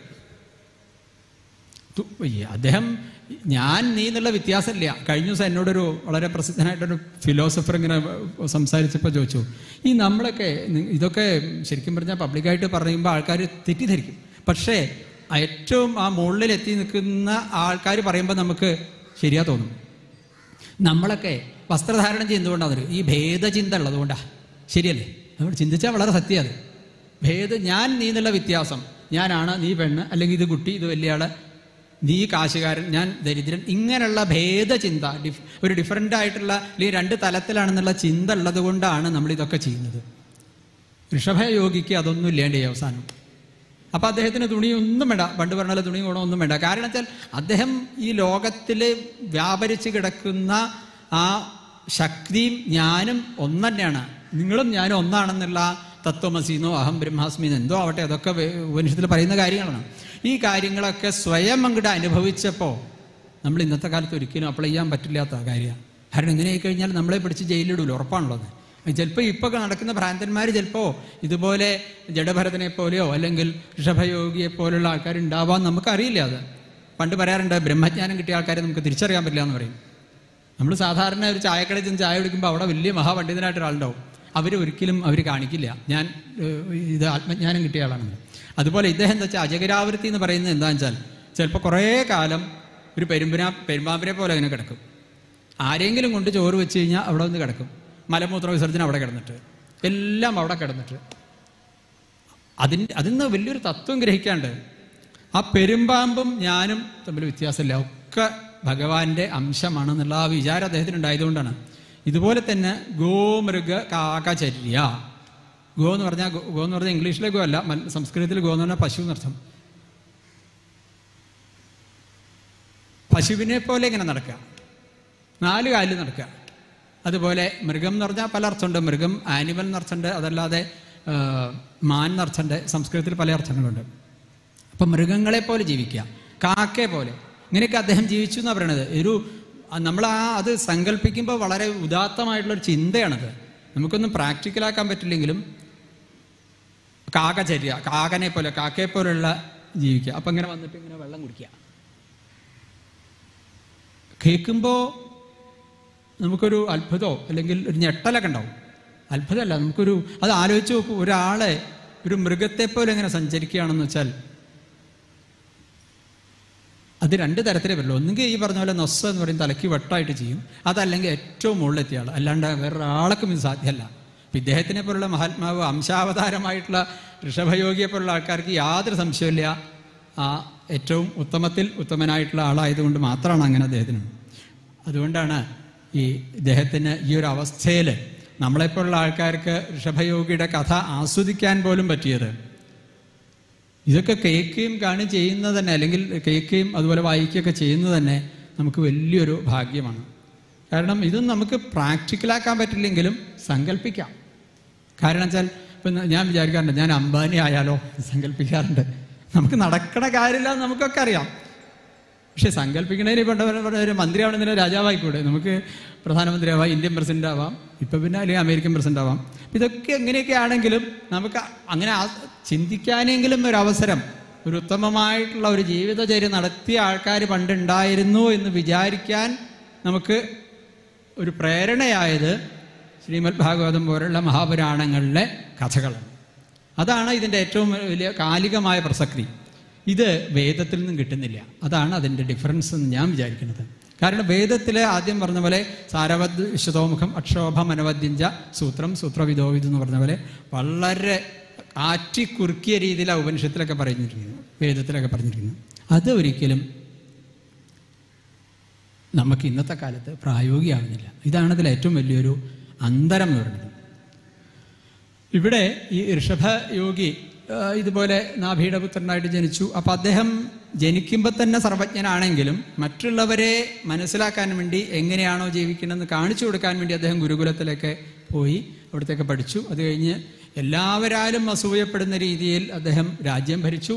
[SPEAKER 1] അദ്ദേഹം ഞാൻ നീ എന്നുള്ള വ്യത്യാസമില്ല. കഴിഞ്ഞ ദിവസം എന്നോടൊരു വളരെ പ്രസിദ്ധനായിട്ടൊരു ഫിലോസഫർ ഇങ്ങനെ സംസാരിച്ചപ്പോൾ ചോദിച്ചു, ഈ നമ്മളൊക്കെ ഇതൊക്കെ ശരിക്കും പറഞ്ഞാൽ പബ്ലിക്കായിട്ട് പറയുമ്പോൾ ആൾക്കാർ തെറ്റിദ്ധരിക്കും. പക്ഷേ ഏറ്റവും ആ മുകളിൽ എത്തി നിൽക്കുന്ന ആൾക്കാർ പറയുമ്പോൾ നമുക്ക് ശരിയാ തോന്നും. നമ്മളൊക്കെ വസ്ത്രധാരണം ചെയ്യുന്നതുകൊണ്ടാണ് ഈ ഭേദചിന്ത ഉള്ളതുകൊണ്ടാണ്. ശരിയല്ലേ? നമ്മൾ ചിന്തിച്ചാൽ വളരെ സത്യം. അത് ഭേദ ഞാൻ നീ എന്നുള്ള വ്യത്യാസം, ഞാനാണ് നീ പെണ്ണ്, അല്ലെങ്കിൽ ഇത് കുട്ടി ഇത് വലിയ ആള്, നീ കാശുകാരൻ, ഞാൻ ദരിദ്രൻ, ഇങ്ങനെയുള്ള ഭേദചിന്ത, ഡിഫ് ഒരു ഡിഫറൻ്റ് ആയിട്ടുള്ള അല്ലെങ്കിൽ രണ്ട് തലത്തിലാണെന്നുള്ള ചിന്ത ഉള്ളത് കൊണ്ടാണ് നമ്മളിതൊക്കെ ചെയ്യുന്നത്. ഋഷഭയോഗിക്ക് അതൊന്നും ഇല്ലാണ്ട് ഈ അവസാനം. അപ്പം അദ്ദേഹത്തിന് തുണിയൊന്നും വേണ്ട, പണ്ട് പറഞ്ഞ തുണി ഗുണമൊന്നും വേണ്ട. കാരണം വെച്ചാൽ അദ്ദേഹം ഈ ലോകത്തിൽ വ്യാപരിച്ച് കിടക്കുന്ന ആ ശക്തിയും ഞാനും ഒന്ന് തന്നെയാണ്. നിങ്ങളും ഞാനും ഒന്നാണെന്നുള്ള തത്വമസീന്നോ അഹം ബ്രഹ്മാസ്മിന്നോ എന്തോ ആവട്ടെ, അതൊക്കെ ഉപനിഷത്തിൽ പറയുന്ന കാര്യങ്ങളാണ്. ഈ കാര്യങ്ങളൊക്കെ സ്വയം അങ്ങോട്ട് അനുഭവിച്ചപ്പോൾ നമ്മൾ ഇന്നത്തെ കാലത്ത് ഒരിക്കലും അപ്ലൈ ചെയ്യാൻ പറ്റില്ലാത്ത കാര്യമാണ്. കാരണം ഇങ്ങനെയായി കഴിഞ്ഞാൽ നമ്മളെ പിടിച്ച് ജയിലിടൂല്ലോ, ഉറപ്പാണുള്ളത്. ചിലപ്പോൾ ഇപ്പോൾ നടക്കുന്ന ഭ്രാന്തന്മാർ ചിലപ്പോൾ ഇതുപോലെ ജഡഭരതനെ പോലെയോ അല്ലെങ്കിൽ ഋഷഭയോഗിയെ പോലെയുള്ള ആൾക്കാരുണ്ടാവാൻ നമുക്കറിയില്ല. അത് പണ്ട് പറയാറുണ്ട്, ബ്രഹ്മജ്ഞാനം കിട്ടിയ ആൾക്കാരെ നമുക്ക് തിരിച്ചറിയാൻ പറ്റില്ല എന്ന് പറയും. നമ്മൾ സാധാരണ ഒരു ചായക്കടയിൽ ചെന്ന് ചായ കുടിക്കുമ്പോൾ അവിടെ വലിയ മഹാപണ്ഡിതനായിട്ട് ഒരാളുണ്ടാവും. അവർ ഒരിക്കലും അവർ കാണിക്കില്ല ഞാൻ ഇത് ആത്മജ്ഞാനം കിട്ടിയ ആളാണെന്ന്. അതുപോലെ ഇദ്ദേഹം എന്താ വെച്ചാൽ അജഗരാവൃത്തി എന്ന് പറയുന്നത് എന്താണെന്ന് വെച്ചാൽ ചിലപ്പോൾ കുറേ കാലം ഒരു പെരുമ്പിനാ പെരുമ്പാമ്പിനെ പോലെ അങ്ങനെ കിടക്കും. ആരെങ്കിലും കൊണ്ട് ചോറ് വെച്ച് കഴിഞ്ഞാൽ അവിടെ വന്ന് കിടക്കും. മലമൂത്ര വിസർജനം അവിടെ കിടന്നിട്ട്, എല്ലാം അവിടെ കിടന്നിട്ട്. അതിൻ്റെ അതിൽ നിന്ന് വലിയൊരു തത്വം ഗ്രഹിക്കാണ്ട് ആ പെരുമ്പാമ്പും ഞാനും തമ്മിൽ വ്യത്യാസമില്ല, ഒക്കെ ഭഗവാന്റെ അംശമാണെന്നുള്ള ആ വിചാരം അദ്ദേഹത്തിന് ഉണ്ടായതുകൊണ്ടാണ്. ഇതുപോലെ തന്നെ ഗോമൃഗ കാകചര്യ. ഗോ എന്ന് പറഞ്ഞാൽ ഗോ എന്ന് പറഞ്ഞാൽ ഇംഗ്ലീഷിലെ ഗോ അല്ല, സംസ്കൃതത്തിൽ ഗോ എന്ന് പറഞ്ഞാൽ പശു എന്നർത്ഥം. പശുവിനെ പോലെ ഇങ്ങനെ നടക്കുക, നാല് കാലിൽ നടക്കുക. അതുപോലെ മൃഗം എന്ന് പറഞ്ഞാൽ പല അർത്ഥമുണ്ട്. മൃഗം ആനിമൽ എന്നർത്ഥമുണ്ട്, അതല്ലാതെ മാൻ എന്നർത്ഥമുണ്ട്. സംസ്കൃതത്തിൽ പല അർത്ഥങ്ങളുണ്ട്. അപ്പം മൃഗങ്ങളെ പോലെ ജീവിക്കുക, കാക്കയെ പോലെ, ഇങ്ങനെയൊക്കെ അദ്ദേഹം ജീവിച്ചു എന്നാണ് പറയണത്. ഒരു നമ്മൾ ആ അത് സങ്കല്പിക്കുമ്പോൾ വളരെ ഉദാത്തമായിട്ടുള്ളൊരു ചിന്തയാണത്. നമുക്കൊന്നും പ്രാക്ടിക്കലാക്കാൻ പറ്റില്ലെങ്കിലും കാകചര്യ, കാകനെ പോലെ കാക്കയെ പോലെയുള്ള ജീവിക്കുക. അപ്പം ഇങ്ങനെ വന്നിട്ട് ഇങ്ങനെ വെള്ളം കുടിക്കുക. കേൾക്കുമ്പോൾ നമുക്കൊരു അത്ഭുതമോ അല്ലെങ്കിൽ ഒരു ഞെട്ടലൊക്കെ ഉണ്ടാവും. അത്ഭുതമല്ല, നമുക്കൊരു അത് ആലോചിച്ച് നോക്കൂ. ഒരാളെ ഒരു മൃഗത്തെ പോലെ എങ്ങനെ സഞ്ചരിക്കുകയാണെന്ന് വെച്ചാൽ അത് രണ്ട് തരത്തിലേ പറ്റുള്ളൂ. ഒന്നുകിൽ ഈ പറഞ്ഞ പോലെ നൊസ്സ എന്ന് പറയും തലയ്ക്ക് വെട്ടായിട്ട് ചെയ്യും, അതല്ലെങ്കിൽ ഏറ്റവും മുകളിലെത്തിയ ആൾ, അല്ലാണ്ട് വേറൊരാൾക്കും ഇത് സാധ്യമല്ല. അപ്പം ഇദ്ദേഹത്തിനെ പോലുള്ള മഹാത്മാവ് അംശാവതാരമായിട്ടുള്ള ഋഷഭയോഗിയെ പോലുള്ള ആൾക്കാർക്ക് യാതൊരു സംശയമില്ല ആ ഏറ്റവും ഉത്തമത്തിൽ ഉത്തമനായിട്ടുള്ള ആളായതുകൊണ്ട് മാത്രമാണ് അങ്ങനെ അദ്ദേഹത്തിന്. അതുകൊണ്ടാണ് ഈ ഇദ്ദേഹത്തിന് ഈ ഒരു അവസ്ഥയിൽ നമ്മളെപ്പോലുള്ള ആൾക്കാർക്ക് ഋഷഭയോഗിയുടെ കഥ ആസ്വദിക്കാൻ പോലും പറ്റിയത്. ഇതൊക്കെ കേൾക്കുകയും കാണുകയും ചെയ്യുന്നത് തന്നെ, അല്ലെങ്കിൽ കേൾക്കുകയും അതുപോലെ വായിക്കുകയൊക്കെ ചെയ്യുന്നത് തന്നെ നമുക്ക് വലിയൊരു ഭാഗ്യമാണ്. കാരണം ഇതൊന്നും നമുക്ക് പ്രാക്ടിക്കലാക്കാൻ പറ്റില്ലെങ്കിലും സങ്കല്പിക്കാം. കാരണം വെച്ചാൽ ഇപ്പം ഞാൻ വിചാരിക്കാറുണ്ട്, ഞാൻ അംബാനി ആയാലോ സങ്കല്പിക്കാറുണ്ട്. നമുക്ക് നടക്കണ കാര്യമില്ല നമുക്കൊക്കെ അറിയാം. പക്ഷെ സങ്കല്പിക്കണതിന് പണ്ട ഒരു മന്ത്രിയാവണമെന്നില്ല, രാജാവായിക്കൂടെ, നമുക്ക് പ്രധാനമന്ത്രി ആവാം, ഇന്ത്യൻ പ്രസിഡന്റ് ആവാം, ഇപ്പം പിന്നെ അല്ലെങ്കിൽ അമേരിക്കൻ പ്രസിഡന്റ് ആവാം. ഇതൊക്കെ എങ്ങനെയൊക്കെ ആണെങ്കിലും നമുക്ക് അങ്ങനെ ചിന്തിക്കാനെങ്കിലും ഒരു അവസരം, ഒരു ഉത്തമമായിട്ടുള്ള ഒരു ജീവിതചര്യ നടത്തിയ ആൾക്കാർ പണ്ടുണ്ടായിരുന്നു എന്ന് വിചാരിക്കാൻ നമുക്ക് ഒരു പ്രേരണയായത് ശ്രീമദ് ഭാഗവതം പോലുള്ള മഹാപുരാണങ്ങളിലെ കഥകളാണ്. അതാണ് ഇതിൻ്റെ ഏറ്റവും വലിയ കാലികമായ പ്രസക്തി. ഇത് വേദത്തിൽ നിന്നും കിട്ടുന്നില്ല. അതാണ് അതിൻ്റെ ഡിഫറൻസ് എന്ന് ഞാൻ വിചാരിക്കുന്നത്. കാരണം വേദത്തിൽ ആദ്യം പറഞ്ഞ പോലെ സാരവദ് വിശദോമുഖം അക്ഷോഭം അനവദ്യഞ്ച സൂത്രം സൂത്രവിദോവിദ് എന്ന് പറഞ്ഞ പോലെ വളരെ ആറ്റിക്കുറുക്കിയ രീതിയിലാണ് ഉപനിഷത്തിലൊക്കെ പറഞ്ഞിരിക്കുന്നത്, വേദത്തിലൊക്കെ പറഞ്ഞിരിക്കുന്നത്. അത് ഒരിക്കലും നമുക്ക് ഇന്നത്തെ കാലത്ത് പ്രായോഗികമാകുന്നില്ല. ഇതാണ് ഇതിൽ ഏറ്റവും വലിയൊരു അന്തരം എന്ന് പറയുന്നത്. ഇവിടെ ഈ ഋഷഭയോഗി ഇതുപോലെ നാഭീയുടെ പുത്രനായിട്ട് ജനിച്ചു. അപ്പം അദ്ദേഹം ജനിക്കുമ്പോൾ തന്നെ സർവജ്ഞനാണെങ്കിലും മറ്റുള്ളവരെ മനസ്സിലാക്കാൻ വേണ്ടി എങ്ങനെയാണോ ജീവിക്കണമെന്ന് കാണിച്ചു കൊടുക്കാൻ വേണ്ടി അദ്ദേഹം ഗുരുകുലത്തിലൊക്കെ പോയി അവിടത്തേക്ക് പഠിച്ചു. അത് കഴിഞ്ഞ് എല്ലാവരാലും അസൂയപ്പെടുന്ന രീതിയിൽ അദ്ദേഹം രാജ്യം ഭരിച്ചു.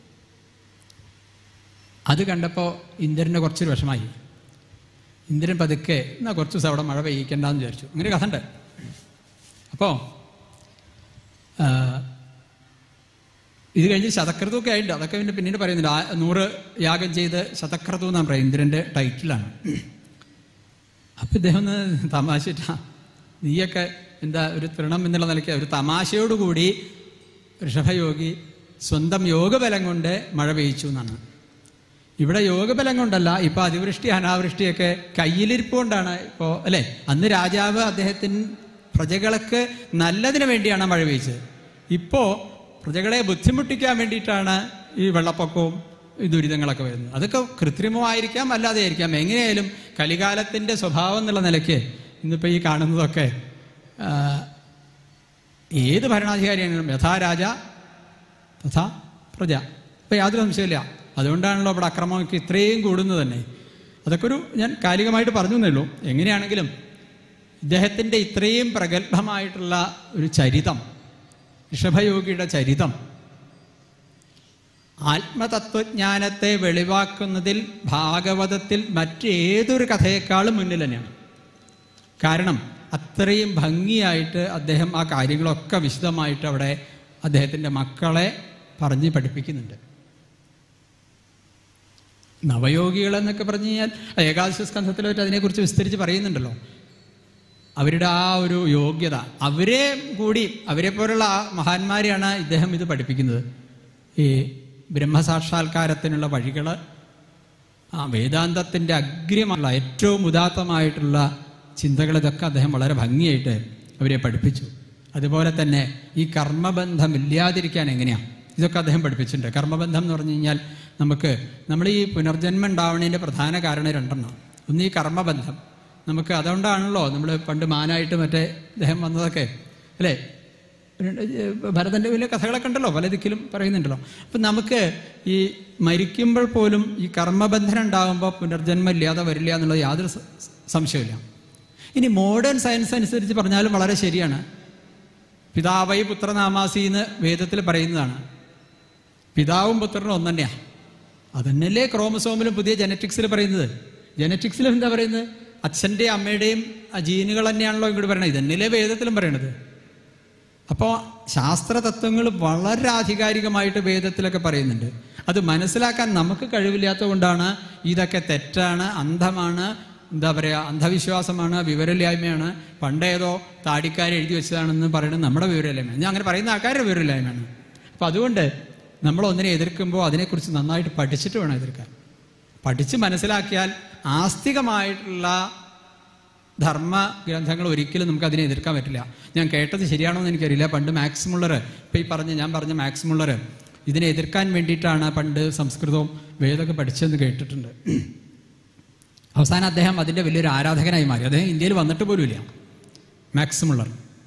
[SPEAKER 1] അത് കണ്ടപ്പോൾ ഇന്ദ്രൻ്റെ കുറച്ചൊരു വിഷമായി. ഇന്ദ്രൻ പതുക്കെ എന്നാൽ കുറച്ച് ദിവസം അവിടെ മഴ പെയ്യിക്കണ്ടെന്ന് വിചാരിച്ചു. അങ്ങനെ കഥ ഉണ്ട്. അപ്പോൾ ഇത് കഴിഞ്ഞ് ശതക്രതുവൊക്കെ ആയിട്ടുണ്ട്. അതൊക്കെ പിന്നെ പിന്നീട് പറയുന്നില്ല. നൂറ് യാഗം ചെയ്ത് ശതക്രതു എന്നാണ് പറയുന്നത്, ഇന്ദ്രൻ്റെ ടൈറ്റിലാണ്. അപ്പം ഇദ്ദേഹം ഒന്ന് തമാശിട്ടാ, നീയൊക്കെ എന്താ ഒരു തൃണം എന്നുള്ള നിലയ്ക്ക് ഒരു തമാശയോടുകൂടി ഋഷഭയോഗി സ്വന്തം യോഗബലം കൊണ്ട് മഴ പെയ്ച്ചു എന്നാണ്. ഇവിടെ യോഗബലം കൊണ്ടല്ല, ഇപ്പം അതിവൃഷ്ടി അനാവൃഷ്ടിയൊക്കെ കയ്യിലിരിപ്പ് കൊണ്ടാണ്. ഇപ്പോൾ അല്ലേ, അന്ന് രാജാവ് അദ്ദേഹത്തിന് പ്രജകൾക്ക് നല്ലതിന് വേണ്ടിയാണ് മഴ പെയ്ച്ചത്. ഇപ്പോൾ പ്രജകളെ ബുദ്ധിമുട്ടിക്കാൻ വേണ്ടിയിട്ടാണ് ഈ വെള്ളപ്പൊക്കവും ദുരിതങ്ങളൊക്കെ വരുന്നത്. അതൊക്കെ കൃത്രിമമായിരിക്കാം, അല്ലാതെ ആയിരിക്കാം. എങ്ങനെയായാലും കലികാലത്തിൻ്റെ സ്വഭാവം എന്നുള്ള നിലയ്ക്ക് ഇന്നിപ്പോൾ ഈ കാണുന്നതൊക്കെ ഏത് ഭരണാധികാരിയാണെങ്കിലും യഥാ രാജ തഥാ പ്രജ, ഇപ്പം യാതൊരു സംശയമില്ല. അതുകൊണ്ടാണല്ലോ ഇവിടെ അക്രമമൊക്കെ ഇത്രയും കൂടുന്നത് തന്നെ. അതൊക്കെ ഒരു ഞാൻ കാലികമായിട്ട് പറഞ്ഞു എന്നേ ഉള്ളൂ. എങ്ങനെയാണെങ്കിലും ഇദ്ദേഹത്തിൻ്റെ ഇത്രയും പ്രഗത്ഭമായിട്ടുള്ള ഒരു ചരിതം, ഋഷഭയോഗിയുടെ ചരിതം, ആത്മതത്വജ്ഞാനത്തെ വെളിവാക്കുന്നതിൽ ഭാഗവതത്തിൽ മറ്റേതൊരു കഥയേക്കാളും മുന്നിൽ തന്നെയാണ്. കാരണം അത്രയും ഭംഗിയായിട്ട് അദ്ദേഹം ആ കാര്യങ്ങളൊക്കെ വിശദമായിട്ട് അവിടെ അദ്ദേഹത്തിൻ്റെ മക്കളെ പറഞ്ഞ് പഠിപ്പിക്കുന്നുണ്ട്. നവയോഗികളെന്നൊക്കെ പറഞ്ഞു കഴിഞ്ഞാൽ ഏകാദശ സ്കന്ധത്തിലായിട്ട് അതിനെക്കുറിച്ച് വിസ്തരിച്ച് പറയുന്നുണ്ടല്ലോ. അവരുടെ ആ ഒരു യോഗ്യത, അവരെ കൂടി അവരെ പോലുള്ള ആ മഹാന്മാരെയാണ് ഇദ്ദേഹം ഇത് പഠിപ്പിക്കുന്നത്. ഈ ബ്രഹ്മസാക്ഷാത്കാരത്തിനുള്ള വഴികൾ, ആ വേദാന്തത്തിൻ്റെ അഗ്രമായ ഏറ്റവും ഉദാത്തമായിട്ടുള്ള ചിന്തകൾ, ഇതൊക്കെ അദ്ദേഹം വളരെ ഭംഗിയായിട്ട് അവരെ പഠിപ്പിച്ചു. അതുപോലെ തന്നെ ഈ കർമ്മബന്ധം ഇല്ലാതിരിക്കാൻ എങ്ങനെയാണ്, ഇതൊക്കെ അദ്ദേഹം പഠിപ്പിച്ചിട്ടുണ്ട്. കർമ്മബന്ധം എന്ന് പറഞ്ഞു കഴിഞ്ഞാൽ നമുക്ക് നമ്മൾ ഈ പുനർജന്മം ഉണ്ടാവുന്നതിൻ്റെ പ്രധാന കാരണം രണ്ടെണ്ണം. ഒന്ന് ഈ കർമ്മബന്ധം, നമുക്ക് അതുകൊണ്ടാണല്ലോ നമ്മൾ പണ്ട് മാനായിട്ട് മറ്റേ അദ്ദേഹം വന്നതൊക്കെ അല്ലേ. ഭരതൻ്റെ വലിയ കഥകളൊക്കെ ഉണ്ടല്ലോ, പല ദിക്കിലും പറയുന്നുണ്ടല്ലോ. അപ്പം നമുക്ക് ഈ മരിക്കുമ്പോൾ പോലും ഈ കർമ്മബന്ധനം ഉണ്ടാകുമ്പോൾ പുനർജന്മം ഇല്ലാതെ വരില്ല എന്നുള്ളത് യാതൊരു സംശയമില്ല. ഇനി മോഡേൺ സയൻസ് അനുസരിച്ച് പറഞ്ഞാലും വളരെ ശരിയാണ്. പിതാവൈ പുത്രനാമാസി എന്ന് വേദത്തിൽ പറയുന്നതാണ്. പിതാവും പുത്രനും ഒന്ന് തന്നെയാണ്. അതന്നെയല്ലേ ക്രോമസോമിലും പുതിയ ജനറ്റിക്സിൽ പറയുന്നത്. ജനറ്റിക്സിലും എന്താ പറയുന്നത്? അച്ഛൻ്റെയും അമ്മയുടെയും ആ ജീനുകൾ തന്നെയാണല്ലോ ഇങ്ങോട്ട് പറയണത്. ഇതന്നെയല്ലേ വേദത്തിലും പറയണത്. അപ്പോൾ ശാസ്ത്രതത്വങ്ങൾ വളരെ ആധികാരികമായിട്ട് വേദത്തിലൊക്കെ പറയുന്നുണ്ട്. അത് മനസ്സിലാക്കാൻ നമുക്ക് കഴിവില്ലാത്തത് കൊണ്ടാണ് ഇതൊക്കെ തെറ്റാണ്, അന്ധമാണ്, എന്താ പറയുക, അന്ധവിശ്വാസമാണ്, വിവരമില്ലായ്മയാണ്, പണ്ടേതോ താടിക്കാരെ എഴുതി വെച്ചതാണെന്ന് പറയുന്നത് നമ്മുടെ വിവരമില്ലായ്മയാണ്. ഞാൻ അങ്ങനെ പറയുന്ന ആൾക്കാരുടെ വിവരമില്ലായ്മയാണ്. അപ്പം അതുകൊണ്ട് നമ്മളൊന്നിനെ എതിർക്കുമ്പോൾ അതിനെക്കുറിച്ച് നന്നായിട്ട് പഠിച്ചിട്ട് വേണം എതിർക്കാൻ. പഠിച്ച് മനസ്സിലാക്കിയാൽ ആസ്തികമായിട്ടുള്ള ധർമ്മ ഗ്രന്ഥങ്ങൾ ഒരിക്കലും നമുക്ക് അതിനെ എതിർക്കാൻ പറ്റില്ല. ഞാൻ കേട്ടത് ശരിയാണോ എന്ന് എനിക്കറിയില്ല. പണ്ട് മാക്സ് മുള്ളർ, ഇപ്പം ഈ പറഞ്ഞ ഞാൻ പറഞ്ഞ മാക്സ് മുള്ളർ ഇതിനെ എതിർക്കാൻ വേണ്ടിയിട്ടാണ് പണ്ട് സംസ്കൃതവും വേദമൊക്കെ പഠിച്ചതെന്ന് കേട്ടിട്ടുണ്ട്. അവസാനം അദ്ദേഹം അതിൻ്റെ വലിയൊരു ആരാധകനായി മാറി. അദ്ദേഹം ഇന്ത്യയിൽ വന്നിട്ട് പോലുമില്ല, മാക്സ് മുള്ളർ.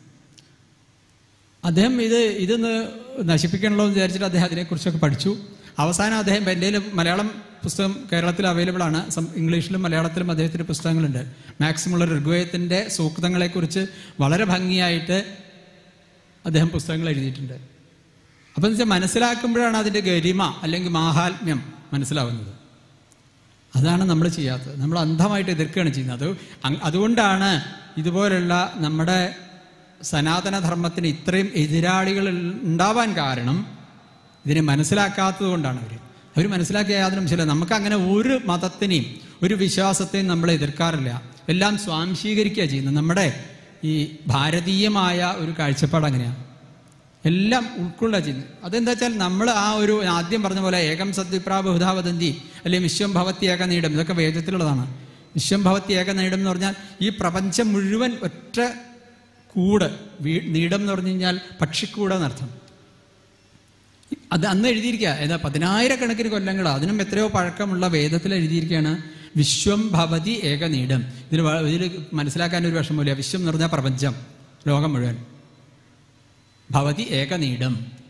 [SPEAKER 1] അദ്ദേഹം ഇത് ഇതൊന്ന് നശിപ്പിക്കണമല്ലോ എന്ന് വിചാരിച്ചിട്ട് അദ്ദേഹം അതിനെക്കുറിച്ചൊക്കെ പഠിച്ചു. അവസാനം അദ്ദേഹം എൻ്റെ മലയാളം പുസ്തകം കേരളത്തിൽ അവൈലബിൾ ആണ്. ഇംഗ്ലീഷിലും മലയാളത്തിലും അദ്ദേഹത്തിൻ്റെ പുസ്തകങ്ങളുണ്ട്. മാക്സ് മുള്ളർ ഋഗ്വേദത്തിൻ്റെ സൂക്തങ്ങളെക്കുറിച്ച് വളരെ ഭംഗിയായിട്ട് അദ്ദേഹം പുസ്തകങ്ങൾ എഴുതിയിട്ടുണ്ട്. അപ്പം എന്ന് വെച്ചാൽ മനസ്സിലാക്കുമ്പോഴാണ് അതിൻ്റെ ഗരിമ അല്ലെങ്കിൽ മാഹാത്മ്യം മനസ്സിലാവുന്നത്. അതാണ് നമ്മൾ ചെയ്യാത്തത്. നമ്മൾ അന്ധമായിട്ട് എതിർക്കുകയാണ് ചെയ്യുന്നത്. അത് അതുകൊണ്ടാണ് ഇതുപോലുള്ള നമ്മുടെ സനാതനധർമ്മത്തിന് ഇത്രയും എതിരാളികൾ ഉണ്ടാവാൻ കാരണം. ഇതിനെ മനസ്സിലാക്കാത്തത് കൊണ്ടാണ്. അവർ അവർ മനസ്സിലാക്കിയ യാതൊരു ശരിയല്ല. നമുക്ക് അങ്ങനെ ഒരു മതത്തിനെയും ഒരു വിശ്വാസത്തെയും നമ്മൾ എതിർക്കാറില്ല. എല്ലാം സ്വാംശീകരിക്കുക ചെയ്യുന്നത്. നമ്മുടെ ഈ ഭാരതീയമായ ഒരു കാഴ്ചപ്പാട് അങ്ങനെയാണ്. എല്ലാം ഉൾക്കൊള്ളുക ചെയ്യുന്നത്. അതെന്താ വെച്ചാൽ നമ്മൾ ആ ഒരു ആദ്യം പറഞ്ഞ പോലെ ഏകം സദ്വിപ്രാ ബഹുധാവദന്തി അല്ലെങ്കിൽ വിശ്വം ഭവത്തി ഏക നീടം, ഇതൊക്കെ വേദത്തിലുള്ളതാണ്. വിശ്വം ഭവത്തി ഏക നീടം എന്ന് പറഞ്ഞാൽ ഈ പ്രപഞ്ചം മുഴുവൻ ഒറ്റ കൂട്. നീടം എന്ന് പറഞ്ഞു കഴിഞ്ഞാൽ പക്ഷിക്കൂടെന്നർത്ഥം. അത് അന്ന് എഴുതിയിരിക്കുക ഏതാ പതിനായിരക്കണക്കിന് കൊല്ലങ്ങൾ, അതിനും എത്രയോ പഴക്കമുള്ള വേദത്തിൽ എഴുതിയിരിക്കുകയാണ് വിശ്വം ഭവതി ഏക നീടം. ഇതിൽ ഇതിൽ മനസ്സിലാക്കാൻ ഒരു വിഷമമില്ല. വിശ്വം എന്ന് പറഞ്ഞാൽ പ്രപഞ്ചം, ലോകം മുഴുവൻ. ഭവതി ഏക നീടം.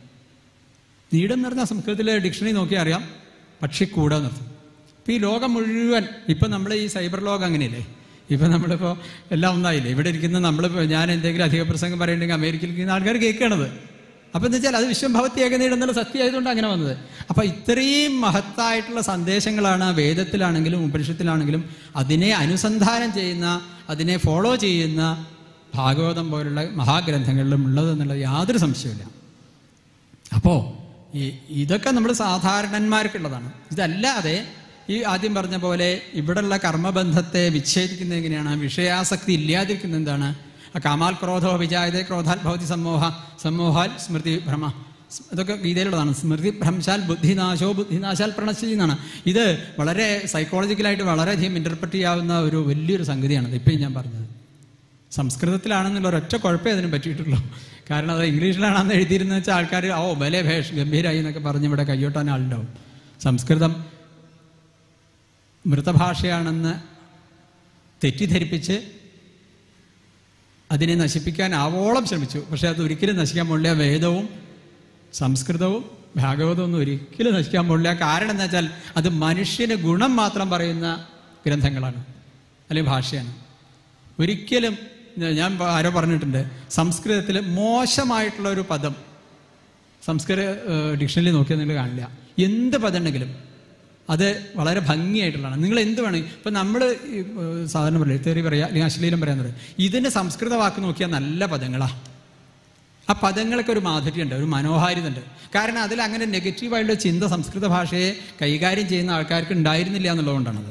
[SPEAKER 1] നീടം എന്ന് പറഞ്ഞാൽ സംസ്കൃതത്തിലെ ഡിക്ഷണറി നോക്കിയാൽ അറിയാം പക്ഷിക്കൂട എന്നർത്ഥം. ഇപ്പം ഈ ലോകം മുഴുവൻ, ഇപ്പം നമ്മൾ ഈ സൈബർ ലോകം അങ്ങനെയല്ലേ, ഇപ്പം നമ്മളിപ്പോൾ എല്ലാം ഒന്നായില്ലേ. ഇവിടെ ഇരിക്കുന്ന നമ്മൾ, ഞാൻ എന്തെങ്കിലും അധിക പ്രസംഗം പറയുന്നുണ്ടെങ്കിൽ അമേരിക്കയിൽ ഇരിക്കുന്ന ആൾക്കാർ കേൾക്കണത്. അപ്പം എന്താ വെച്ചാൽ അത് വിശ്വം ഭവത്തി ഏക നീടം എന്നുള്ള സത്യമായതുകൊണ്ട് അങ്ങനെ വന്നത്. അപ്പം ഇത്രയും മഹത്തായിട്ടുള്ള സന്ദേശങ്ങളാണ് വേദത്തിലാണെങ്കിലും ഉപനിഷത്തിലാണെങ്കിലും അതിനെ അനുസന്ധാനം ചെയ്യുന്ന, അതിനെ ഫോളോ ചെയ്യുന്ന ഭാഗവതം പോലുള്ള മഹാഗ്രന്ഥങ്ങളിലും ഉള്ളതെന്നുള്ളത് യാതൊരു സംശയമില്ല. അപ്പോൾ ഈ ഇതൊക്കെ നമ്മൾ സാധാരണന്മാർക്കുള്ളതാണ്. ഇതല്ലാതെ ഈ ആദ്യം പറഞ്ഞ പോലെ ഇവിടെയുള്ള കർമ്മബന്ധത്തെ വിച്ഛേദിക്കുന്നത് എങ്ങനെയാണ്? വിഷയാസക്തി ഇല്ലാതിരിക്കുന്നത് എന്താണ്? കാമാൽ ക്രോധോ വിജായതേ ക്രോധാൽ ഭവതി സമ്മോഹ സമ്മോഹാൽ സ്മൃതി ഭ്രമ, ഇതൊക്കെ ഗീതയിലുള്ളതാണ്. സ്മൃതി ഭ്രംശാൽ ബുദ്ധിനാശോ ബുദ്ധിനാശാൽ പ്രണശ്ചി എന്നാണ്. ഇത് വളരെ സൈക്കോളജിക്കലായിട്ട് വളരെയധികം ഇൻ്റർപ്രറ്റ് ചെയ്യാവുന്ന ഒരു വലിയൊരു സംഗതിയാണത്. ഇപ്പം ഞാൻ പറഞ്ഞത് സംസ്കൃതത്തിലാണെന്നുള്ള ഒരൊറ്റ കുഴപ്പമേ അതിന് പറ്റിയിട്ടുള്ളൂ. കാരണം അത് ഇംഗ്ലീഷിലാണെന്ന് എഴുതിയിരുന്ന വെച്ചാൽ ആൾക്കാർ ഓ ബലേ ഭേഷ് ഗംഭീരായി എന്നൊക്കെ പറഞ്ഞ് ഇവിടെ കയ്യോട്ടാൻ ആളുണ്ടാവും. സംസ്കൃതം മൃതഭാഷയാണെന്ന് തെറ്റിദ്ധരിപ്പിച്ച് അതിനെ നശിപ്പിക്കാൻ ആവോളം ശ്രമിച്ചു. പക്ഷെ അത് ഒരിക്കലും നശിക്കാൻ പോകില്ല. വേദവും സംസ്കൃതവും ഭാഗവതവും ഒന്നും ഒരിക്കലും നശിക്കാൻ പോകില്ല. കാരണം എന്താ വെച്ചാൽ അത് മനുഷ്യന് ഗുണം മാത്രം പറയുന്ന ഗ്രന്ഥങ്ങളാണ്, അല്ലെങ്കിൽ ഭാഷയാണ്. ഒരിക്കലും, ഞാൻ ആരോ പറഞ്ഞിട്ടുണ്ട്, സംസ്കൃതത്തിൽ മോശമായിട്ടുള്ള ഒരു പദം സംസ്കൃത ഡിക്ഷണറിയിൽ നോക്കിയാൽ നിങ്ങൾ കാണില്ല. എന്ത് പദം ഉണ്ടെങ്കിലും അത് വളരെ ഭംഗിയായിട്ടുള്ളതാണ്. നിങ്ങൾ എന്ത് വേണമെങ്കിൽ, ഇപ്പം നമ്മൾ സാധാരണ പറയും, തെറി പറയുക അല്ലെങ്കിൽ അശ്ലീലം പറയാൻ പറയും, ഇതിൻ്റെ സംസ്കൃത വാക്ക് നോക്കിയാൽ നല്ല പദങ്ങളാണ്. ആ പദങ്ങളൊക്കെ ഒരു മാധുര്യമുണ്ട്, ഒരു മനോഹാരിത ഉണ്ട്. കാരണം അതിൽ അങ്ങനെ നെഗറ്റീവായിട്ടുള്ള ചിന്ത സംസ്കൃത ഭാഷയെ കൈകാര്യം ചെയ്യുന്ന ആൾക്കാർക്ക് ഉണ്ടായിരുന്നില്ല എന്നുള്ളതുകൊണ്ടാണത്.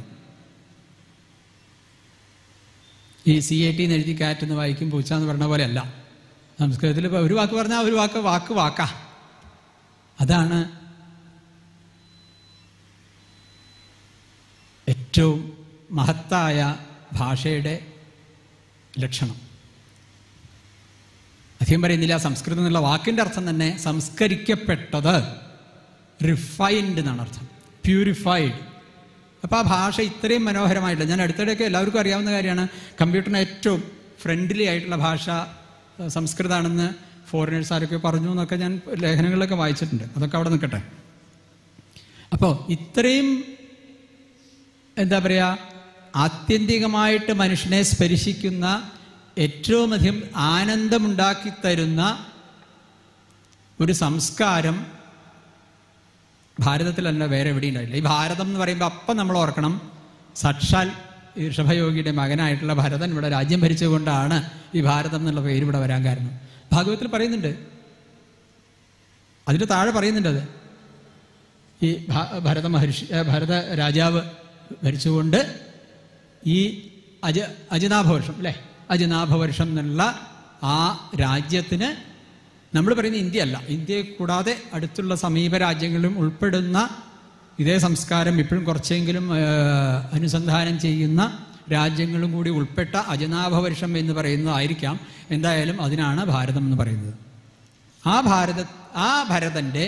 [SPEAKER 1] ഈ സി എ ടി എന്ന് എഴുതി കാറ്റ് എന്ന് വായിക്കും പൂച്ച എന്ന് പറഞ്ഞ പോലെ അല്ല. സംസ്കൃതത്തിൽ ഒരു വാക്ക് പറഞ്ഞാൽ ഒരു വാക്ക് വാക്ക് വാക്കാ. അതാണ് ഏറ്റവും മഹത്തായ ഭാഷയുടെ ലക്ഷണം. അധികം പറയുന്നില്ല. സംസ്കൃതം എന്നുള്ള വാക്കിൻ്റെ അർത്ഥം തന്നെ സംസ്കരിക്കപ്പെട്ടത്, റിഫൈൻഡ് എന്നാണ് അർത്ഥം, പ്യൂരിഫൈഡ്. അപ്പോൾ ആ ഭാഷ ഇത്രയും മനോഹരമായിട്ടില്ല. ഞാൻ അടുത്തിടെയൊക്കെ എല്ലാവർക്കും അറിയാവുന്ന കാര്യമാണ്, കമ്പ്യൂട്ടറിന് ഏറ്റവും ഫ്രണ്ട്ലി ആയിട്ടുള്ള ഭാഷ സംസ്കൃതമാണെന്ന് ഫോറിനേഴ്സ് ആരൊക്കെ പറഞ്ഞു എന്നൊക്കെ ഞാൻ ലേഖനങ്ങളിലൊക്കെ വായിച്ചിട്ടുണ്ട്. അതൊക്കെ അവിടെ നിൽക്കട്ടെ. അപ്പോൾ ഇത്രയും എന്താ പറയുക, ആത്യന്തികമായിട്ട് മനുഷ്യനെ സ്പർശിക്കുന്ന, ഏറ്റവും അധികം ആനന്ദമുണ്ടാക്കി തരുന്ന ഒരു സംസ്കാരം ഭാരതത്തിലല്ല വേറെ എവിടെയും ഉണ്ടായില്ല. ഈ ഭാരതം എന്ന് പറയുമ്പോൾ അപ്പം നമ്മൾ ഓർക്കണം, സാക്ഷാൽ ഋഷഭയോഗിയുടെ മകനായിട്ടുള്ള ഭരതൻ ഇവിടെ രാജ്യം ഭരിച്ചുകൊണ്ടാണ് ഈ ഭാരതം എന്നുള്ള പേര് ഇവിടെ വരാൻ കാരണം. ഭാഗവത്തിൽ പറയുന്നുണ്ട്, അതിൻ്റെ താഴെ പറയുന്നുണ്ട്, അത് ഈ ഭരത മഹർഷി ഭരത രാജാവ് ഭരിച്ചുകൊണ്ട് ഈ അജ അജനാഭവർഷം അല്ലേ, അജനാഭവർഷം എന്നുള്ള ആ രാജ്യത്തിന്, നമ്മൾ പറയുന്ന ഇന്ത്യ അല്ല, ഇന്ത്യയെ കൂടാതെ അടുത്തുള്ള സമീപ രാജ്യങ്ങളിലും ഉൾപ്പെടുന്ന ഇതേ സംസ്കാരം ഇപ്പോഴും കുറച്ചെങ്കിലും അനുസന്ധാനം ചെയ്യുന്ന രാജ്യങ്ങളും കൂടി ഉൾപ്പെട്ട അജനാഭവർഷം എന്ന് പറയുന്നതായിരിക്കാം. എന്തായാലും അതിനാണ് ഭാരതം എന്ന് പറയുന്നത്. ആ ഭാരത ആ ഭരതൻ്റെ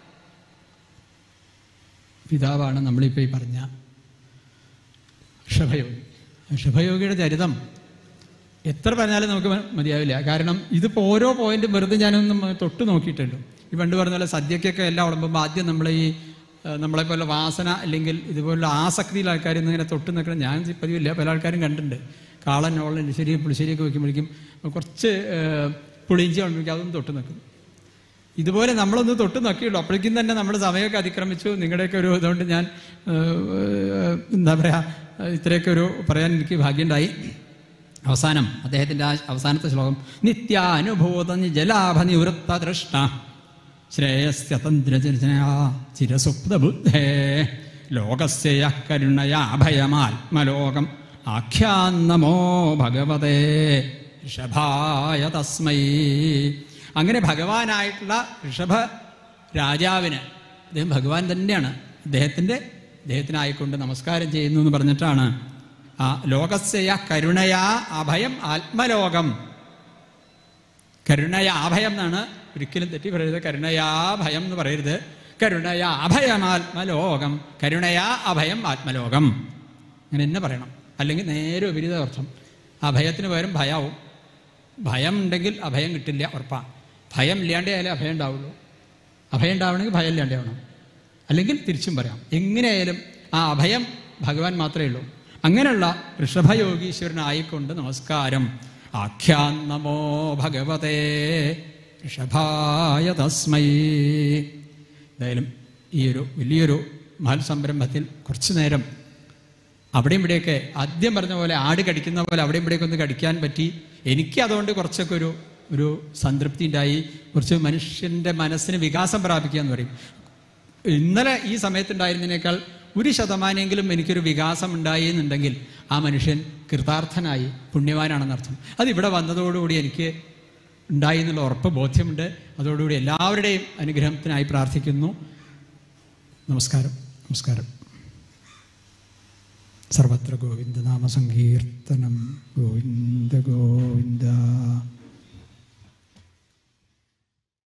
[SPEAKER 1] പിതാവാണ് നമ്മളിപ്പോൾ ഈ പറഞ്ഞ ഋഷഭയോഗി. ഋഷഭയോഗിയുടെ ചരിതം എത്ര പറഞ്ഞാലും നമുക്ക് മതിയാവില്ല. കാരണം ഇതിപ്പോൾ ഓരോ പോയിന്റും വെറുതെ ഞാനൊന്നും തൊട്ട് നോക്കിയിട്ടുള്ളൂ. ഈ പണ്ട് പറഞ്ഞ പോലെ സദ്യക്കൊക്കെ എല്ലാം ഉടമ്പുമ്പോൾ ആദ്യം നമ്മൾ ഈ നമ്മളെപ്പോലെ വാസന അല്ലെങ്കിൽ ഇതുപോലുള്ള ആസക്തിയുള്ള ആൾക്കാർ ഇന്നിങ്ങനെ തൊട്ട് നിൽക്കണം. ഞാൻ പതിവില്ല, പല ആൾക്കാരും കണ്ടിട്ടുണ്ട്. കാളൻ ഓളൻ ശരി പുളിശ്ശേരിയൊക്കെ വയ്ക്കുമ്പോഴേക്കും കുറച്ച് പുളിഞ്ചി ഉണ്ടെങ്കിൽ അതൊന്നും തൊട്ട് നിൽക്കും. ഇതുപോലെ നമ്മളൊന്ന് തൊട്ട് നോക്കിയുള്ളൂ, അപ്പോഴേക്കും തന്നെ നമ്മുടെ സമയമൊക്കെ അതിക്രമിച്ചു. നിങ്ങളുടെയൊക്കെ ഒരു ഇതുകൊണ്ട് ഞാൻ എന്താ പറയുക, ഇത്രയൊക്കെ ഒരു പറയാൻ എനിക്ക് ഭാഗ്യമുണ്ടായി. അവസാനം അദ്ദേഹത്തിൻ്റെ ആ അവസാനത്തെ ശ്ലോകം, നിത്യാനുഭൂത ജലാഭ നിവൃത്ത ദൃഷ്ട ശ്രേയസ്യതന്ത്രചരചനയാ ചിരസുപ്തബുദ്ധേ ലോകസ്യ കരുണയാ ഭയമാത്മലോകം ആഖ്യാന്നമോ ഭഗവതേ ഋഷഭായ തസ്മൈ. അങ്ങനെ ഭഗവാനായിട്ടുള്ള ഋഷഭ രാജാവിന്, അദ്ദേഹം ഭഗവാൻ തന്നെയാണ്, അദ്ദേഹത്തിൻ്റെ അദ്ദേഹത്തിനായിക്കൊണ്ട് നമസ്കാരം ചെയ്യുന്നു എന്ന് പറഞ്ഞിട്ടാണ് ആ ലോകസ്യ കരുണയാ അഭയം ആത്മലോകം. കരുണയാ അഭയം എന്നാണ്, ഒരിക്കലും തെറ്റി പറയരുത്. കരുണയാ ഭയം എന്ന് പറയരുത്. കരുണയാ അഭയം ആത്മലോകം, കരുണയാ അഭയം ആത്മലോകം, അങ്ങനെ തന്നെ പറയണം. അല്ലെങ്കിൽ നേരെ വിപരീത അർത്ഥം. അഭയത്തിന് പകരം ഭയവും. ഭയം ഉണ്ടെങ്കിൽ അഭയം കിട്ടില്ല, ഉറപ്പാണ്. ഭയം ഇല്ലാണ്ടേ ആയാലും അഭയം ഉണ്ടാവുള്ളൂ. അഭയം ഉണ്ടാവണമെങ്കിൽ ഭയം ഇല്ലാണ്ടേ ആവണം. അല്ലെങ്കിൽ തിരിച്ചും പറയാം. എങ്ങനെയായാലും ആ അഭയം ഭഗവാൻ മാത്രമേ ഉള്ളൂ. അങ്ങനെയുള്ള ഋഷഭയോഗീശ്വരനായിക്കൊണ്ട് നമസ്കാരം. ആഖ്യാൻ നമോ ഭഗവതേ ഋഷഭായ തസ്മൈ. എന്തായാലും ഈ ഒരു വലിയൊരു മഹൽ സംരംഭത്തിൽ കുറച്ചു നേരം അവിടെയും ഇവിടെയൊക്കെ ആദ്യം പറഞ്ഞ പോലെ ആട് കടിക്കുന്ന പോലെ അവിടെയും ഇവിടെയൊക്കെ ഒന്ന് കടിക്കാൻ പറ്റി. എനിക്ക് അതുകൊണ്ട് കുറച്ചൊക്കെ ഒരു ഒരു സംതൃപ്തി ഉണ്ടായി. കുറച്ച് മനുഷ്യൻ്റെ മനസ്സിന് വികാസം പ്രാപിക്കുക എന്ന് പറയും. ഇന്നലെ ഈ സമയത്തുണ്ടായിരുന്നതിനേക്കാൾ ഒരു ശതമാനെങ്കിലും എനിക്കൊരു വികാസം ഉണ്ടായി എന്നുണ്ടെങ്കിൽ ആ മനുഷ്യൻ കൃതാർത്ഥനായി, പുണ്യവാനാണെന്നർത്ഥം. അതിവിടെ വന്നതോടുകൂടി എനിക്ക് ഉണ്ടായി എന്നുള്ള ഉറപ്പ് ബോധ്യമുണ്ട്. അതോടുകൂടി എല്ലാവരുടെയും അനുഗ്രഹത്തിനായി പ്രാർത്ഥിക്കുന്നു. നമസ്കാരം. നമസ്കാരം. സർവത്ര ഗോവിന്ദ നാമ സങ്കീർത്തനം. ഗോവിന്ദ ഗോവിന്ദ.